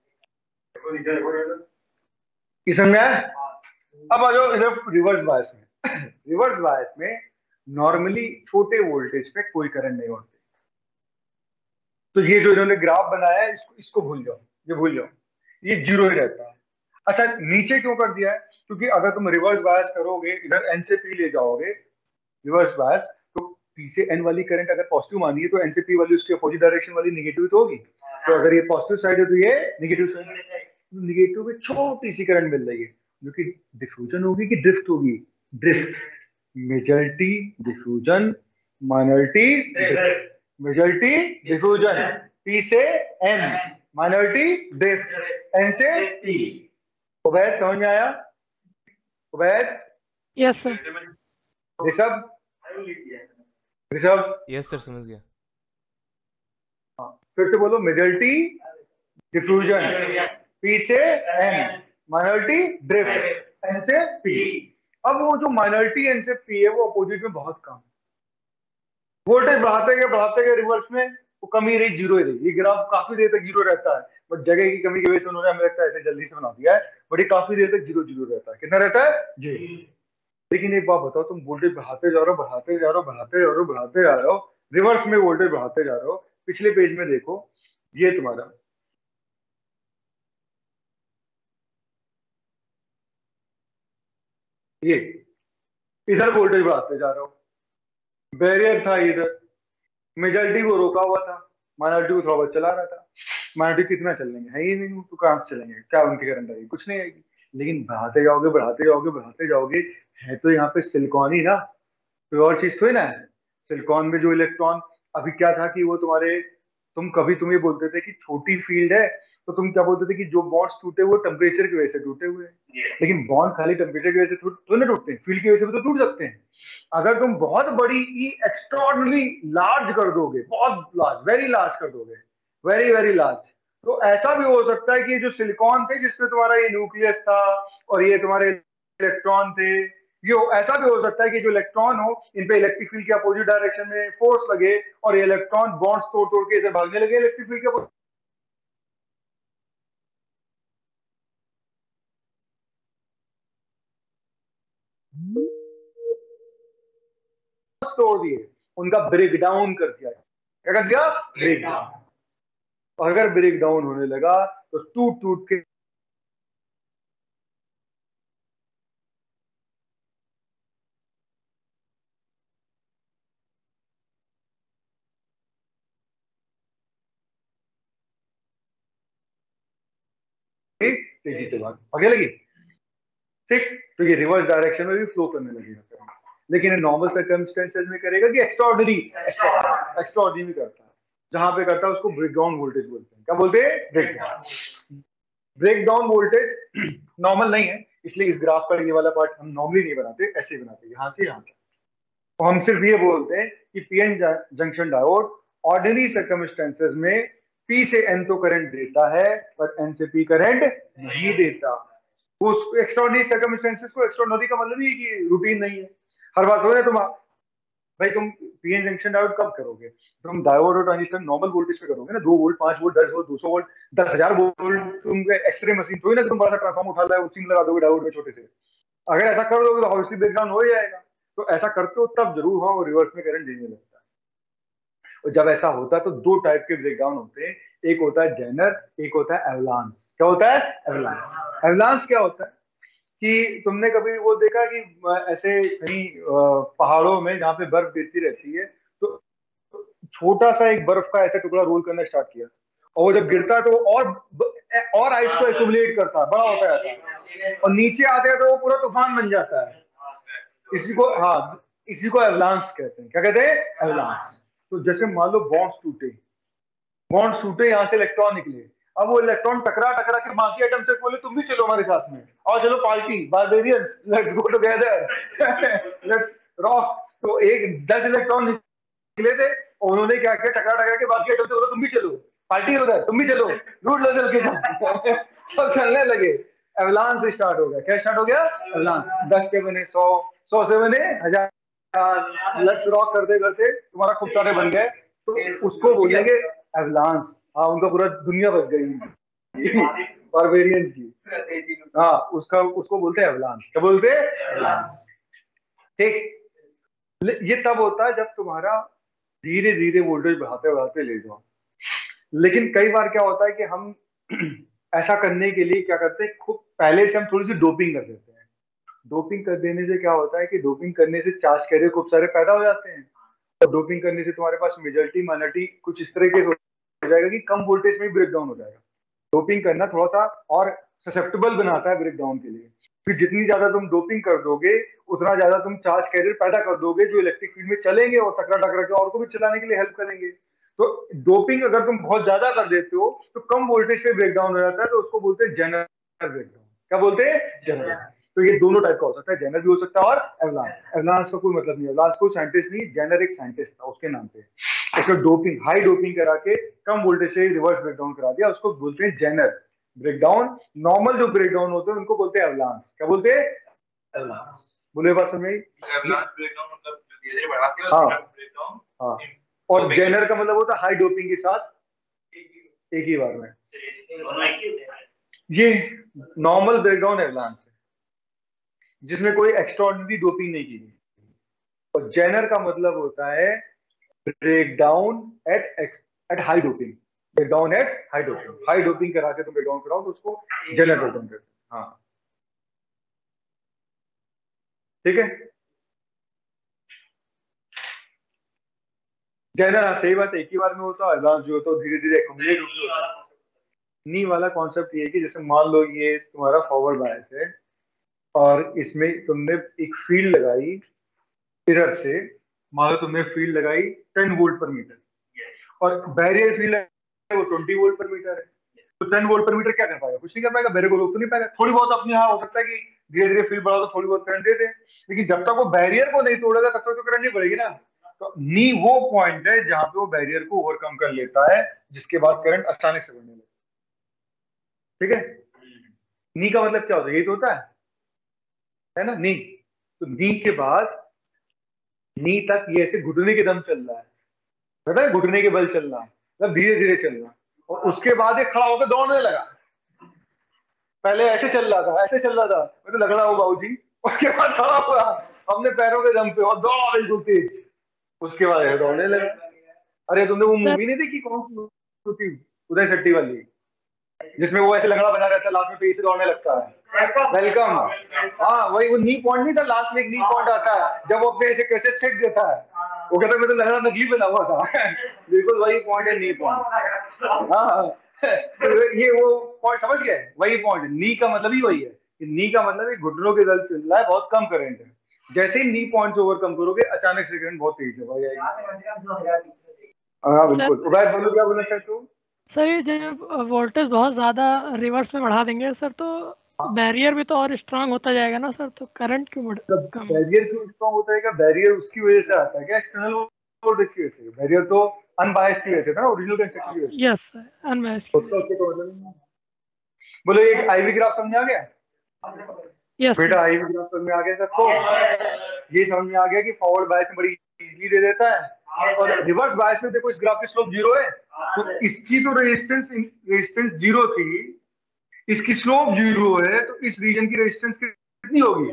समझ में आया। अब आ जाओ इधर रिवर्स बायस में। रिवर्स बायस में नॉर्मली छोटे वोल्टेज पे कोई करंट नहीं होते। तो ये जो इन्होंने ग्राफ बनाया है इसको भूल जाओ, ये भूल जाओ, ये जीरो ही रहता है। अच्छा नीचे क्यों कर दिया है? क्योंकि अगर तुम रिवर्स बायस करोगे, इधर एन से पी ले जाओगे रिवर्स बायस, तो पी से एन वाली करंट अगर पॉजिटिव मानिए तो एन से पी वाली उसके अपोजिट डायरेक्शन वाली नेगेटिव तो होगी। तो अगर ये पॉजिटिव साइड है तो ये नेगेटिव साइड है। नेगेटिव में छोटी सी करंट मिल रही है जो कि डिफ्यूजन होगी कि ड्रिफ्ट होगी? Drift. Majority diffusion, minority majority diffusion, P से एन, माइनॉरिटी ड्रिफ्ट, एन से पी। उबैद समझ में आया? Ubaid? Yes sir. Rishabh? Rishabh? Yes sir समझ गया। फिर से बोलो, मेजॉरिटी डिफ्यूजन, पी से एन, माइनॉरिटी ड्रिफ्ट, एन से पी। अब वो जो माइनॉरिटी एन से पी है वो अपोजिट में बहुत कम, वोल्टेज बढ़ाते गए रिवर्स में वो कमी रही, जीरो ही रही। ये ग्राफ काफी देर तक जीरो रहता है, बट जगह की कमी की वजह से उन्होंने हमें लगता है ऐसे जल्दी से बना दिया है, बट ये काफी देर तक जीरो जीरो रहता है। कितना रहता है? जी। लेकिन एक बात बताओ, तुम वोल्टेज बढ़ाते जा रहे हो, रिवर्स में वोल्टेज बढ़ाते जा रहे हो। पिछले पेज में देखो, ये तुम्हारा ये इधर वोल्टेज बढ़ाते जा रहे हो, बैरियर था इधर, मेजॉरिटी को रोका हुआ था, माइनॉरिटी को थोड़ा बहुत चला रहा था। माइनॉरिटी कितना चल लेंगे, है ही नहीं, तो कहां से चलेंगे? क्या उनकी करंट आएगी? कुछ नहीं आएगी। लेकिन बढ़ाते जाओगे, है तो यहाँ पे सिलिकॉन ही ना, कोई और चीज थोड़ी ना है। सिलिकॉन में जो इलेक्ट्रॉन, अभी क्या था कि वो तुम्हारे, तुम ये बोलते थे कि छोटी फील्ड है, तो तुम क्या बोलते थे कि जो बॉन्ड्स टूटे वो टेम्परेचर की वजह से टूटे हुए हैं। लेकिन बॉन्ड खाली टेम्परेचर की वजह से थोड़ी ना टूटते हैं, फील्ड की वजह से भी तो टूट सकते हैं। अगर तुम बहुत बड़ी एक्स्ट्रॉर्डिनरी लार्ज कर दोगे, बहुत लार्ज, वेरी लार्ज कर दोगे, वेरी वेरी लार्ज, तो ऐसा भी हो सकता है कि जो सिलिकॉन थे जिसमें तुम्हारा ये न्यूक्लियस था और ये तुम्हारे इलेक्ट्रॉन थे, ये ऐसा भी हो सकता है कि जो इलेक्ट्रॉन हो इन पे इलेक्ट्रिक फील्ड के अपोजिट डायरेक्शन में फोर्स लगे और ये इलेक्ट्रॉन बॉन्ड्स तोड़ तोड़ के इधर भागने लगे इलेक्ट्रिक फील्ड के तोड़ दिए, उनका ब्रेक डाउन कर दिया। क्या कर दिया? Break down. और अगर ब्रेक डाउन होने लगा तो टूट टूट के तेजी से भाग आगे लगी। ठीक, तो ये रिवर्स डायरेक्शन में भी फ्लो करने लगेगा। लेकिन नॉर्मल सर्कमस्टेंसेस में करेगा कि एक्स्ट्राऑर्डिनरी में करता है। जहां पे करता है उसको ब्रेकडाउन वोल्टेज बोलते हैं। क्या बोलते हैं? ब्रेकडाउन वोल्टेज नॉर्मल नहीं है, इसलिए इस ग्राफ का ये वाला पार्ट हम नॉर्मली नहीं बनाते, ऐसे ही बनाते, यहाँ से यहाँ तक। तो हम सिर्फ ये बोलते हैं कि PN junction diode ordinary circumstances में पी से एन तो करंट देता है पर एन से पी करंट नहीं देता। वो एक्स्ट्राऑर्डिनरी सर्कमस्टेंसेस को, एक्स्ट्राऑर्डिनरी का मतलब ये कि रूटीन नहीं है, हर बात हो रहा है। तुम भाई तुम पीएन जंक्शन डायोड कब करोगे? तुम डायोड और ट्रांजिस्टर नॉर्मल वोल्टेज पे करोगे ना, 2 volt 5 volt 10 volt 200 volt 10,000 volt. तुम एक्सरे मशीन थोड़ी ना तुम बड़ा सा ट्रांसफार्मर उठा लाए उसी में लगा दोगे डायोड में छोटे से। अगर ऐसा कर दोगे तो ऑब्वियसली ब्रेकडाउन हो जाएगा। तो ऐसा करते हो तब जरूर हाँ वो रिवर्स में करंट देने लगता है। और जब ऐसा होता है तो 2 टाइप के ब्रेकडाउन होते हैं, एक होता है जेनर, एक होता है एवलांस। क्या होता है? एवलांस। एवलांस क्या होता है कि तुमने कभी वो देखा कि ऐसे कहीं पहाड़ों में जहाँ पे बर्फ गिरती रहती है तो छोटा सा एक बर्फ का ऐसा टुकड़ा रोल करना स्टार्ट किया, और वो जब गिरता है तो और आइस को एक्यूमुलेट करता है, बड़ा होता जाता है, और नीचे आते हैं तो वो पूरा तूफान बन जाता है। इसी को इसी को एवलांस कहते हैं। क्या कहते हैं? एवलांस। तो जैसे मान लो बॉन्ड्स टूटे, यहाँ से इलेक्ट्रॉन निकले, अब वो इलेक्ट्रॉन टकरा के बाकी एटम से बोले तुम भी चलो हमारे साथ में, और चलो party barbarians, let's go together, let's rock. तो 10 इलेक्ट्रॉन निकले थे और उन्होंने क्या किया, टकरा के बाकी एटम से बोला तुम भी चलो, पार्टी हो रहा है, तुम भी चलो, लूट लो चल के सब चलने लगे। एवलांस स्टार्ट हो गया। क्या स्टार्ट हो गया? एवलांस। 10 से बने 100, 100 से बने 1000, लेट्स रॉक करते करते तुम्हारा खूब सारे बन गए, तो उसको बोलेंगे एवलांस। हाँ, उनका पूरा दुनिया बच गई बारबेरियंस की। हाँ, उसको बोलते हैं एवलांस। क्या बोलते हैं? एवलांस। ठीक, ये तब होता है जब तुम्हारा धीरे धीरे वोल्टेज बढ़ाते बढ़ाते ले जाओ। लेकिन कई बार क्या होता है कि हम ऐसा करने के लिए क्या करते हैं, खूब पहले से हम थोड़ी सी डोपिंग कर देते हैं। डोपिंग कर देने से क्या होता है कि डोपिंग करने से चार्ज कैरियर खूब सारे पैदा हो जाते हैं, और डोपिंग करने से तुम्हारे पास मेजॉरिटी माइनॉरिटी कुछ इस तरह के हो जाएगा कि कम वोल्टेज में ब्रेक डाउन हो जाएगा। डोपिंग करना थोड़ा सा और ससेप्टेबल बनाता है ब्रेक डाउन के लिए, फिर जितनी ज्यादा तुम डोपिंग कर दोगे उतना ज्यादा तुम चार्ज कैरियर पैदा कर दोगे जो इलेक्ट्रिक फील्ड में चलेंगे और टकरा टकरा के और को भी चलाने के लिए हेल्प करेंगे। तो डोपिंग अगर तुम बहुत ज्यादा कर देते हो तो कम वोल्टेज पे ब्रेक डाउन हो जाता है, तो उसको बोलते हैं जेनर ब्रेकडाउन। क्या बोलते हैं? जेनर। तो ये दोनों टाइप का हो सकता है, जेनर भी हो सकता है और एवलांच। एवलांच का कोई मतलब नहीं, एवलांच कोई साइंटिस्ट नहीं, जेनर एक साइंटिस्ट था उसके नाम पे। उसको डोपिंग, हाई डोपिंग करा के कम वोल्टेज से रिवर्स ब्रेकडाउन करा दिया, उसको बोलते हैं जेनर ब्रेकडाउन। नॉर्मल जो ब्रेकडाउन होते हैं उनको बोलते हैं एवलांच। क्या बोलते हैं? एवलांच। बोले बात समझ में? एवलांच ब्रेकडाउन मतलब धीरे धीरे बढ़ाती है, हाँ और ब्रेकडाउन। हाँ, और जेनर का मतलब होता है हाई डोपिंग के साथ एक ही बार में। ये नॉर्मल ब्रेकडाउन एवलांच है जिसमें कोई एक्स्ट्राऑर्डिनरी डोपिंग नहीं की गई, और जेनर का मतलब होता है breakdown at high doping. Breakdown at high doping, high doping करा के तुम ब्रेकडाउन कराओ तो उसको जेनर ब्रेकडाउन कहते हैं। हाँ ठीक है, जेनर हाँ सही बात है, एक ही बार में होता है। एडवांस जो होता है धीरे धीरे एक्यूमुलेट होता है। नी वाला कॉन्सेप्ट ये है कि जैसे मान लो ये तुम्हारा फॉरवर्ड बायस है और इसमें तुमने एक फील्ड लगाई इधर से, मान लो तुमने फील्ड लगाई 10 वोल्ट पर मीटर, और बैरियर फील्ड है वो 20 वोल्ट पर मीटर है। तो 10 वोल्ट पर मीटर क्या कर पाएगा? कुछ नहीं कर पाएगा, बैरियर को रोक तो नहीं पाएगा। थोड़ी बहुत अपने यहाँ हो सकता है कि धीरे धीरे फील्ड बढ़ाओ तो थोड़ी बहुत करंट दे दे, लेकिन जब तक वो बैरियर को नहीं तोड़ेगा तब तक तो करंट नहीं बढ़ेगी ना। तो नी वो पॉइंट है जहां पे वो बैरियर को ओवरकम कर लेता है, जिसके बाद करंट अचानक से बढ़ने लगता है। ठीक है, नी का मतलब क्या होता है? यही तो होता है ना, नी। तो नी के बाद नी तक ये ऐसे घुटने के दम चल रहा है, पता है, घुटने के बल चल रहा है, मतलब धीरे धीरे चल रहा है, और उसके बाद ये खड़ा होकर दौड़ने लगा। पहले ऐसे चल रहा था, ऐसे चल रहा था, मैं तो लग रहा हूँ बाबूजी। उसके बाद खड़ा हुआ अपने पैरों के दम पे और दौड़ा बिल्कुल तेज। उसके बाद ऐसे दौड़ने लगा। अरे तुमने वो मूवी नहीं देखी, कौन सी थी, उदय शेट्टी वाली, जिसमें वो ऐसे लंगड़ा बना रहता है, लास्ट में पेट से दौड़ने लगता है? वेलकम। हाँ वही, वो नी पॉइंट नहीं था, लास्ट में एक नी पॉइंट आता है जब वो अपने ऐसे कैसे सेट देता है, वो कहता है मैं तो लग रहा नकली बना हुआ था। बिल्कुल वही पॉइंट है, नी पॉइंट। हाँ ये वो पॉइंट समझ गए, वही पॉइंट। नी का मतलब ही वही है कि नी का मतलब है घुटनों के दल चल रहा है, बहुत कम करंट है। जैसे ही नी पॉइंट से ओवरकम करोगे अचानक से करंट बहुत तेज है। हाँ बिल्कुल। उबैद बोलो, क्या बोलना चाहते हो? सर ये जब वोल्टेज बहुत ज़्यादा रिवर्स में बढ़ा देंगे सर, तो बैरियर भी तो और स्ट्रांग होता जाएगा ना सर, तो करंट क्यों कम? बैरियर क्यों स्ट्रांग होता है? क्या बैरियर उसकी वजह से आता है क्या? एक्सटर्नल वोल्टेज की वजह से? बैरियर तो अनबायस्ड की वजह से था ना, ओरिजिनल कंस्ट्रक्शन की वजह से। यस सर, अनबायस्ड की वजह से। बोलो एक आईवी ग्राफ समझ आ गया? Yes sir. बेटा आईवी ग्राफ समझ में आ गया सबको? ये समझ में आ गया कि फॉरवर्ड बायस में बड़ी इजीली दे देता है, और रिवर्स बायस में देखो इस ग्राफ की स्लोप जीरो है, तो इसकी तो रेजिस्टेंस जीरो थी, इसकी स्लोप जीरो है, तो इस रीजन की रेजिस्टेंस कितनी होगी?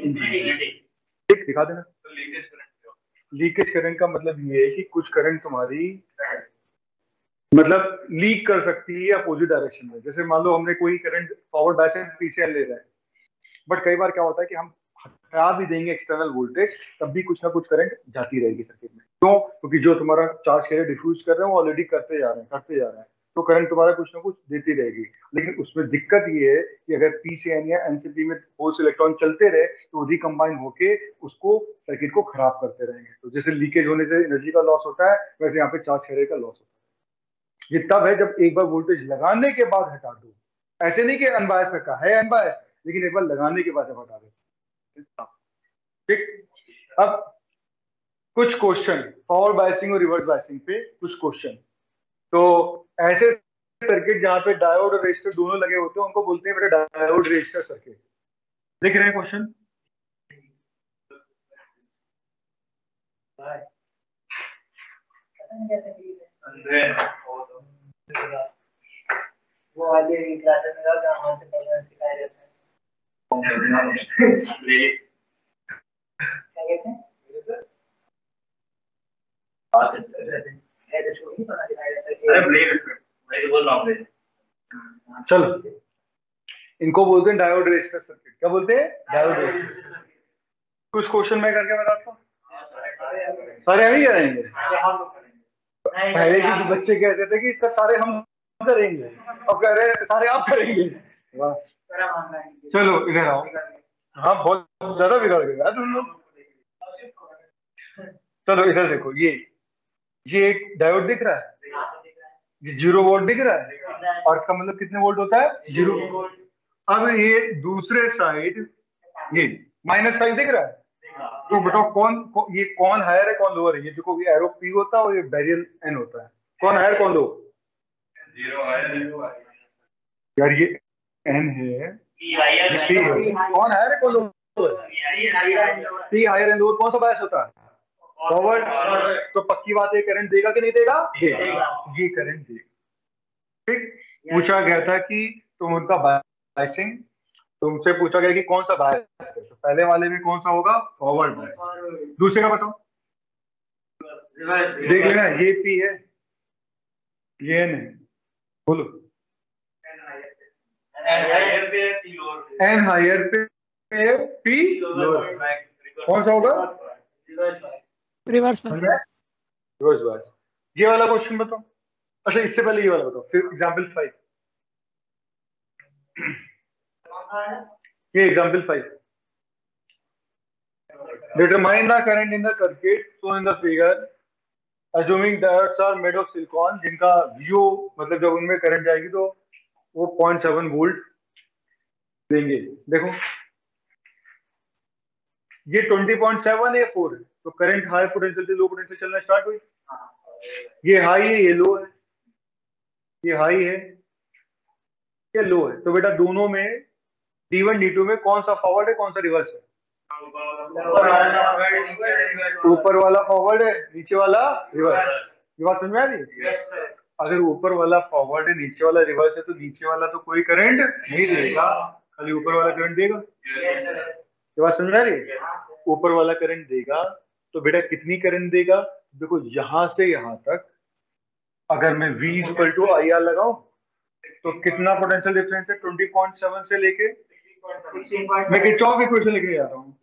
दिखा देना। लीकेज करंट का मतलब ये है कि कुछ करंट तुम्हारी मतलब लीक कर सकती है अपोजिट डायरेक्शन में। जैसे मान लो हमने कोई करंट फॉरवर्ड बायस में पीसीएल ले रहा है, बट कई बार क्या होता है कि हम हटा भी देंगे एक्सटर्नल वोल्टेज, तब भी कुछ ना कुछ करंट जाती रहेगी सर्किट में। क्यों? क्योंकि जो तुम्हारा चार्ज कैरियर डिफ्यूज कर रहे हैं वो ऑलरेडी करते जा रहे हैं, तो करंट तुम्हारा कुछ ना कुछ देती रहेगी। लेकिन उसमें दिक्कत ये है कि अगर पी से एन या एनसीपी में होल्स इलेक्ट्रॉन चलते रहे तो रिकम्बाइन होके उसको सर्किट को खराब करते रहेंगे। तो जैसे लीकेज होने से एनर्जी का लॉस होता है, वैसे यहाँ पे चार्ज कैरियर का लॉस होता है। ये तब है जब एक बार वोल्टेज लगाने के बाद हटा दो। ऐसे नहीं कि अनबायस रखा है, अनबायस, लेकिन एक बार लगाने के बाद जब हटा दो। ठीक, अब कुछ क्वेश्चन फॉरवर्ड बायसिंग और रिवर्स बायसिंग पे कुछ क्वेश्चन। तो ऐसे सर्किट जहां पे डायोड और रेजिस्टर दोनों लगे होते हैं उनको बोलते हैं बेटा डायोड रेजिस्टर सर्किट। देख रहे हैं क्वेश्चन? वो वाले क्लासेस में जाओ वहां से पढ़ना सिखाया जाता है। चलो, इनको बोलते हैं डायोड रेजिस्टर सर्किट। क्या बोलते हैं? Diode resistor. कुछ क्वेश्चन मैं करके बताता हूँ, सारे हम ही करेंगे। पहले के बच्चे कहते थे कि सर सारे हम करेंगे, अब कह रहे हैं सारे आप करेंगे। वाह, चलो इधर आओ। हाँ बहुत ज्यादा बिगड़ गया तुम लोग। चलो इधर देखो, ये एक डायोड दिख रहा है, ये 0 वोल्ट दिख रहा है, और इसका मतलब कितने वोल्ट होता है? 0। अब ये दूसरे साइड ये माइनस साइड दिख रहा है, तो बताओ ये कौन हायर है कौन लोअर है? ये देखो, ये एरो P होता है और ये बैरियर N होता है, कौन हायर कौन लो? 0 हायर यार ये N है, P है, कौन हायर है कौन lower? P higher and lower. कौन सा बायस होता है? फॉरवर्ड। तो पक्की बात है, करंट देगा कि नहीं देगा? ये करंट देगा। ठीक, पूछा गया था कि तुम उनका बायसिंग, तुमसे पूछा गया कि कौन सा बायस है, तो पहले वाले में कौन सा होगा? Forward bias. दूसरे का बताओ, देख लेना, ये P है, ये N है, बोलो। N हायर पे P लोअर, कौन सा होगा? रिवर्स में। Reverse bias. ये वाला क्वेश्चन बताओ। अच्छा, इससे पहले ये वाला बताओ, फिर एग्जांपल 5। ये example 5, determine the current in the circuit shown in the figure assuming diodes are made of silicon, जिनका VO मतलब जब उनमें करंट जाएगी तो वो 0.7 वोल्ट देंगे। देखो ये 20.7 है, 4 है, तो करंट हाई पोटेंशियल से लो पोटेंशियल चलना स्टार्ट हुई। ये हाई है, ये लो है, ये हाई है, ये लो है, तो बेटा दोनों में D1 D2 में कौन सा फॉरवर्ड है कौन सा रिवर्स है? ऊपर वाला फॉरवर्ड है, नीचे वाला रिवर्स। ये बात समझ में आ रही है? अगर ऊपर वाला फॉरवर्ड है नीचे वाला रिवर्स है तो नीचे वाला तो कोई करंट नहीं देगा, खाली ऊपर वाला करंट देगा। ये बात समझ में आ रही है? ऊपर वाला करंट देगा, तो बेटा कितनी करंट देगा? देखो यहां से यहां तक अगर मैं V = IR लगाऊं तो कितना पोटेंशियल डिफरेंस है? 20.7 से लेके, मैं किरचॉफ इक्वेशन लिखने जा रहा हूँ,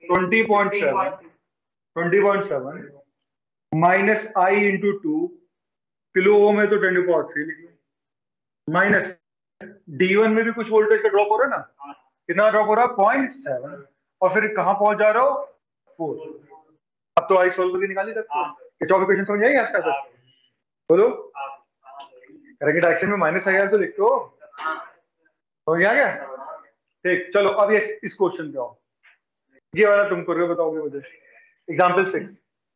20.7 माइनस I × 2 किलो ओम है तो 10⁻³ लिख लो, माइनस D1 में भी कुछ वोल्टेज का ड्रॉप हो रहा है ना, कितना ड्रॉप हो रहा है? 0.7, और फिर कहां पहुंच जा रहा हो? 4। अब तो I सॉल्व करके निकाल ही सकते हो। किरचॉफ इक्वेशन समझ आई आज तक? बोलो, करंट डायरेक्शन में माइनस IR तो लिखते हो, हो गया? ठीक, चलो अब ये इस क्वेश्चन पे आओ। ये वाला तुम कर रहे हो, बताओगे मुझे। एग्जांपल 6,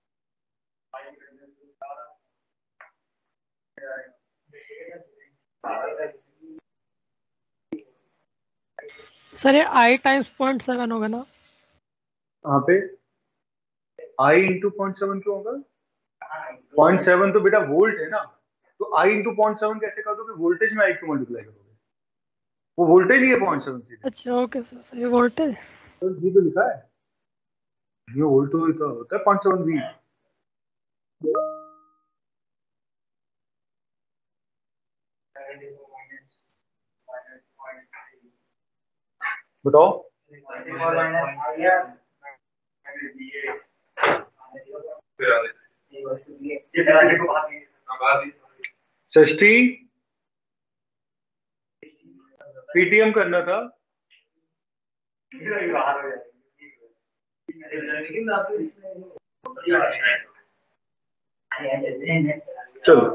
सर ये I टाइम्स 0.7 होगा ना? यहाँ पे I × 0.7 क्यों होगा? 0.7 तो बेटा वोल्ट है ना, तो I × 0.7 कैसे कर दोगे? वोल्टेज में I क्यों मल्टीप्लाई करोगे? वो वोल्टेज ही है 0.7 सीधे। अच्छा ओके सर, ये वोल्टेज तो ये तो लिखा है, ये वोल्ट तो होता है 0.7 V। बताओ, षष्ठी PTM करना था। चलो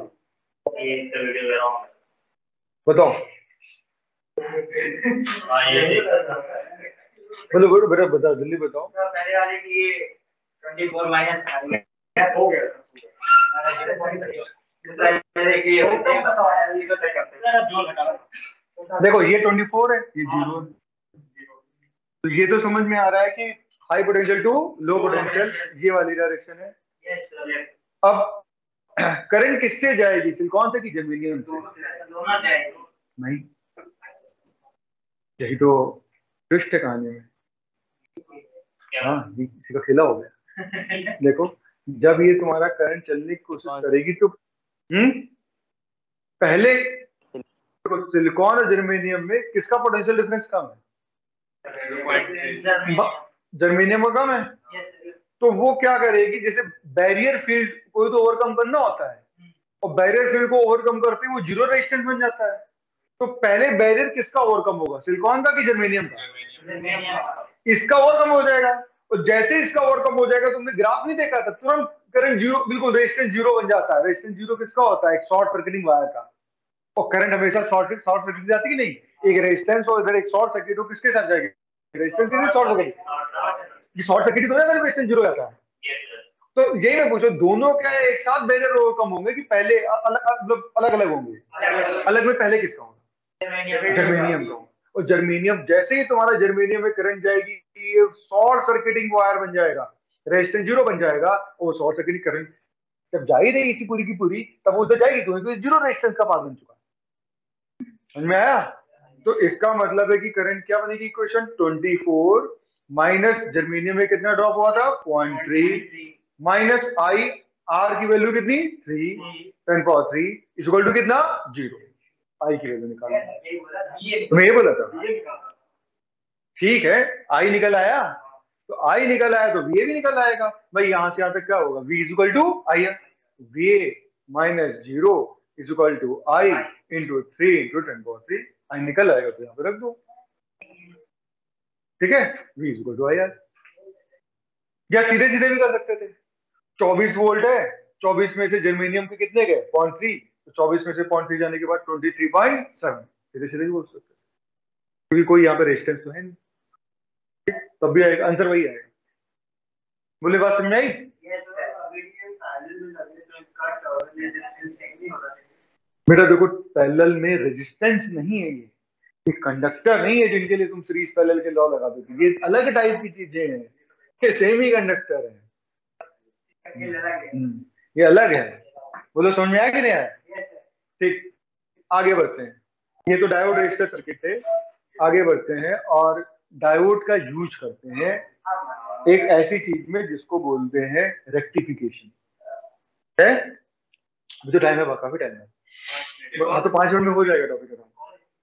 बताओ, बोलो बेटा, बता जल्दी बताओ। पहले वाले की 24 माइनस हो गया। देखो ये 24 है, ये 0 है, तो ये तो समझ में आ रहा है कि high potential to low potential ये वाली डायरेक्शन है। अब करंट किससे जाएगी, सिलिकॉन से कि जर्मेनियम से? नहीं, यही तो ट्विस्ट है कहानी में। हाँ, ये किसी का खेला हो गया। देखो जब ये तुम्हारा करंट चलने की कोशिश करेगी तो पहले तो सिलिकॉन और जर्मेनियम में किसका पोटेंशियल डिफरेंस कम है? जर्मेनियम का कम है। तो वो क्या करेगी, जैसे बैरियर फील्ड को तो ओवरकम करना होता है, और बैरियर फील्ड को ओवरकम करते ही वो जीरो रेजिस्टेंस बन जाता है। तो पहले बैरियर किसका ओवरकम होगा, सिलिकॉन का कि जर्मेनियम का? इसका ओवरकम हो जाएगा, और जैसे इसका ओवरकम हो जाएगा, तुमने ग्राफ नहीं देखा था, तुरंत करंट जीरो, बिल्कुल रेजिस्टेंस जीरो बन जाता है। रेजिस्टेंस जीरो किसका होता है? एक शॉर्ट सर्किटिंग वायर का। और करंट हमेशा शॉर्ट सर्किट जाती है कि नहीं? एक रेजिस्टेंस और इधर एक शॉर्ट सर्किट हो, किसके साथ जाएगी? रेजिस्टेंस के शॉर्ट सर्किट, ये शॉर्ट सर्किट हो जाता है, रेजिस्टेंस जीरो जाता है। तो यही मैं पूछूं, दोनों क्या एक साथ बैरियर ओवरकम होंगे कि पहले अलग अलग होंगे? अलग में पहले किसका होगा? जर्मेनियम का। और जर्मेनियम, जैसे ही तुम्हारा जर्मेनियम में करंट जाएगी, ये शॉर्ट सर्किटिंग वायर बन जाएगा, रेजिस्टेंस जीरो बन जाएगा, और शॉर्ट सर्किटिंग करंट जब जा ही रही इसी पूरी की पूरी, तब वो उधर जाएगी, क्योंकि जीरो रेजिस्टेंस का पाथ बन चुका है। समझ में आया? तो इसका मतलब है कि करंट क्या बनेगी इक्वेशन? 24 माइनस जर्मेनियम में कितना ड्रॉप हुआ था? 0.3 माइनस आई, आर की वैल्यू कितनी? 3 10³ इज इक्वल टू कितना? 0। आई की वैल्यू निकालना, तुम्हें ये बोला था। ठीक है, आई निकल आया, तो आई निकल आया तो वी भी निकल आएगा भाई। यहां से यहां तक क्या होगा? V is equal to I, V minus 0 is equal to I into 3 into 10³ I निकल आएगा, तो यहाँ पे रख दो। ठीक है, V is equal to I R. या सीधे सीधे भी कर सकते थे, 24 वोल्ट है, 24 में से जर्मेनियम के कितने गए? 0.3, तो 24 में से 0.3 जाने के बाद 23.7, सीधे सीधे भी बोल सकते, क्योंकि कोई यहाँ पे रेजिस्टेंस तो है नहीं, तब भी आएगा आंसर, वही आएगा। बोले बात समझ आई? बेटा देखो, पैरेलल में रेजिस्टेंस नहीं है, ये कंडक्टर नहीं है जिनके लिए तुम सीरीज पैरेलल के लॉ लगा देते, ये अलग टाइप की चीजें हैं, ये सेमी कंडक्टर है, ये अलग है। बोलो समझ में आया कि नहीं आया? ठीक, आगे बढ़ते हैं। ये तो डायोड रेजिस्टर सर्किट थे, आगे बढ़ते हैं और डायोड का यूज करते हैं एक ऐसी चीज में जिसको बोलते हैं रेक्टिफिकेशन। है मुझे टाइम है, काफी टाइम है। हाँ, तो 5 मिनट में हो जाएगा टॉपिक खत्म।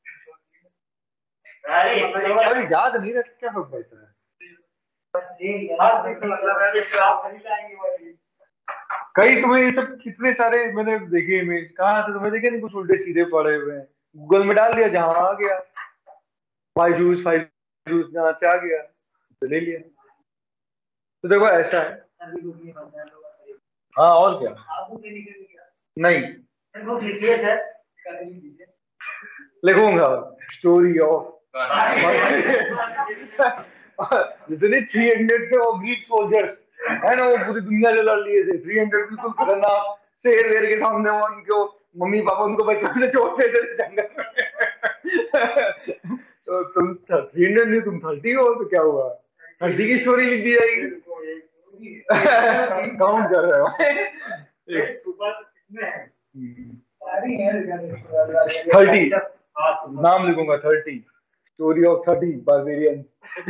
अरे याद नहीं रहता, क्या फर्क पड़ता है? कई तुम्हें ये सब कितने सारे मैंने देखे इमेज, कहाँ से तुम्हें देखे नहीं, कुछ उल्टे सीधे पड़े हुए हैं, गूगल में डाल दिया, जहां आ गया 5 जूस जहां से आ गया तो ले लिया। तो देखो ऐसा है, हाँ और क्या, नहीं लिखूंगा स्टोरी ऑफ जैसे 300 थे वो ग्रीक सोल्जर्स है ना, वो पूरी दुनिया जला लिए थे। 300 बिल्कुल खतरनाक, शेर वेर के सामने वो उनको मम्मी पापा उनको बचपन से छोड़ते थे जंगल में। तो तुम 300 नहीं, तुम 30 हो, तो क्या हुआ? 30 की स्टोरी लिख दी जाएगी। काउंट कर रहे हो? 30 नाम लिखूंगा, 30 स्टोरी ऑफ 30 बारबेरियंस।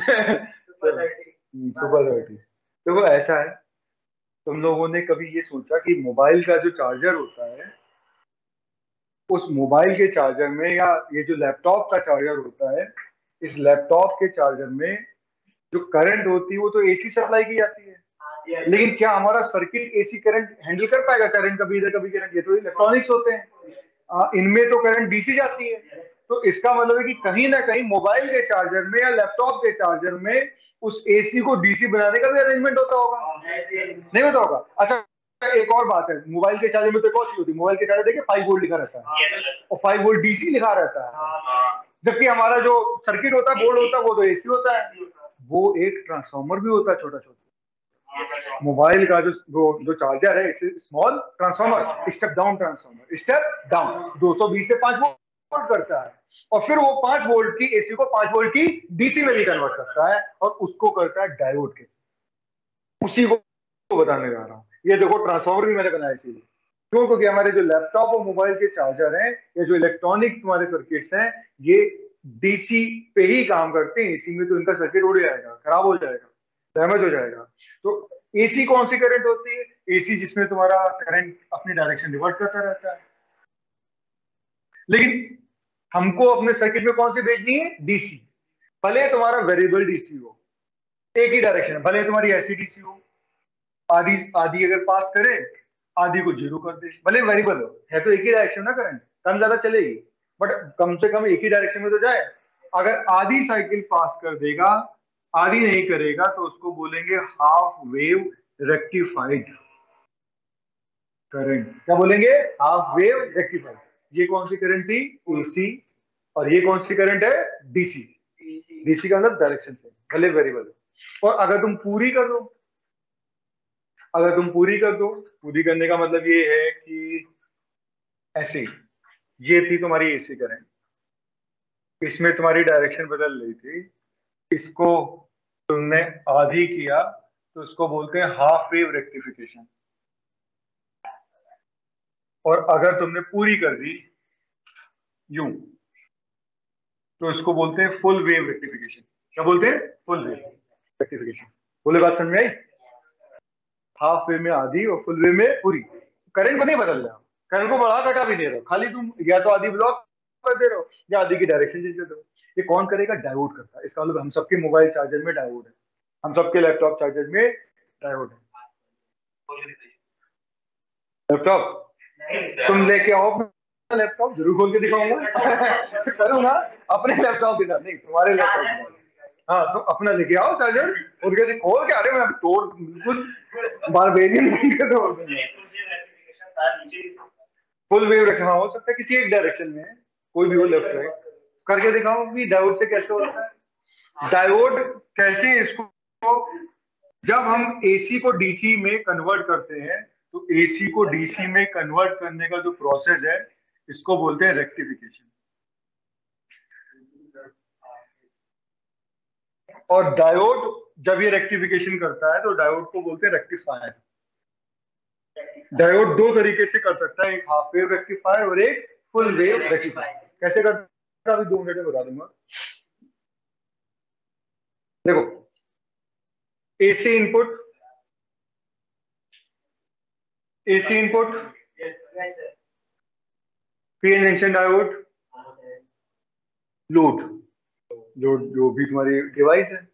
सुपर 30। देखो ऐसा है, तुम लोगों ने कभी ये सोचा कि मोबाइल का जो चार्जर होता है, उस मोबाइल के चार्जर में, या ये जो लैपटॉप का चार्जर होता है, इस लैपटॉप के चार्जर में जो करंट होती है वो तो एसी सप्लाई की जाती है, लेकिन क्या हमारा सर्किट एसी करंट हैंडल कर पाएगा? करंट कभी इधर कभी करंट, ये तो इलेक्ट्रॉनिक्स होते हैं, इनमें तो करंट डीसी जाती है। तो इसका मतलब है कि कहीं ना कहीं मोबाइल के चार्जर में या लैपटॉप के चार्जर में उस एसी को डीसी बनाने का भी अरेंजमेंट होता होगा, नहीं होता होगा? अच्छा, एक और बात है, मोबाइल के चार्जर में तो एक और चीज होती है, मोबाइल के चार्जर देखिए 5 वोल्ट लिखा रहता है और 5 वोल्ट डीसी लिखा रहता है, जबकि हमारा जो सर्किट होता है, बोर्ड होता है, वो तो एसी होता है, वो एक ट्रांसफार्मर भी होता है छोटा छोटा। मोबाइल का जो चार्जर है, small transformer, step down transformer, step down 220 से 5 वोल्ट करता है, और फिर वो 5 वोल्ट की एसी को 5 वोल्ट की डीसी में भी कन्वर्ट करता है, और उसको करता है डायोड के। उसी को बताने जा रहा हूँ। ये देखो ट्रांसफार्मर भी मैंने बनाया इसीलिए, क्यों? क्योंकि हमारे जो लैपटॉप और मोबाइल के चार्जर हैं, या जो इलेक्ट्रॉनिक तुम्हारे सर्किट्स हैं, ये डीसी पे ही काम करते हैं, एसी में तो इनका सर्किट उड़ जाएगा, खराब हो जाएगा, डैमेज हो जाएगा। तो एसी कौन सी करंट होती है? एसी जिसमें तुम्हारा करंट अपनी डायरेक्शन रिवर्ट करता रहता है। लेकिन हमको अपने सर्किट में कौन सी भेजनी है? डीसी। भले तुम्हारा वेरिएबल डीसी हो, एक ही डायरेक्शन है, भले तुम्हारी ऐसी डीसी हो, आधी आधी अगर पास करे, आधी को जीरो कर दे, भले वेरिएबल हो, है तो एक ही डायरेक्शन ना करंट, कम ज्यादा चलेगी, बट कम से कम एक ही डायरेक्शन में तो जाए। अगर आधी साइकिल पास कर देगा, आधी नहीं करेगा, तो उसको बोलेंगे हाफ वेव रेक्टिफाइड करंट। क्या बोलेंगे? Half wave rectified. ये कौन सी करंट थी? एसी। और ये कौन सी करंट है? डीसी। डीसी का मतलब डायरेक्शन से, भले वेरिएबल। और अगर तुम पूरी कर दो, अगर तुम पूरी कर दो, पूरी करने का मतलब ये है कि ऐसे, ये थी तुम्हारी एसी करंट, इसमें तुम्हारी डायरेक्शन बदल रही थी, इसको तुमने आधी किया, तो उसको बोलते हैं हाफ वेव रेक्टिफिकेशन। और अगर तुमने पूरी कर दी यूं, तो इसको बोलते हैं फुल वेव रेक्टिफिकेशन। क्या बोलते हैं? Full wave rectification. बोले बात समझ में आई? हाफ वेव में आधी और फुल वेव में पूरी। करंट को नहीं बदल रहा, करंट को बढ़ा घटा भी नहीं रहे हो, खाली तुम या तो आधी ब्लॉक कर दे रहे हो या आधी की डायरेक्शन चेंज कर दो। ये कौन करेगा? डायोड करता है। इसका मतलब हम सबके मोबाइल चार्जर में डायोड है, हम सबके लैपटॉप चार्जर में डायोड है। लैपटॉप तुम लेके आओ, लैपटॉप जरूर खोल के दिखाऊंगा करूंगा अपने लैपटॉप के साथ, नहीं तुम्हारे लैपटॉप के साथ। हाँ तो अपना लेके आओ चार्जर, उनके खोल के आ रहे मैं तोड़ बिल्कुल बारबेरियन के तोड़ दूंगा। फुल वेव रखना हो सकता है किसी एक डायरेक्शन में, कोई भी हो, लेफ्ट राइट करके दिखाओ कि डायोड से कैसे होता है। डायोड कैसे, इसको जब हम एसी को डीसी में कन्वर्ट करते हैं, तो एसी को डीसी में कन्वर्ट करने का जो प्रोसेस है, इसको बोलते हैं रेक्टिफिकेशन। और डायोड जब ये रेक्टिफिकेशन करता है, तो डायोड को बोलते हैं रेक्टिफायर। डायोड दो तरीके से कर सकता है, एक हाफ वेव रेक्टिफायर और एक फुल वेव रेक्टिफायर। कैसे करता है अभी 2 मिनट में बता दूंगा। देखो, AC input, AC input, PN junction diode, load, जो भी तुम्हारी डिवाइस है।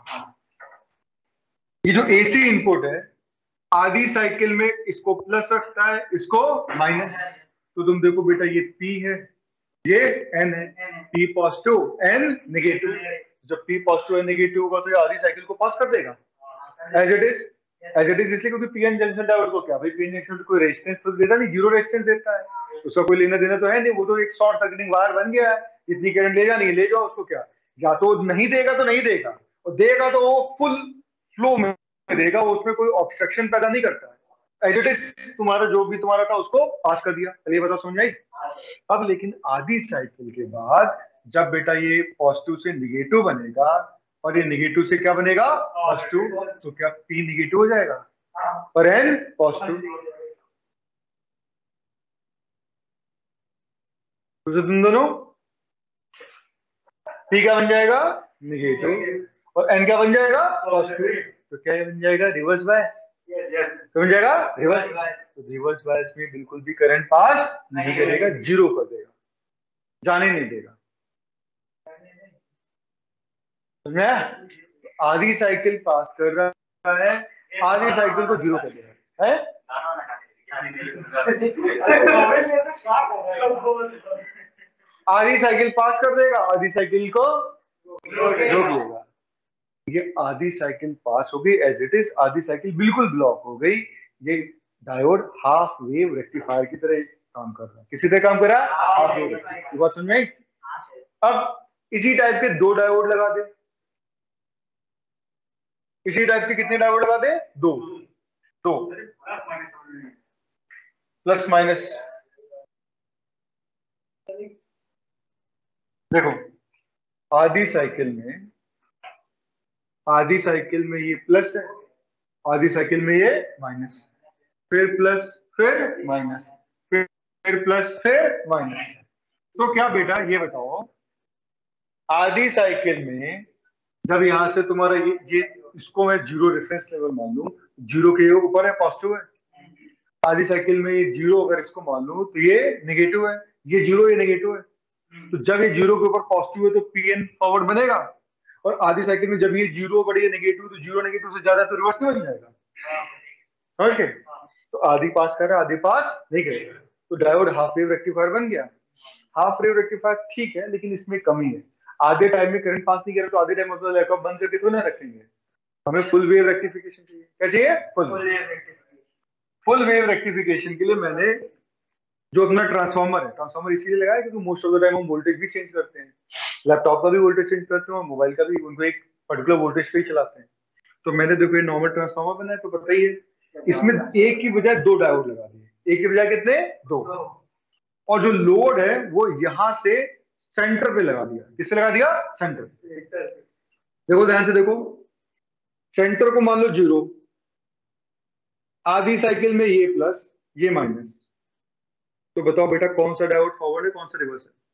ये जो एसी इनपुट है, आधी साइकिल में इसको प्लस रखता है, इसको माइनस। तो तुम देखो बेटा, ये पी है, ये एन है, पी पॉजिटिव एन नेगेटिव। जब पी पॉजिटिव एन नेगेटिव होगा, तो ये आधी साइकिल को पास कर देगा as it is, as it is. इसलिए क्योंकि पीएन जंक्शन डायोड को क्या भाई, पीएन जंक्शन तो कोई रेजिस्टेंस तो देता नहीं, जीरो रेजिस्टेंस देता है, उसका कोई लेना देना तो है नहीं, वो तो एक शॉर्ट सर्किटिंग वायर बन गया है, इतनी करंट ले जानी है ले जाओ, उसको क्या, या तो नहीं देगा तो नहीं देगा, और देगा तो वो फुल फ्लो में देगा, वो उसमें कोई ऑब्स्ट्रक्शन पैदा नहीं करता है। एज इट इज तुम्हारा जो भी तुम्हारा था उसको पास कर दिया। चलिए बताओ, समझ आई? अब लेकिन आधी साइकिल के बाद जब बेटा ये पॉजिटिव से निगेटिव बनेगा और ये निगेटिव से क्या बनेगा? पॉजिटिव, तो क्या पी निगेटिव हो जाएगा और एन पॉजिटिव। तो तुम दोनों पी क्या बन जाएगा? निगेटिव, और एन क्या बन जाएगा? पॉजिटिव। तो क्या बन जाएगा? Reverse bias. तो बन जाएगा रिवर्स। तो रिवर्स बायस में बिल्कुल भी करंट पास नहीं करेगा, जीरो कर देगा, जाने नहीं देगा। समझा? आधी साइकिल पास कर रहा है, आधी साइकिल को जीरो कर देगा है। आधी साइकिल पास कर देगा, आधी साइकिल को रोक लेगा। ये आधी साइकिल पास हो गई एज इट इज, आधी साइकिल बिल्कुल ब्लॉक हो गई। ये डायोड हाफ वेव रेक्टिफायर की तरह काम कर रहा है। किसी तरह काम कर रहा है? Half wave rectifier. बात समझ में आई? अब इसी टाइप के 2 डायोड लगा दे, इसी टाइप के कितने डायोड लगा दे? 2 प्लस माइनस। देखो, आधी साइकिल में ये प्लस है, आधी साइकिल में ये माइनस, फिर प्लस, फिर माइनस, फिर प्लस, फिर माइनस। तो क्या बेटा ये बताओ, आधी साइकिल में जब यहां से तुम्हारा ये इसको मैं जीरो रेफरेंस लेवल मान लूं, जीरो के ऊपर है, पॉजिटिव है। आधी साइकिल में ये जीरो अगर इसको मान लूं, तो ये नेगेटिव है, ये जीरो ये नेगेटिव है। तो जब ये 0 के ऊपर पॉजिटिव है तो पीएन फॉरवर्ड बनेगा, और आधी साइकिल में जब ये 0 बढ़ी है नेगेटिव, तो 0 नेगेटिव से ज्यादा तो रिवर्स नहीं बन जाएगा। ओके, तो आधी पास कर रहा है, आधी पास नहीं करेगा, तो डायोड हाफ वेव रेक्टिफायर बन गया। हाफ वेव रेक्टिफायर ठीक है, लेकिन इसमें कमी है, आधे टाइम में करंट पास नहीं करे तो आधे टाइम मतलब लैपटॉप बंद करके तो ना रखेंगे, हमें फुल वेव रेक्टिफिकेशन चाहिए। क्या चाहिए? फुल वेव रेक्टिफिकेशन के लिए मैंने जो अपना ट्रांसफार्मर है, ट्रांसफार्मर इसलिए लगाया क्योंकि मोस्ट ऑफ द टाइम हम वोल्टेज भी चेंज करते हैं, लैपटॉप का भी वोल्टेज चेंज करते हैं और मोबाइल का भी, उनको एक पर्टिकुलर वोल्टेज पे ही चलाते हैं। तो मैंने देखो ये नॉर्मल ट्रांसफार्मर बनाया, तो पता ही है इसमें एक की बजाय 2 डायोड लगा दिए, एक की बजाय कितने? 2, और जो लोड है वो यहां से सेंटर पे लगा दिया। किस पे लगा दिया? सेंटर। देखो ध्यान से देखो, सेंटर को मान लो 0, आधी साइकिल में ये प्लस ये माइनस, तो बताओ बेटा कौन सा डायोड फॉरवर्ड है, कौन सा रिवर्स है?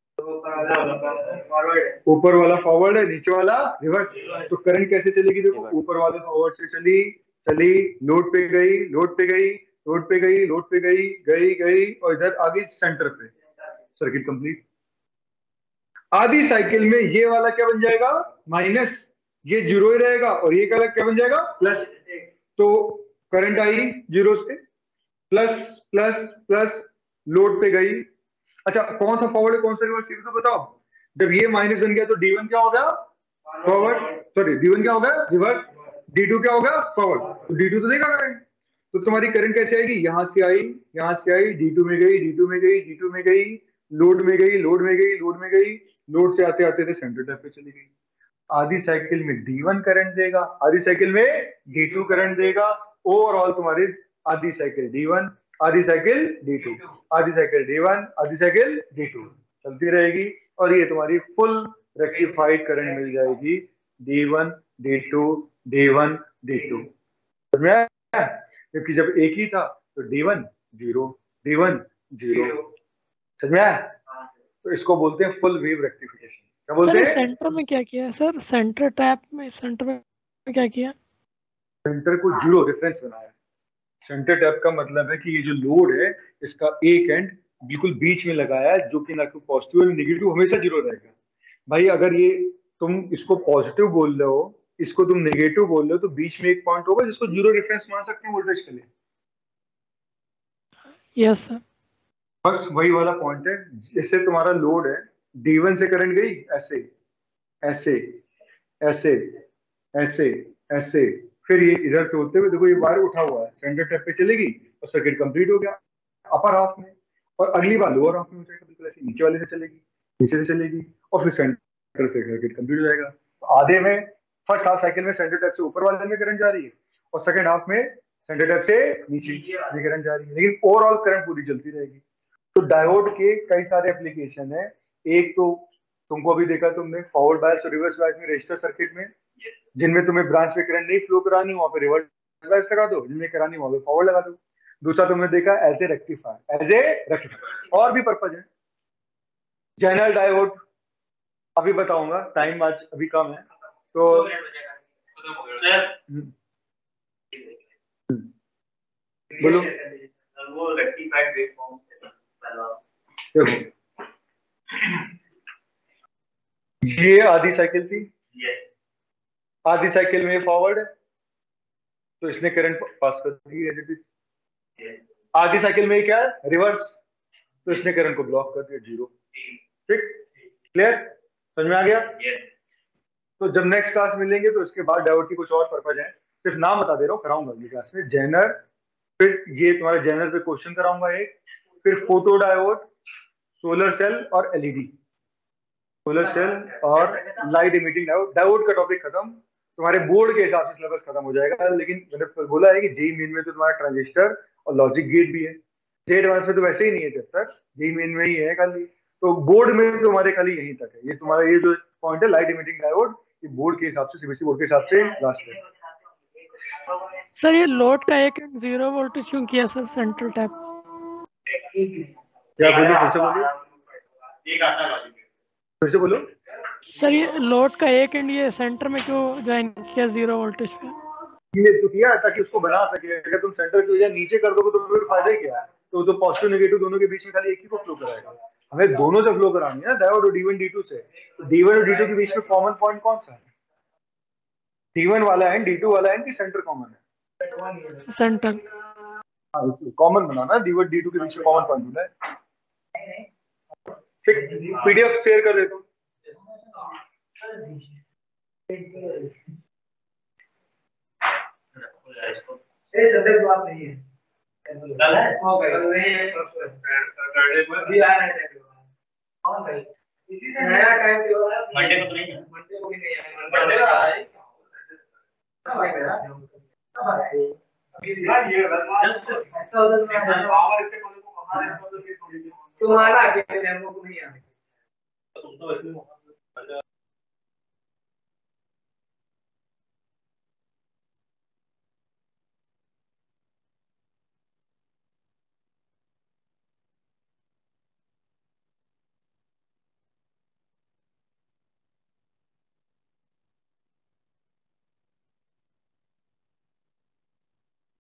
ऊपर वाला फॉरवर्ड है, नीचे वाला रिवर्स। तो करंट कैसे चलेगी? देखो ऊपर वाले फॉरवर्ड से चली चली, लोड पे गई, लोड पे गई, लोड पे गई, लोड पे गई, गई गई, और इधर आ गई सेंटर पे, सर्किट कंप्लीट। आधी साइकिल में ये वाला क्या बन जाएगा? माइनस, ये 0 ही रहेगा, और ये क्या बन जाएगा? प्लस। तो करंट आई 0 पे, प्लस प्लस प्लस, लोड पे गई। अच्छा, कौन सा फॉरवर्ड है कौन सा रिवर्स, ये तो बताओ। जब ये माइनस बन गया तो D1 क्या हो गया? फॉरवर्ड। सॉरी, D1 क्या हो गया? रिवर्स। D2 क्या हो गया? फॉरवर्ड। तो D2 तो देगा करंट, तो तुम्हारी करंट कैसे आएगी? यहां से आई, यहां से आई, D2 में गई, D2 में गई, D2 में गई, लोड में गई, लोड में गई, लोड में गई, लोड से आते आते सेंटर टैप पे चली गई। आधी साइकिल में D1 करंट देगा, आधी साइकिल में D2 करंट देगा। ओवरऑल तुम्हारी आधी साइकिल D1, आधी साइकिल D2, आधी साइकिल D1, आधी साइकिल D2 चलती रहेगी, और ये तुम्हारी फुल रेक्टिफाइड करंट मिल जाएगी, D1 D2 D1 D2। समझ में आया? क्योंकि जब एक ही था तो D1 0 D1 0। समझ में आया? तो इसको बोलते हैं फुल वेव रेक्टिफिकेशन। क्या बोलते हैं? सेंटर में क्या किया है सर? सेंटर टैप में सेंटर में क्या किया? सेंटर को 0 रेफरेंस बनाया। सेंटर टैप का मतलब है कि ये जो लोड है इसका एक एंड बिल्कुल बीच में लगाया है, जो कि ना तो पॉजिटिव और नेगेटिव हमेशा 0 रहेगा। भाई अगर ये तुम इसको पॉजिटिव बोल रहे हो, इसको तुम नेगेटिव बोल रहे हो, तो बीच में एक पॉइंट होगा जिसको 0 रेफरेंस मान सकते हैं वोल्टेज के लिए। Yes sir. बस वही वाला पॉइंट है। जैसे तुम्हारा लोड है, D1 से करंट गई ऐसे ऐसे ऐसे ऐसे ऐसे, फिर ये इधर से होते हुए देखो ये वायर उठा हुआ है, सेंटर टैप पे चलेगी और सर्किट कंप्लीट हो गया अपर हाफ में, और अगली बार लोअर हाफ में हो जाएगा, बिल्कुल ऐसे नीचे वाले से चलेगी, नीचे से चलेगी, और फिर सेंटर से सर्किट कंप्लीट हो जाएगा। तो आधे में फर्स्ट हाफ साइकिल में सेंटर टैप से ऊपर वाले में करंट जा रही है, और सेकंड हाफ में सेंटर टैप से नीचे करंट जा रही है, लेकिन ओवरऑल करंट पूरी चलती रहेगी। तो डायोड के कई सारे एप्लीकेशन है। एक तो तुमको अभी देखा तुमने फॉरवर्ड बायस और रिवर्स बायस में रजिस्टर सर्किट में, जिनमें तुम्हें ब्रांच पे करंट नहीं फ्लो करानी वहां पे रिवर्स बायस लगा दो, जिनमें करानी वहां पे फॉरवर्ड लगा दो। दूसरा तुमने देखा as a rectifier, as a rectifier. और भी पर्पज है। जनरल डायोड अभी बताऊंगा, टाइम आज अभी कम है तो बोलो। वो रेक्टिफाइड वेवफॉर्म देखो ये आधी साइकिल थी, आधी साइकिल में फॉरवर्ड है तो इसने करंट पास कर दी, आधी साइकिल में क्या है? रिवर्स, तो इसने करंट को ब्लॉक कर दिया 0। ठीक, क्लियर, समझ में आ गया? तो जब नेक्स्ट क्लास मिलेंगे तो इसके बाद डायोड की कुछ और पर्पज है, सिर्फ नाम बता दे रहा हूँ, कराऊंगा अगली क्लास में। जेनर, फिर ये तुम्हारे जेनर पे क्वेश्चन कराऊंगा एक, फिर फोटो डायोड, सोलर सेल और एलईडी, सोलर सेल और लाइट इमिटिंग डायोड। डायोड का टॉपिक खत्म, तुम्हारे बोर्ड के हिसाब से सिलेबस खत्म हो जाएगा, लेकिन मैंने बोला है कि जेई मेन में तो तुम्हारा ट्रांजिस्टर और लॉजिक गेट भी है, जेई एडवांस में तो वैसे ही नहीं है, जब तक जेई मेन में ही है खाली, तो बोर्ड में तो हमारे खाली यहीं तक है। ये तुम्हारा ये जो पॉइंट है लाइट इमिटिंग डायोड, ये बोर्ड के हिसाब से, सीबीएसई बोर्ड के हिसाब से लास्ट है। सर ये लोड का एक 0 वोल्टेज क्यों किया सर सेंट्रल टैप? क्या बोलो, फिर से बोलो, फिर से बोलो। सर ये लोड का एक एंड ये सेंटर में क्यों ज्वाइन किया 0 वोल्टेज पे? ये तो किया ताकि उसको बना सके। अगर तुम सेंटर की वजह नीचे कर दोगे तो फिर फायदा ही क्या है? तो पॉजिटिव नेगेटिव दोनों के बीच में खाली एक ही को फ्लो कराएगा। हमें दोनों से फ्लो करानी है ना, डायोड और D1 D2 से। तो D1 और D2 के बीच में कॉमन पॉइंट कौन सा है? D1 वाला है, D2 वाला है कि सेंटर कॉमन है? सेंटर। हाँ, कॉमन बनाना, D1 D2 के बीच में कॉमन पॉइंट होना है। ठीक, PDF शेयर कर देता हूँ। बात नहीं है, कल है हो गई, कल नहीं है, परसों है, अभी आ रहा है कौन भाई, इसी से नया टाइम जो है मंडे को तो नहीं है, मंडे को भी नहीं है, मंडे का है ना भाई मेरा, अभी यार ये ऐसा उधर में पावर इसके को हमारे को थोड़ी तुम्हारा अकेले हमको नहीं आने, तुम तो